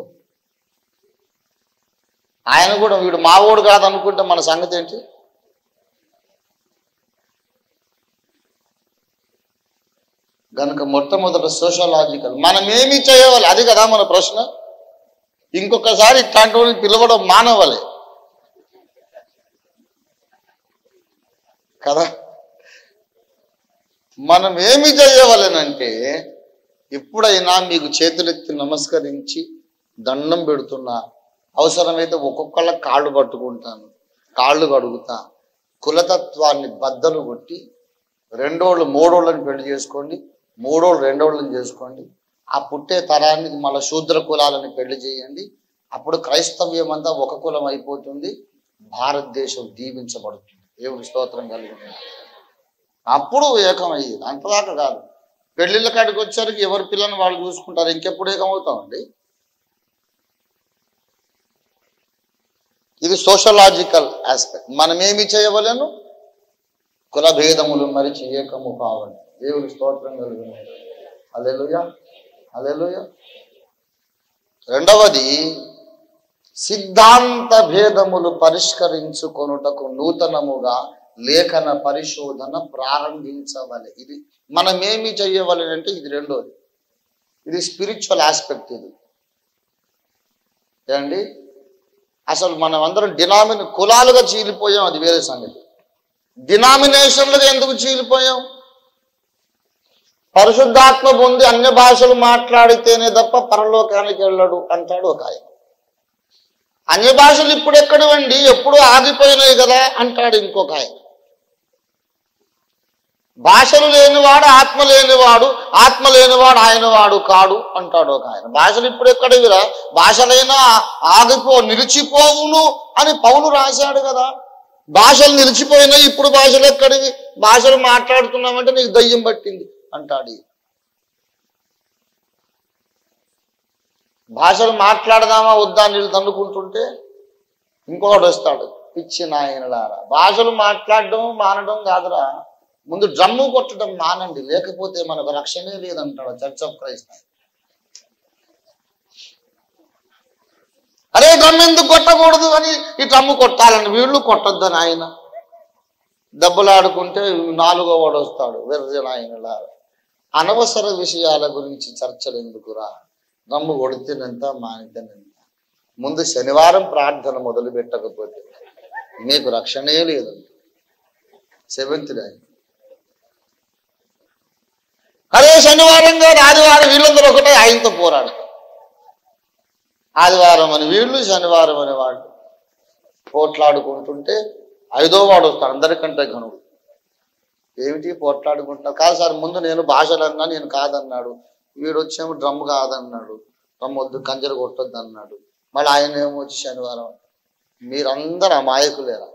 ఆయన కూడా వీడు మావోడు కాదనుకుంటే మన సంగతి ఏంటి? కనుక మొట్టమొదట సోషలాజికల్ మనం ఏమి చేయవాలి, అది కదా మన ప్రశ్న. ఇంకొకసారి ఇట్లాంటి వాళ్ళని పిలవడం మానవాలి కదా. మనం ఏమి చేయవలనంటే, ఎప్పుడైనా మీకు చేతులెత్తి నమస్కరించి దండం పెడుతున్నా, అవసరమైతే ఒక్కొక్కళ్ళ కాళ్ళు పట్టుకుంటాను, కాళ్ళు కడుగుతా, కులతత్వాన్ని బద్దలు కొట్టి రెండోళ్ళు మూడోళ్ళని పెళ్లి చేసుకోండి, మూడోళ్ళు రెండోళ్ళని చేసుకోండి, ఆ పుట్టే తరానికి మళ్ళీ శూద్ర కులాలని పెళ్లి చేయండి. అప్పుడు క్రైస్తవ్యం అంతా ఒక కులం అయిపోతుంది, భారతదేశం దీవించబడుతుంది. దేవుని స్తోత్రం కలిగింది. అప్పుడు ఏకమయ్యేది. అంతదాకా కాదు. పెళ్లిళ్ళ కాడికి వచ్చేసరికి ఎవరి పిల్లని వాళ్ళు చూసుకుంటారు. ఇంకెప్పుడు ఏకమవుతామండి? ఇది సోషలాజికల్ ఆస్పెక్ట్. మనం ఏమి చేయవలను? కుల భేదములు మరిచి ఏకము కావాలి. దేవుని స్తోత్రం కలిగింది. హల్లెలూయా, హల్లెలూయా. రెండవది, సిద్ధాంత భేదములు పరిష్కరించుకొనుటకు నూతనముగా లేఖన పరిశోధన ప్రారంభించవలె. ఇది మనం ఏమి చెయ్యవలనంటే ఇది రెండోది. ఇది స్పిరిచువల్ ఆస్పెక్ట్. ఇది ఏమండి, అసలు మనం అందరం డినామినే కులాలుగా చీలిపోయాం, అది వేరే సంగతి. డినామినేషన్లుగా ఎందుకు చీలిపోయాం? పరిశుద్ధాత్మ పొంది అన్య భాషలు మాట్లాడితేనే తప్ప పరలోకానికి వెళ్ళడు అంటాడు ఒక ఆయన. అన్య భాషలు ఇప్పుడు ఎక్కడవండి, ఎప్పుడు ఆగిపోయినాయి కదా అంటాడు ఇంకొక ఆయన. భాషలు లేనివాడు ఆత్మ లేనివాడు, ఆత్మ లేనివాడు ఆయన వాడు కాడు అంటాడు ఒక ఆయన. భాషలు ఇప్పుడు ఎక్కడవిరా, భాషలైనా ఆగిపో నిలిచిపోవును అని పౌలు రాశాడు కదా. భాషలు నిలిచిపోయినాయి, ఇప్పుడు భాషలు ఎక్కడివి? భాషలు మాట్లాడుతున్నామంటే నీకు దయ్యం పట్టింది అంటాడు. భాషలు మాట్లాడదామా వద్దా నీళ్ళు తన్నుకుంటుంటే ఇంకొకటి వస్తాడు, పిచ్చి నాయనలారా. భాషలు మాట్లాడడం మానడం కాదురా, ముందు డ్రమ్ము కొట్టడం మానండి, లేకపోతే మనకు రక్షణే లేదంటాడు చర్చ్ ఆఫ్ క్రైస్ట్. అరే డ్రమ్ ఎందుకు కొట్టకూడదు అని ఈ డ్రమ్ము కొట్టాలని, వీళ్ళు కొట్టొద్దని ఆయన. దెబ్బలాడుకుంటే నాలుగో వాడు వస్తాడు, వెర్రి ఆయనలారా. అనవసర విషయాల గురించి చర్చలు ఎందుకురా? డ్రమ్ము కొడితేనంత మానితేనంత. ముందు శనివారం ప్రార్థన మొదలు పెట్టకపోతే మీకు రక్షణే లేదు. సెవెంత్ డే అదే శనివారం కాదు ఆదివారం, వీళ్ళందరూ ఒకటే ఆయనతో పోరాడతారు. ఆదివారం అని వీళ్ళు, శనివారం అని వాళ్ళు పోట్లాడుకుంటుంటే ఐదో వాడు వస్తాడు, అందరికంటే ఘనుడు. ఏమిటి పోట్లాడుకుంటున్నారు? కాదు సార్, ముందు నేను భాషలు అన్నా, నేను కాదన్నాడు. వీడు వచ్చేమో డ్రమ్ కాదన్నాడు, డ్రమ్ వద్దు కంజర కొట్టొద్దు అన్నాడు. మళ్ళీ ఆయన ఏమో వచ్చి శనివారం. మీరందరూ అమాయకులేరా?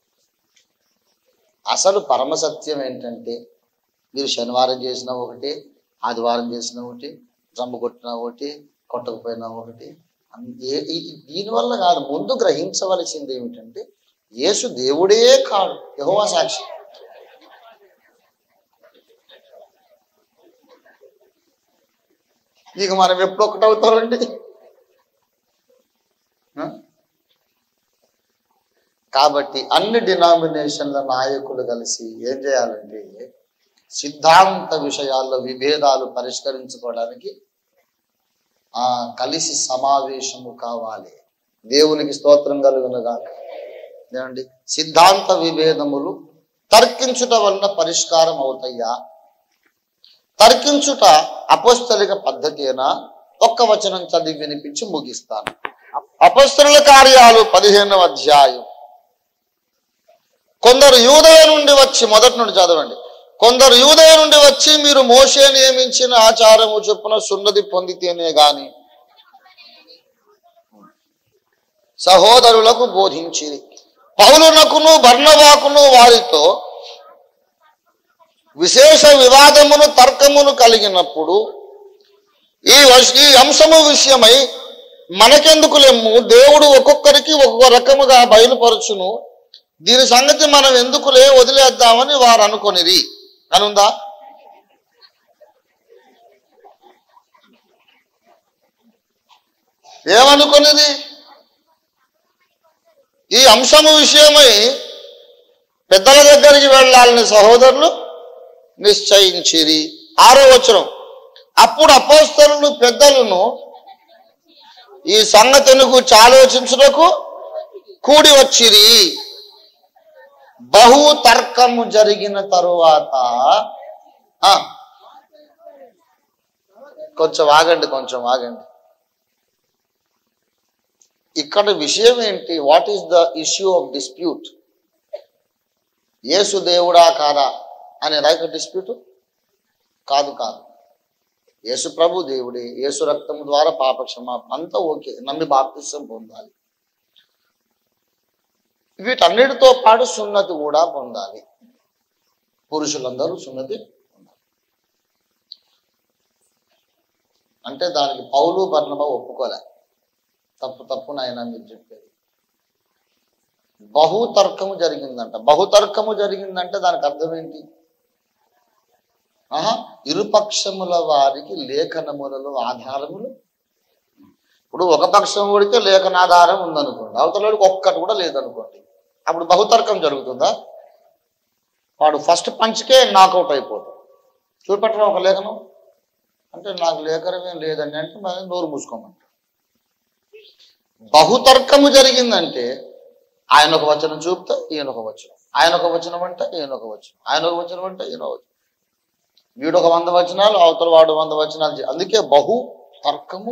అసలు పరమసత్యం ఏంటంటే, మీరు శనివారం చేసిన ఒకటి, ఆదివారం చేసిన ఒకటి, డ్రమ్ము కొట్టిన ఒకటి, కొట్టకపోయినా ఒకటి. ఏ దీనివల్ల కాదు, ముందు గ్రహించవలసింది ఏమిటంటే యేసు దేవుడే కాడు, యెహోవా సాక్షి. ఇక మనం ఎప్పుడు ఒకటి అవుతామండి? కాబట్టి అన్ని డినామినేషన్ల నాయకులు కలిసి ఏం చేయాలంటే, సిద్ధాంత విషయాల్లో విభేదాలు పరిష్కరించుకోవడానికి ఆ కలిసి సమావేశము కావాలి. దేవునికి స్తోత్రం కలుగునుగా. ఏమండి, సిద్ధాంత విభేదములు తర్కించుట వలన పరిష్కారం అవుతాయా? తర్కించుట అపోస్తలిక పద్ధతేనా? ఒక్క వచనం చదివి వినిపించి ముగిస్తాను. అపోస్తలుల కార్యాలు పదిహేనవ అధ్యాయం. కొందరు యూదయ నుండి వచ్చి, మొదటి నుండి చదవండి. కొందరు యూదయ నుండి వచ్చి, మీరు మోషే నియమించిన ఆచారము చొప్పున సున్నతి పొందితేనే గాని సహోదరులకు బోధించిరి. పౌలునకును బర్నబాకును వారితో విశేష వివాదమును తర్కమును కలిగినప్పుడు, ఈ ఈ అంశము విషయమై మనకెందుకు లెమ్ము, దేవుడు ఒక్కొక్కరికి ఒక్కొక్క రకముగా బయలుపరచును, దీని సంగతి మనం ఎందుకులే వదిలేద్దామని వారు అనుకొనిరి. అనుందా? ఏమనుకునేది? ఈ అంశము విషయమై పెద్దల దగ్గరికి వెళ్ళాలని సహోదరులు నిశ్చయించిరి. ఆరో వచనం. అప్పుడు అపోస్తలులు పెద్దలను ఈ సంగతిని గురించి ఆలోచించుటకు కూడి వచ్చిరి. బహు తర్కము జరిగిన తరువాత కొంచెం ఆగండి కొంచెం ఆగండి ఇక్కడ విషయం ఏంటి? What is the issue of dispute? Yesu దేవుడా కాదా అనేదా ఇక్కడ డిస్ప్యూట్? కాదు కాదు యేసు ప్రభు దేవుడే, యేసు రక్తం ద్వారా పాప క్షమాపణ అంతా ఓకే, నమ్మి బాప్తిసం పొందాలి. వీటన్నిటితో పాటు సున్నతి కూడా పొందాలి. పురుషులందరూ సున్నతి పొందాలి. అంటే దానికి పౌలు బర్నబా ఒప్పుకోలే. తప్పు తప్పు నాయన మీరు చెప్పేది. బహుతర్కము జరిగిందంట. బహుతర్కము జరిగిందంటే దానికి అర్థం ఏంటి? ఆహా ఇరుపక్షముల వారికి లేఖనములలో ఆధారములు. ఇప్పుడు ఒక పక్షం ఊడికే లేఖనాధారం ఉందనుకోండి, అవతలకి ఒక్కటి కూడా లేదనుకోండి, అప్పుడు బహుతర్కం జరుగుతుందా? వాడు ఫస్ట్ పంచ్కే నాకౌట్ అయిపోతాడు. చూపెట్టడం ఒక లేఖనం అంటే నాకు లేఖనమే లేదండి అంటే మరి నోరు మూసుకోమంట. బహుతర్కము జరిగిందంటే ఆయన ఒక వచనం చూపుతా ఈయన ఒక వచనం, ఆయన ఒక వచనం అంటే ఈయన ఒక వచనం, ఆయన ఒక వచనం అంటే ఈయన వచనం, వీడు ఒక వంద వచనాలు అవతల వాడు వంద వచనాలు. అందుకే బహు తర్కము.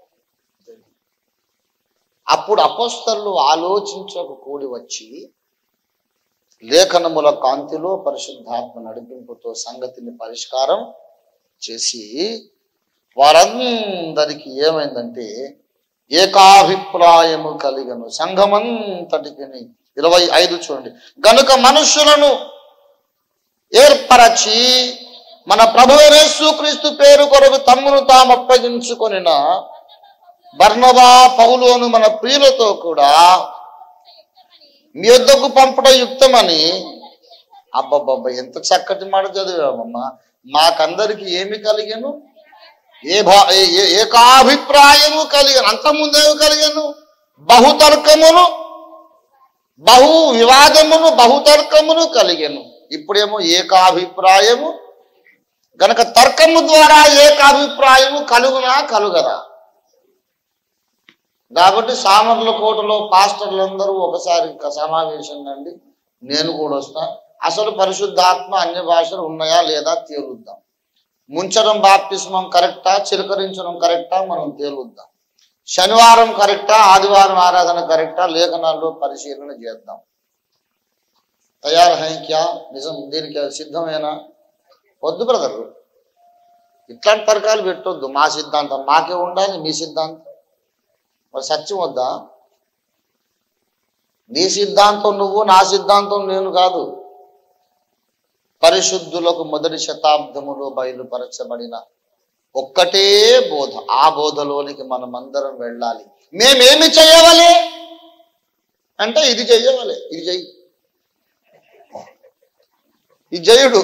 అప్పుడు అపోస్తలులు ఆలోచించక కూడి వచ్చి లేఖనముల కాంతిలో పరిశుద్ధాత్మ నడిపింపుతో సంగతిని పరిష్కారం చేసి వారందరికీ ఏమైందంటే ఏకాభిప్రాయము కలిగను సంఘమంతటికి. ఇరవై ఐదు చూడండి. గనుక మనుష్యులను ఏర్పరచి మన ప్రభువైన యేసుక్రీస్తు పేరు కొరకు తమ్మును తాము అప్పగించుకొనిన బర్నబా పౌలును మన ప్రియులతో కూడా మీ యొద్దకు పంపడ యుక్తమని. అబ్బబ్బబ్బ ఎంత చక్కటి మాట చదివామమ్మా. మాకందరికి ఏమి కలిగాను? ఏ భా ఏకాభిప్రాయము కలిగాను. అంతకుముందేమి కలిగాను? బహుతర్కమును, బహు వివాదమును, బహుతర్కమును కలిగాను. ఇప్పుడేమో ఏకాభిప్రాయము. గనక తర్కము ద్వారా ఏకాభిప్రాయము కలుగునా కలుగదా? కాబట్టి సామర్ల కోటలో పాస్టర్లందరూ ఒకసారి సమావేశం అండి, నేను కూడా వస్తా. అసలు పరిశుద్ధాత్మ అన్య భాషలు ఉన్నాయా లేదా తేలుద్దాం. ముంచడం బాప్తిస్మం కరెక్టా, చిలకరించడం కరెక్టా మనం తేలుద్దాం. శనివారం కరెక్టా, ఆదివారం ఆరాధన కరెక్టా, లేఖనాల్లో పరిశీలన చేద్దాం. తయారు హై క్యా? నిజం దీనికి సిద్ధమేనా? వద్దు బ్రదరు, ఇట్లాంటి తర్కాలు పెట్టొద్దు. మా సిద్ధాంతం మాకే ఉండాలి, మీ సిద్ధాంతం మరి సత్యం వద్దా? నీ సిద్ధాంతం నువ్వు, నా సిద్ధాంతం నేను కాదు. పరిశుద్ధులకు మొదటి శతాబ్దములో బయలుపరచబడిన ఒక్కటే బోధ. ఆ బోధలోనికి మనమందరం వెళ్ళాలి. మేమేమి చేయవాలి అంటే ఇది చెయ్యవాలి, ఇది చెయ్యి, ఈ జయుడు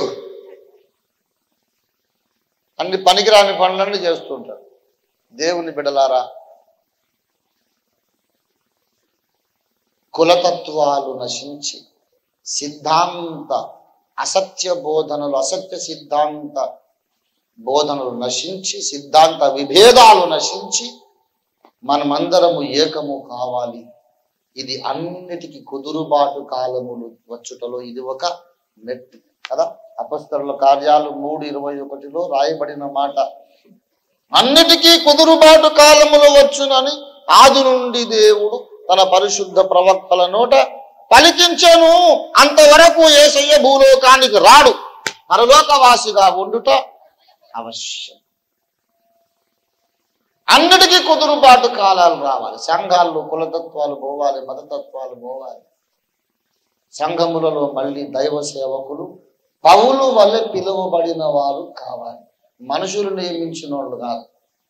అన్ని పనికిరాని పనులన్నీ చేస్తుంటాడు. దేవుని బిడలారా, కులతత్వాలు నశించి సిద్ధాంత అసత్య బోధనలు, అసత్య సిద్ధాంత బోధనలు నశించి, సిద్ధాంత విభేదాలు నశించి మనమందరము ఏకము కావాలి. ఇది అన్నిటికీ కుదురుబాటు కాలములు వచ్చుటలో ఇది ఒక మెట్టు కదా. అపొస్తలుల కార్యాలు మూడు ఇరవై ఒకటిలో రాయబడిన మాట, అన్నిటికీ కుదురుబాటు కాలములు వచ్చునని ఆది నుండి దేవుడు తన పరిశుద్ధ ప్రవక్తల నోట పలికించెను. అంతవరకు యేసయ్య భూలోకానికి రాడు, పరలోకవాసిగా ఉండుట అవశ్యం. అన్నిటికీ కుదురుబాటు కాలాలు రావాలి. సంఘాల్లో కులతత్వాలు పోవాలి, మతతత్వాలు పోవాలి. సంఘములలో మళ్ళీ దైవ సేవకులు పౌలు వల్ల పిలువబడిన వారు కావాలి, మనుషులు నియమించిన వాళ్ళు కాదు.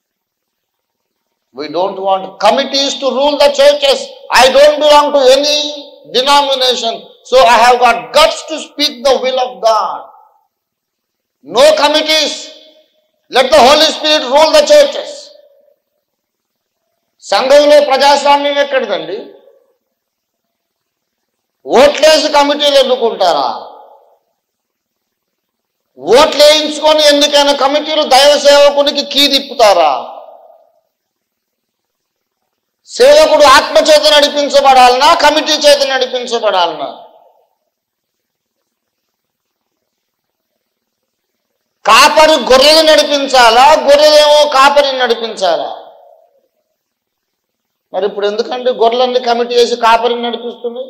We don't want committees to rule the churches. I don't belong to any denomination, so I have got guts to speak the will of God. No committees. Let the Holy Spirit rule the churches. సంఘంలో ప్రజాస్వామ్యం ఎక్కడిదండి? ఓట్లేసి కమిటీలు ఎన్నుకుంటారా? ఓట్లు వేయించుకొని ఎన్నికైన కమిటీలు దైవ సేవకునికి కీ తిప్పుతారా? సేవకుడు ఆత్మ చేత నడిపించబడాలనా, కమిటీ చేత నడిపించబడాలనా? కాపరి గొర్రెలు నడిపించాలా, గొర్రెలేమో కాపరిని నడిపించాలా? మరి ఇప్పుడు ఎందుకంటే గొర్రెలన్నీ కమిటీ చేసి కాపరిని నడిపిస్తుంది?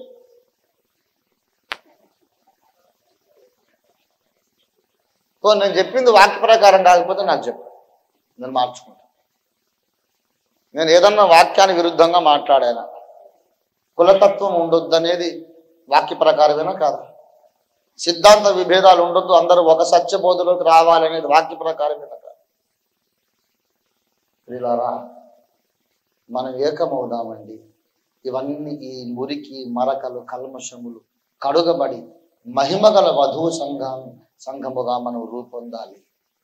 ఓ నేను చెప్పింది వాక్య ప్రకారం కాకపోతే నాకు చెప్పు, నేను మార్చుకుంటాను. నేను ఏదన్నా వాక్యానికి విరుద్ధంగా మాట్లాడానా, కులతత్వం ఉండొద్దు అనేది వాక్య ప్రకారమేనా కాదా? సిద్ధాంత విభేదాలు ఉండొద్దు, అందరూ ఒక సత్యబోధలోకి రావాలనేది వాక్య ప్రకారమేనా కాదా? ప్రియులారా, మనం ఏకమవుదామండి. ఇవన్నీ ఈ మురికి మరకలు కల్మషములు కడుగబడి మహిమగల వధువు సంఘం సంఘముగా మనం రూపొందాలి.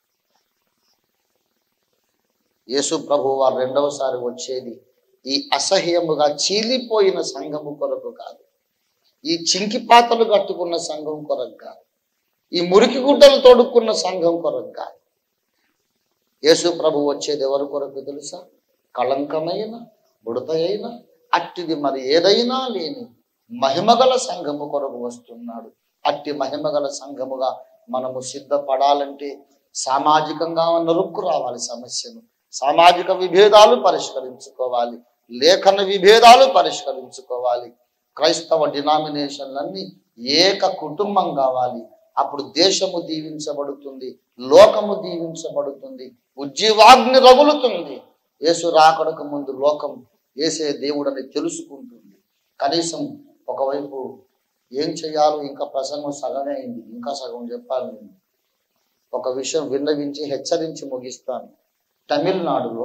యేసు ప్రభు వారు రెండవసారి వచ్చేది ఈ అసహ్యముగా చీలిపోయిన సంఘము కొరకు కాదు, ఈ చింకిపాతలు కట్టుకున్న సంఘం కొరకు కాదు, ఈ మురికి గుడ్డలు తొడుక్కున్న సంఘం కొరకు కాదు. యేసు ప్రభు వచ్చేది ఎవరి కొరకు తెలుసా? కళంకమైన బుడత అయిన అట్టిది మరి ఏదైనా లేని మహిమగల సంఘము కొరకు వస్తున్నాడు. అట్టి మహిమగల సంఘముగా మనము సిద్ధపడాలంటే సామాజికంగా నరుక్కు రావాలి, సమస్యను సామాజిక విభేదాలు పరిష్కరించుకోవాలి, లేఖన విభేదాలు పరిష్కరించుకోవాలి. క్రైస్తవ డినామినేషన్లన్నీ ఏక కుటుంబం కావాలి. అప్పుడు దేశము దీవించబడుతుంది, లోకము దీవించబడుతుంది, ఉజ్జీవాగ్ని రగులుతుంది. యేసు రాకడకు ముందు లోకం యేసే దేవుడని తెలుసుకుంటుంది. కనీసం ఒకవైపు ఏం చేయాలో ఇంకా ప్రసంగం సగమే అయింది, ఇంకా సగం చెప్పాలి. నేను ఒక విషయం విన్నవించి హెచ్చరించి ముగిస్తాను. తమిళనాడులో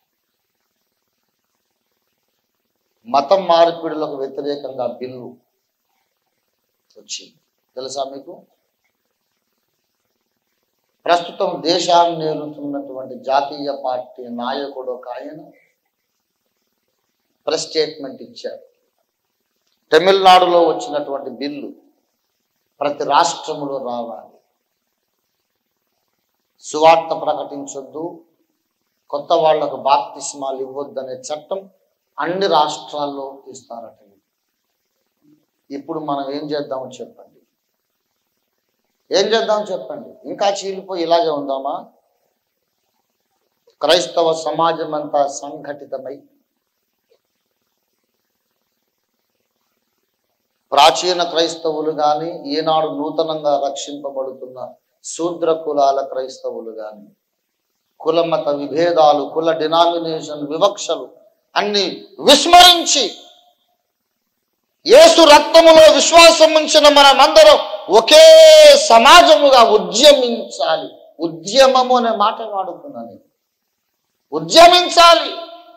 మతం మార్పిడులకు వ్యతిరేకంగా బిల్లు వచ్చింది, తెలుసా మీకు? ప్రస్తుతం దేశాన్ని నేలుతున్నటువంటి జాతీయ పార్టీ నాయకుడు ఒక ఆయన ప్రెస్ స్టేట్మెంట్ ఇచ్చారు. తమిళనాడులో వచ్చినటువంటి బిల్లు ప్రతి రాష్ట్రంలో రావాలి, సువార్త ప్రకటించొద్దు, కొత్త వాళ్లకు బాప్తిస్మాలు ఇవ్వద్దనే చట్టం అన్ని రాష్ట్రాల్లో ఇస్తారట. ఇప్పుడు మనం ఏం చేద్దామో చెప్పండి, ఏం చేద్దాం చెప్పండి? ఇంకా చీలిపోయి ఇలాగే ఉందామా? క్రైస్తవ సమాజం అంతా సంఘటితమై ప్రాచీన క్రైస్తవులు కానీ, ఈనాడు నూతనంగా రక్షింపబడుతున్న శూద్ర కులాల క్రైస్తవులు కానీ, కులమత విభేదాలు, కుల డినామినేషన్ వివక్షలు అన్ని విస్మరించి యేసు రక్తములో విశ్వాసం ఉంచిన మనమందరం ఒకే సమాజముగా ఉద్యమించాలి. ఉద్యమము అనే మాట వాడుతున్నాను. ఉద్యమించాలి,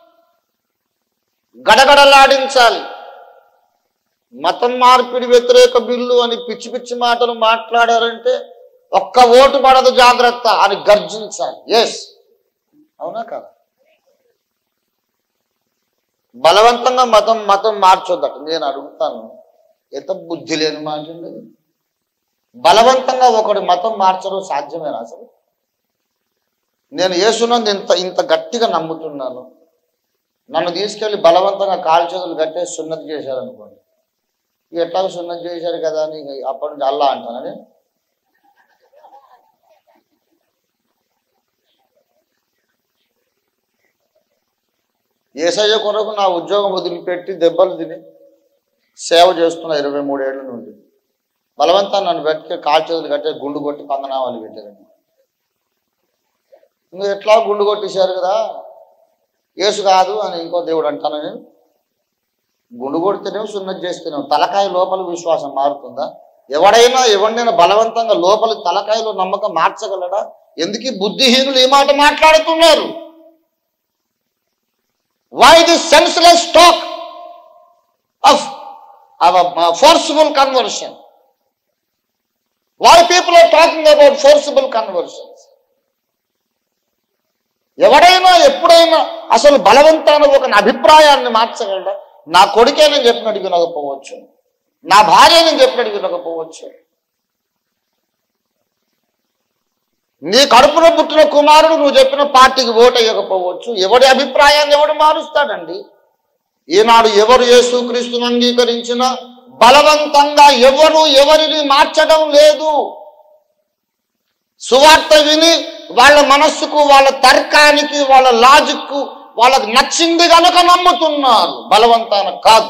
గడగడలాడించాలి. మతం మార్పిడి వ్యతిరేక బిల్లు అని పిచ్చి పిచ్చి మాటలు మాట్లాడారంటే ఒక్క ఓటు పడదు, జాగ్రత్త అని గర్జించాలి. ఎస్, అవునా కదా? బలవంతంగా మతం మతం మార్చొద్దట. నేను అడుగుతాను, ఎంత బుద్ధి లేని మాట ఉండదు. బలవంతంగా ఒకటి మతం మార్చడం సాధ్యమేనా అసలు? నేను యేసునందు ఇంత ఇంత గట్టిగా నమ్ముతున్నాను, నన్ను తీసుకెళ్లి బలవంతంగా కాలు చేతులు కట్టేసి సున్నతి చేశారనుకోండి, ఎట్లా సున్నతి చేశారు కదా అని అప్పటి నుంచి అల్లా అంటాను నేను. యేసయ్య కొరకు నా ఉద్యోగం వదిలిపెట్టి దెబ్బలు తిని సేవ చేస్తున్నా ఇరవై మూడేళ్ల నుండి. బలవంతాన్ని నన్ను పెట్టి కాలు చేతులు కట్టే గుండు కొట్టి పంగనామాలు పెట్టారండి. నువ్వు ఎట్లా గుండు కొట్టేశారు కదా, యేసు కాదు అని ఇంకో దేవుడు అంటాను నేను. గుండు కొడితేనేమో సున్నతి చేస్తేనేమో తలకాయ లోపల విశ్వాసం మారుతుందా? ఎవడైనా ఎవడైనా బలవంతంగా లోపలి తలకాయలో నమ్మకం మార్చగలడా? ఎందుకు బుద్ధిహీనులు ఈ మాట మాట్లాడుతున్నారు? Why this senseless talk of our forcible conversion? Why people are talking about forcible conversions? ఎవడైనా ఎప్పుడైనా అసలు బలవంతాన ఒక అభిప్రాయాన్ని మార్చగలడా? నా కొడుకే నేను చెప్పినట్టు వినకపోవచ్చు, నా భార్య నేను చెప్పినట్టు వినకపోవచ్చు, నీ కడుపున పుట్టిన కుమారుడు నువ్వు చెప్పిన పార్టీకి ఓటు వేయకపోవచ్చు. ఎవడి అభిప్రాయాన్ని ఎవడు మారుస్తాడండి? ఈనాడు ఎవరు యేసుక్రీస్తును అంగీకరించినా బలవంతంగా ఎవరు ఎవరిని మార్చడం లేదు. సువార్త విని వాళ్ళ మనస్సుకు, వాళ్ళ తర్కానికి, వాళ్ళ లాజిక్కు వాళ్ళకు నచ్చింది కనుక నమ్ముతున్నారు, బలవంతాన కాదు.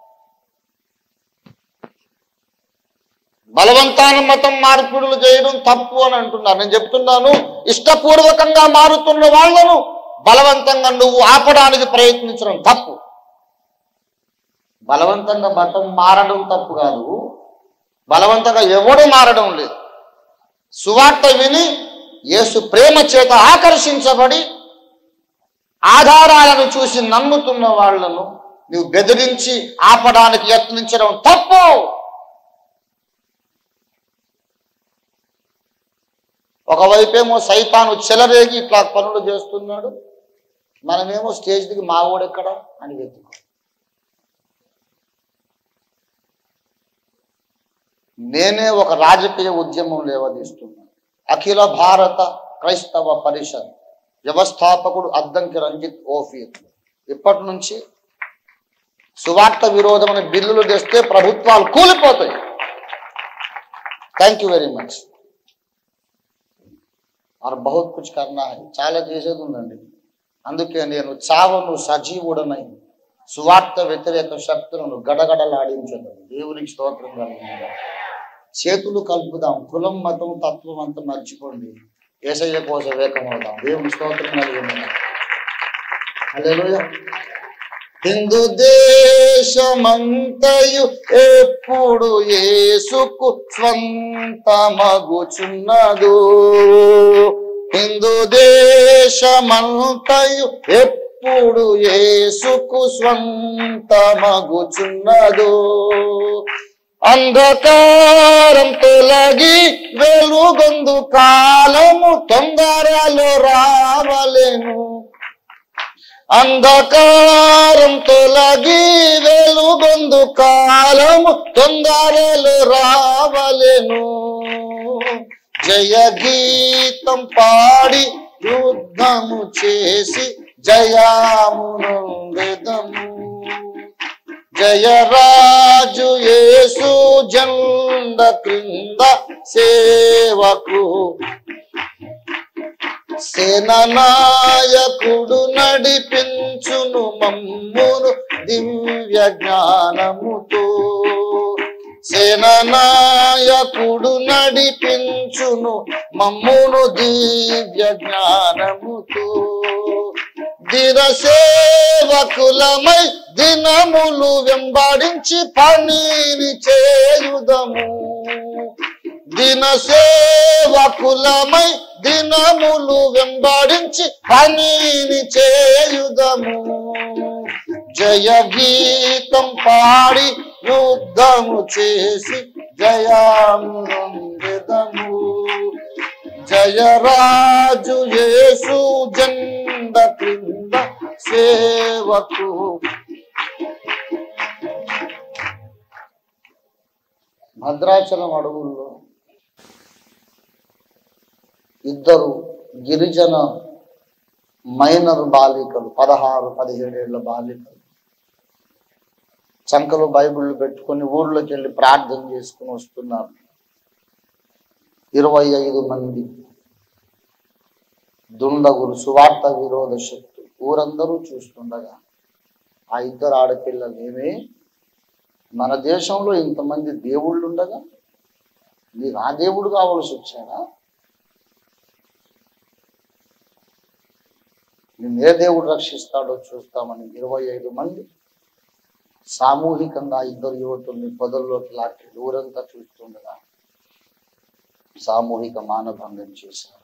బలవంతాన మతం మార్పుడులు చేయడం తప్పు అని అంటున్నారు. నేను చెప్తున్నాను, ఇష్టపూర్వకంగా మారుతున్న వాళ్ళను బలవంతంగా నువ్వు ఆపడానికి ప్రయత్నించడం తప్పు. బలవంతంగా మతం మారడం తప్పు కాదు, బలవంతంగా ఎవడు మారడం లేదు. సువార్త విని యేసు ప్రేమ చేత ఆకర్షించబడి ఆధారాలను చూసి నమ్ముతున్న వాళ్లను నువ్వు బెదిరించి ఆపడానికి యత్నించడం తప్పు. ఒకవైపేమో సైతాను చెలరేగి ఇట్లా పనులు చేస్తున్నాడు, మనమేమో స్టేజ్ దిగి మావోడెక్కడ అని వెతుకు. నేనే ఒక రాజకీయ ఉద్యమం లేవదీస్తున్నాను. అఖిల భారత క్రైస్తవ పరిషత్ వ్యవస్థాపకుడు అద్దంకి రంజిత్ ఓఫీర్ ఇప్పటి నుంచి సువార్త విరోధమైన బిల్లులు తెస్తే ప్రభుత్వాలు కూలిపోతాయి. Thank you very much. और बहुत कुछ करना है, చాలా చేసేది ఉందండి. అందుకే నేను చావను సజీవుడనై సువార్త వ్యతిరేక శక్తులను గడగడలాడించడం. దేవునికి స్తోత్రం కలుగుతుంది. చేతులు కలుపుదాం, కులం మతం తత్వం అంతా మర్చిపోండి, యేసయ్య కోసం ఏకమవుదాం. దేవునికి స్తోత్రం కలుగుతుంది. హల్లెలూయా. హిందూ దేశమంతయు ఎప్పుడు యేసుకు స్వంతమగుచున్నదు. హిందూ దేశమంతయు ఎప్పుడు యేసుకు స్వంతమగుచున్నదు. అంధకారం తొలగి వెలుగొందు కాలము తొందరలో రావలెను. అంధకారం తొలగి వెలుగొందు కాలము తొందరలో రావలెను. జయ గీతం పాడి యుద్ధము చేసి జయమునొందెదము. జయరాజు యేసు జెండ క్రింద సేవకు సేననాయకుడు నడిపించును మమ్మును దివ్య జ్ఞానముతో. సేననాయకుడు నడిపించును మమ్మును దివ్య జ్ఞానముతో. దిన సేవకులమై దినములు వెంబడించి పనిని చేయుదము. దిన సేవకులమై దినములు వెంబడించి పనిని చేయుదము. జయ గీతం పాడి యుద్ధము చేసి జయమునొందెదము. జయరాజు యేసు జెండ క్రింద సేవకు. భద్రాచలం అడవుల్లో ఇద్దరు గిరిజన మైనర్ బాలికలు, పదహారు పదిహేడేళ్ల బాలికలు చంకలు బైబిళ్ళు పెట్టుకొని ఊళ్ళోకి వెళ్ళి ప్రార్థన చేసుకుని వస్తున్నారు. ఇరవై ఐదు మంది దుండగులు, సువార్త విరోధ శక్తి ఊరందరూ చూస్తుండగా ఆ ఇద్దరు ఆడపిల్లలు, ఏమే మన దేశంలో ఇంతమంది దేవుళ్ళు ఉండగా నీకు ఆ దేవుడు కావాల్సి వచ్చాడా? నేను ఏ దేవుడు రక్షిస్తాడో చూస్తామని ఇరవై ఐదు మంది సామూహికంగా ఇద్దరు యువతుల్ని పొదల్లోకి లాక్కి ఊరంతా చూస్తుండగా సామూహిక మానభంగం చేశారు.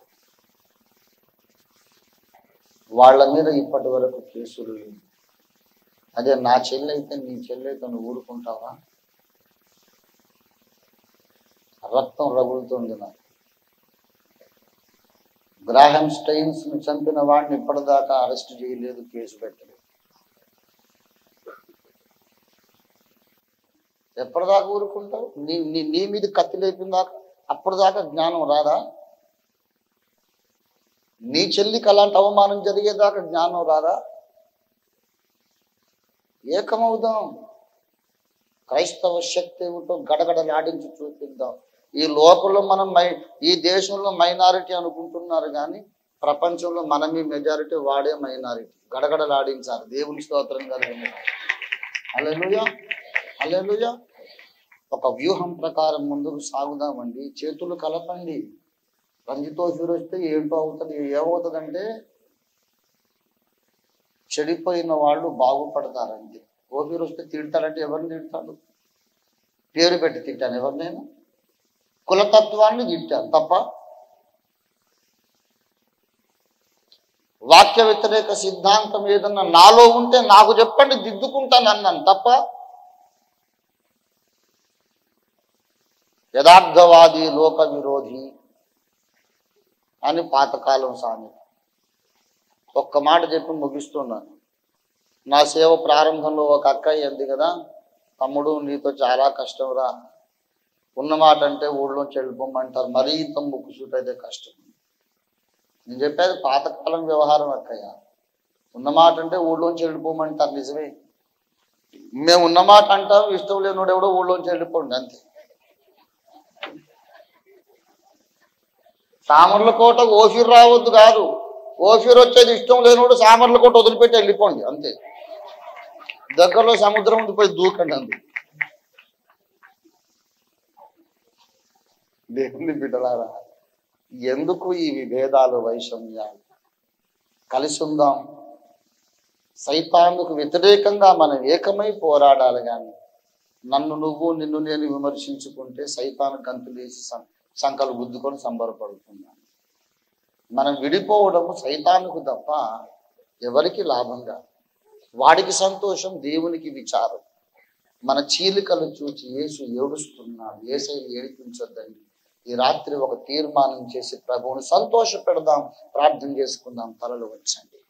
వాళ్ళ మీద ఇప్పటి వరకు కేసులు లేవు. అదే నా చెల్లి అయితే నీ చెల్లి అయితే నువ్వు ఊరుకుంటావా? రక్తం రగులుతుంది నాకు. గ్రాహం స్టెయిన్స్ ని చంపిన వాడిని ఇప్పటిదాకా అరెస్ట్ చేయలేదు, కేసు పెట్టలేదు. ఎప్పటిదాకా ఊరుకుంటావు? నీ నీ మీద కత్తి లేపిందాకా అప్పటిదాకా జ్ఞానం రాదా? నీ చెల్లికి అలాంటి అవమానం జరిగేదాకా జ్ఞానం రాదా? ఏకమవుదాం, క్రైస్తవ శక్తి ఏమిటో గడగడలాడించి చూపిద్దాం. ఈ లోపల మనం మై ఈ దేశంలో మైనారిటీ అనుకుంటున్నారు కానీ ప్రపంచంలో మనమే మెజారిటీ, వాడే మైనారిటీ. గడగడలాడించారు. దేవుని స్తోత్రం కలుగును. హల్లెలూయా, హల్లెలూయా. ఒక వ్యూహం ప్రకారం ముందుకు సాగుదామండి. చేతులు కలపండి. రంజితో వస్తే ఏంటో అవుతుంది. ఏమవుతుందంటే చెడిపోయిన వాళ్ళు బాగుపడతారండి. ఓఫీర్ వస్తే తిడతారంటే ఎవరిని తిడతాడు? పేరు పెట్టి తిట్టాను ఎవరినైనా? కులతత్వాన్ని తిట్టాను తప్ప, వాక్య వ్యతిరేక సిద్ధాంతం ఏదన్నా నాలో ఉంటే నాకు చెప్పండి, దిద్దుకుంటాను అన్నాను తప్ప, యథార్థవాది లోక విరోధి అని పాతకాలం సామెత. ఒక్క మాట చెప్పి ముగిస్తున్నాను. నా సేవ ప్రారంభంలో ఒక అక్కయ్య అంది కదా, తమ్ముడు నీతో చాలా కష్టం రా, ఉన్నమాట అంటే ఊళ్ళోంచి వెళ్ళిపోమంటారు, మరీ ఇంత ముక్కుసూట అయితే కష్టం. నేను చెప్పేది పాతకాలం వ్యవహారం అక్కయ్య. ఉన్నమాట అంటే ఊళ్ళోంచి వెళ్ళిపోమంటారు, నిజమే. మేము ఉన్నమాట అంటాం, ఇష్టం లేనివాడు ఎవడో ఊళ్ళోంచి వెళ్ళిపోండి అంతే. సామర్లకోట ఓఫీర్ రావద్దు కాదు, ఓఫీర్ వచ్చేది ఇష్టం లేనివాడు సామర్లకోట వదిలిపెట్టి వెళ్ళిపోండి అంతే. దగ్గరలో సముద్రం ఉంది, పోయి దూకండి అంతే. దేవుని బిడ్డలారా, ఎందుకు ఈ విభేదాలు, వైషమ్యాలు? కలిసి ఉందాం. సైతానుకు వ్యతిరేకంగా మనం ఏకమై పోరాడాలి. కానీ నన్ను నువ్వు నిన్ను నేను విమర్శించుకుంటే సైతాను గంతులేసి సంకలు గుద్దుకొని సంబరపడుతున్నాను. మనం విడిపోవడము సైతానుకు తప్ప ఎవరికి లాభంగా? వాడికి సంతోషం, దేవునికి విచారం. మన చీలికలు చూచి యేసు ఏడుస్తున్నాడు. యేసయ్య ఏడిపించొద్దండి. ఈ రాత్రి ఒక తీర్మానం చేసి ప్రభువుని సంతోష పెడదాం, ప్రార్థన చేసుకుందాం. తలలు వచ్చండి.